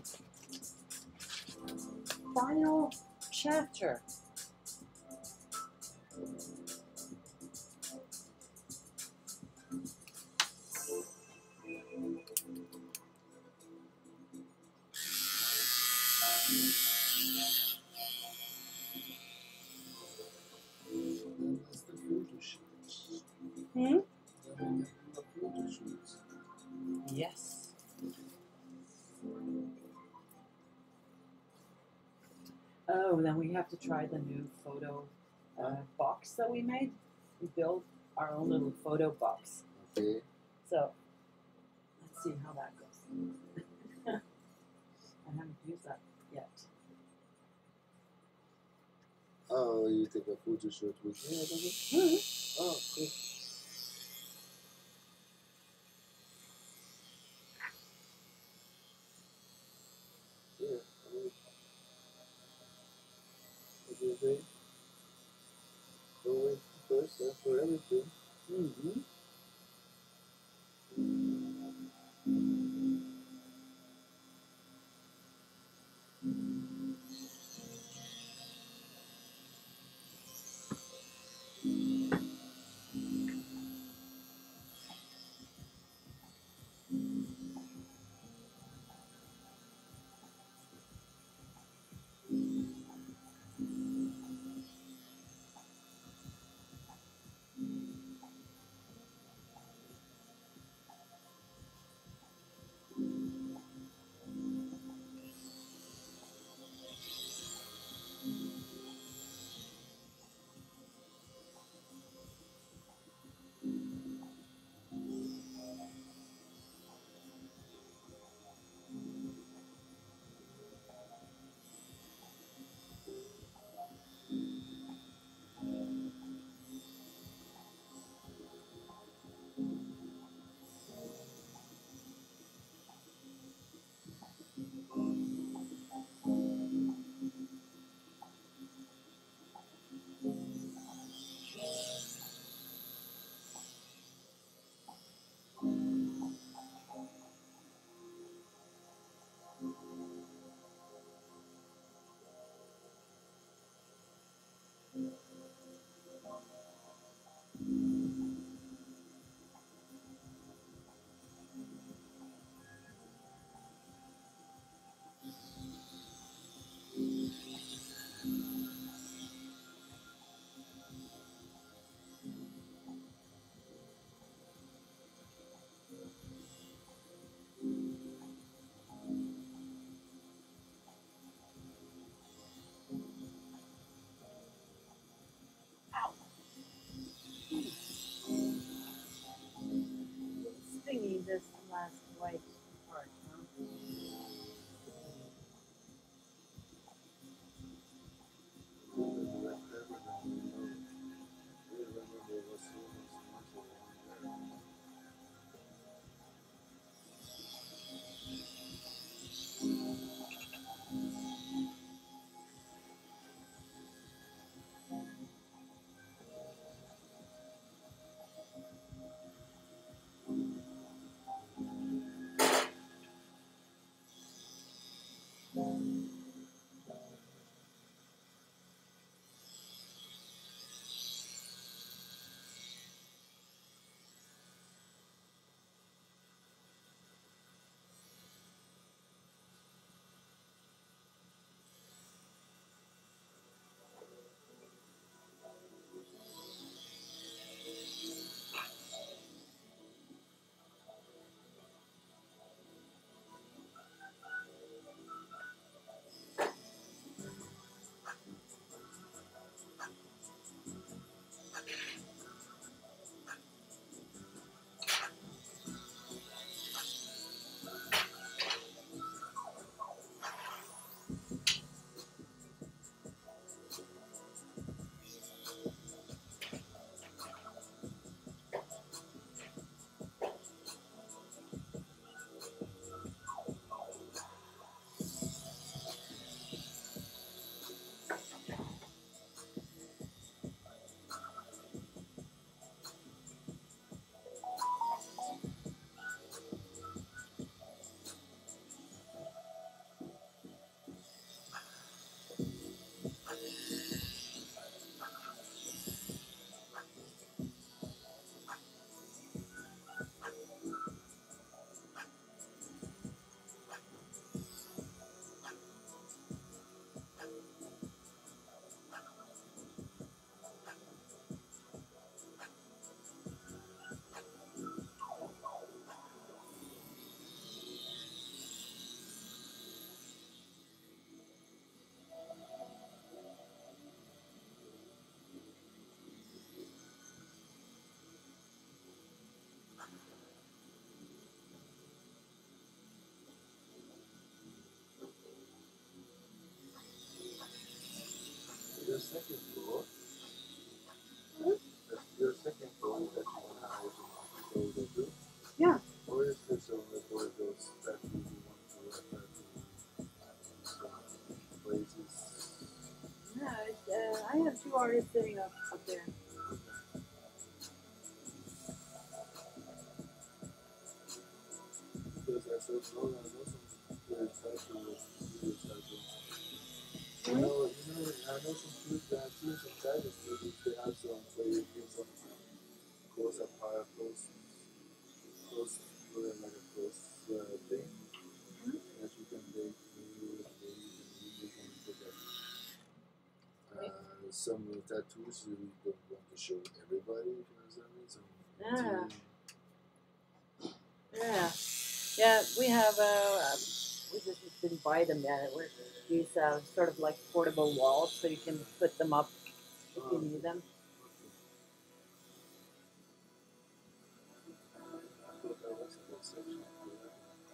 Final chapter. That's the photo shoots. Hmm? Then we can do a photo shoots. Yes. Oh, then we have to try the new photo box that we made. We built our own little photo box. Okay. So let's see how that goes. I haven't used that yet. Oh, you take a photo shoot with me or something? Mm-hmm. Oh, cool. Yeah, I mean, what do you think? Don't wait first, for everything. Mm-hmm. Stingy this last white part, huh? Remember there was so much muscle on there. are you sitting up there? Because I said, no, I know some players that do it. I know some kids that too, some Tigers students, they have some players get some close up high, close, like a close thing that you can take you can put like some tattoos you don't want to show everybody, if you know what I mean? Some Yeah. Yeah, we have, we just didn't buy them yet. We're these sort of like portable walls so you can put them up if you need them. I thought that was a good section for that.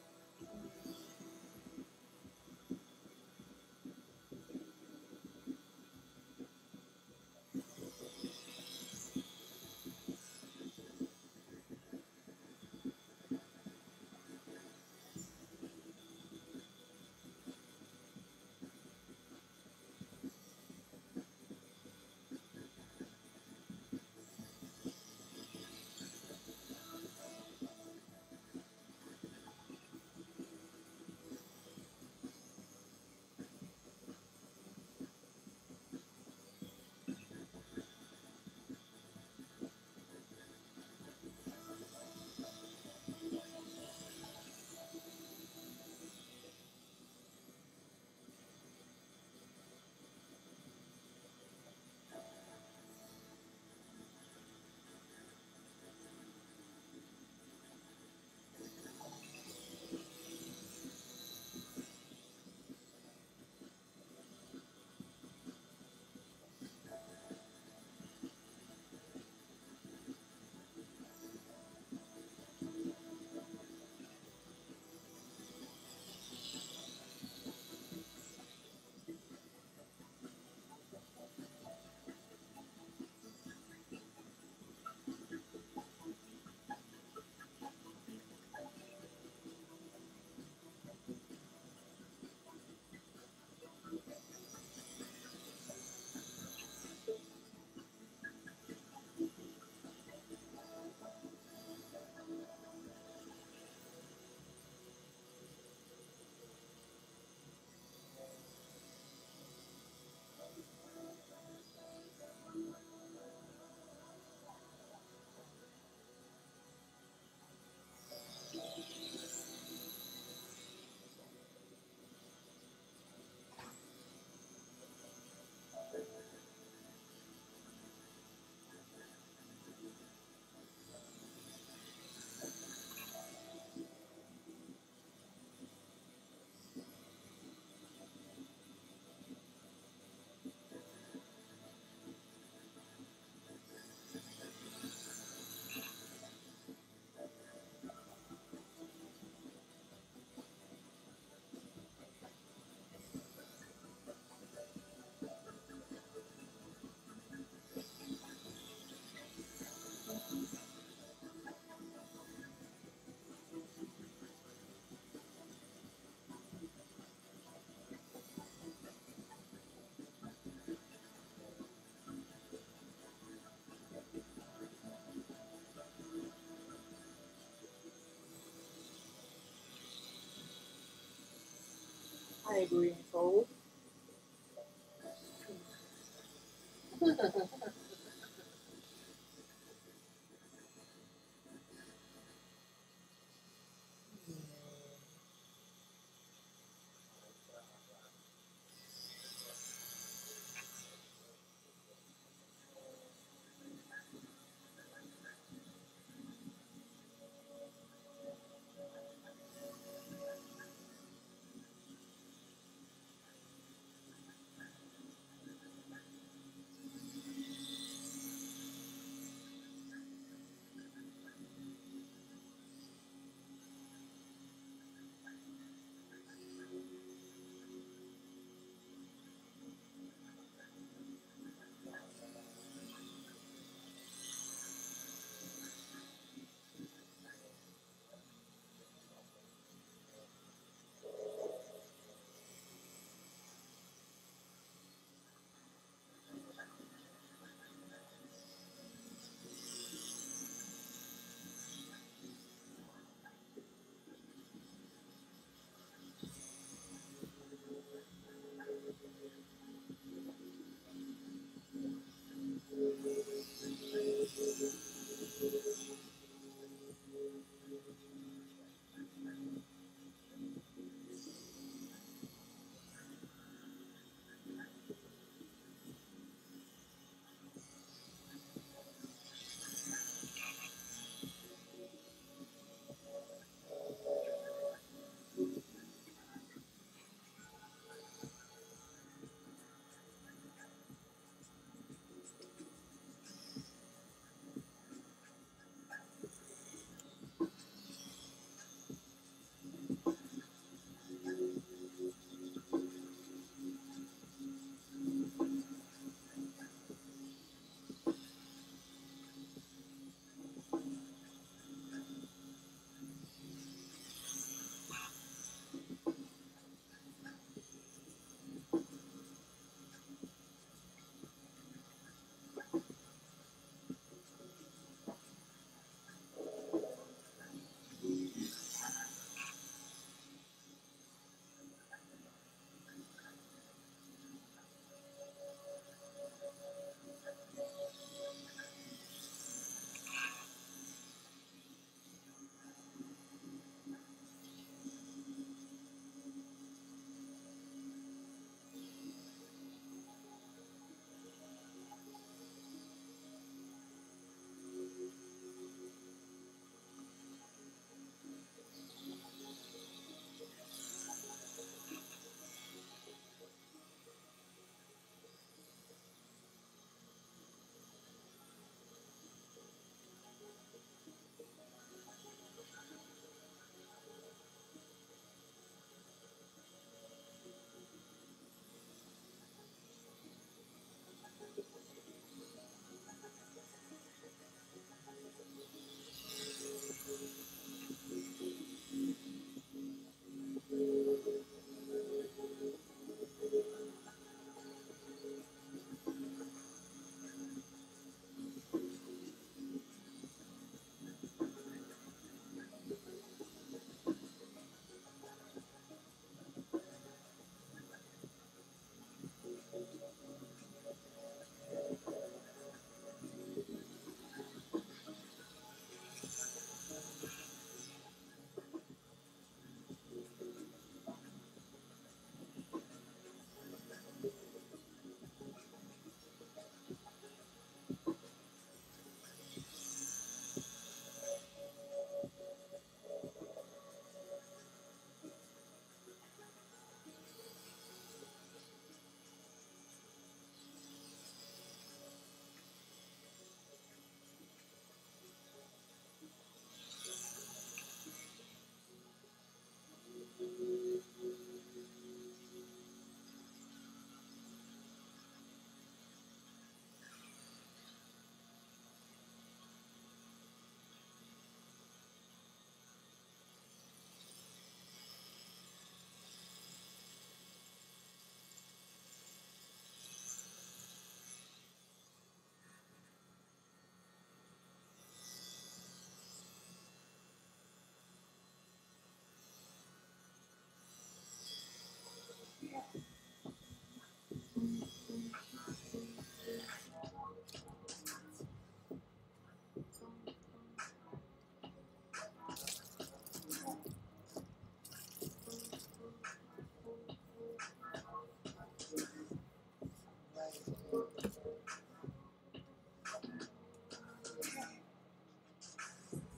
I agree, Nicole.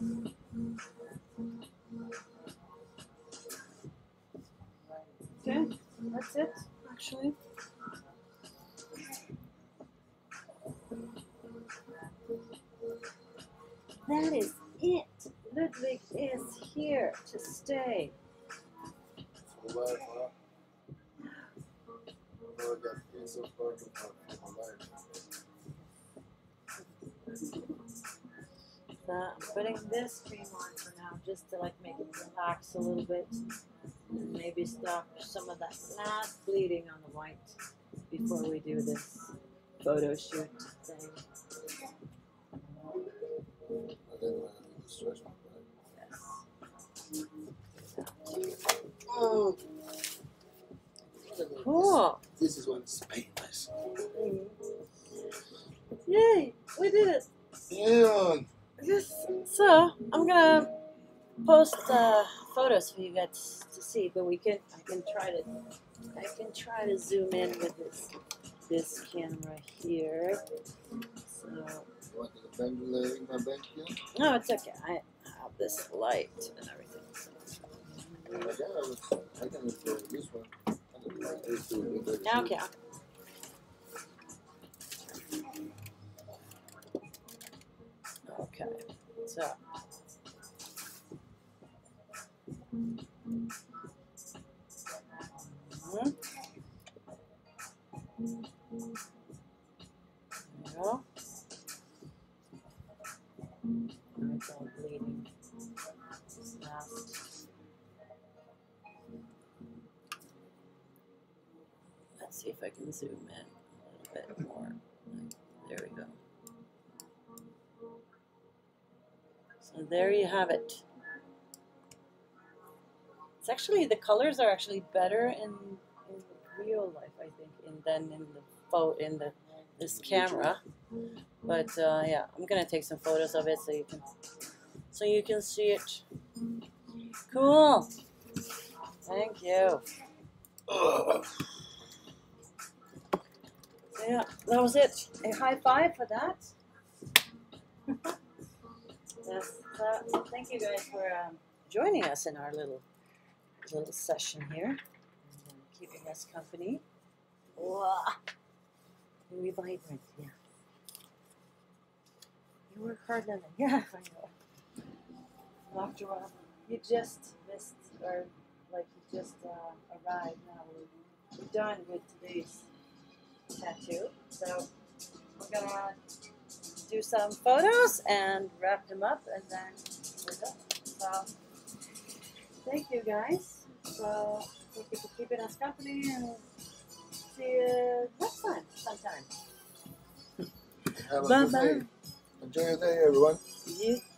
Okay, that's it, actually. That is it. Ludvig is here to stay. Så varför? Börjat finns så företag på life. So I'm putting this cream on for now, just to like make it relax a little bit, and maybe stop some of that last bleeding on the white before we do this photo shoot thing. I didn't want to stretch my back. Yes. Oh. Cool. This is when it's painless. Yay! We did it. Damn. Yes. So I'm gonna post photos for you guys to see, but I can try to zoom in with this camera here. So You want to bend my back here? no, it's okay. I have this light and everything. I can do this one. Okay. Okay. So. There you go. It's all bleeding. This last. Let's see if I can zoom in a little bit more. There we go. So there you have it. It's actually, the colors are actually better in real life, I think, than in this camera. But yeah, I'm gonna take some photos of it so you can see it. Cool. Thank you. So yeah, that was it. A high five for that. Yes. Thank you guys for joining us in our little session here, and keeping us company. Wow. Very vibrant, yeah. You work hard on it. Yeah, I know. After all, you just missed, or like you just arrived now. We're done with today's tattoo. So we're gonna do some photos and wrap them up, and then we're done. So thank you guys. So thank you for keeping us company, and see you next time sometime. Have a Bye good bye. day. Enjoy your day, everyone. You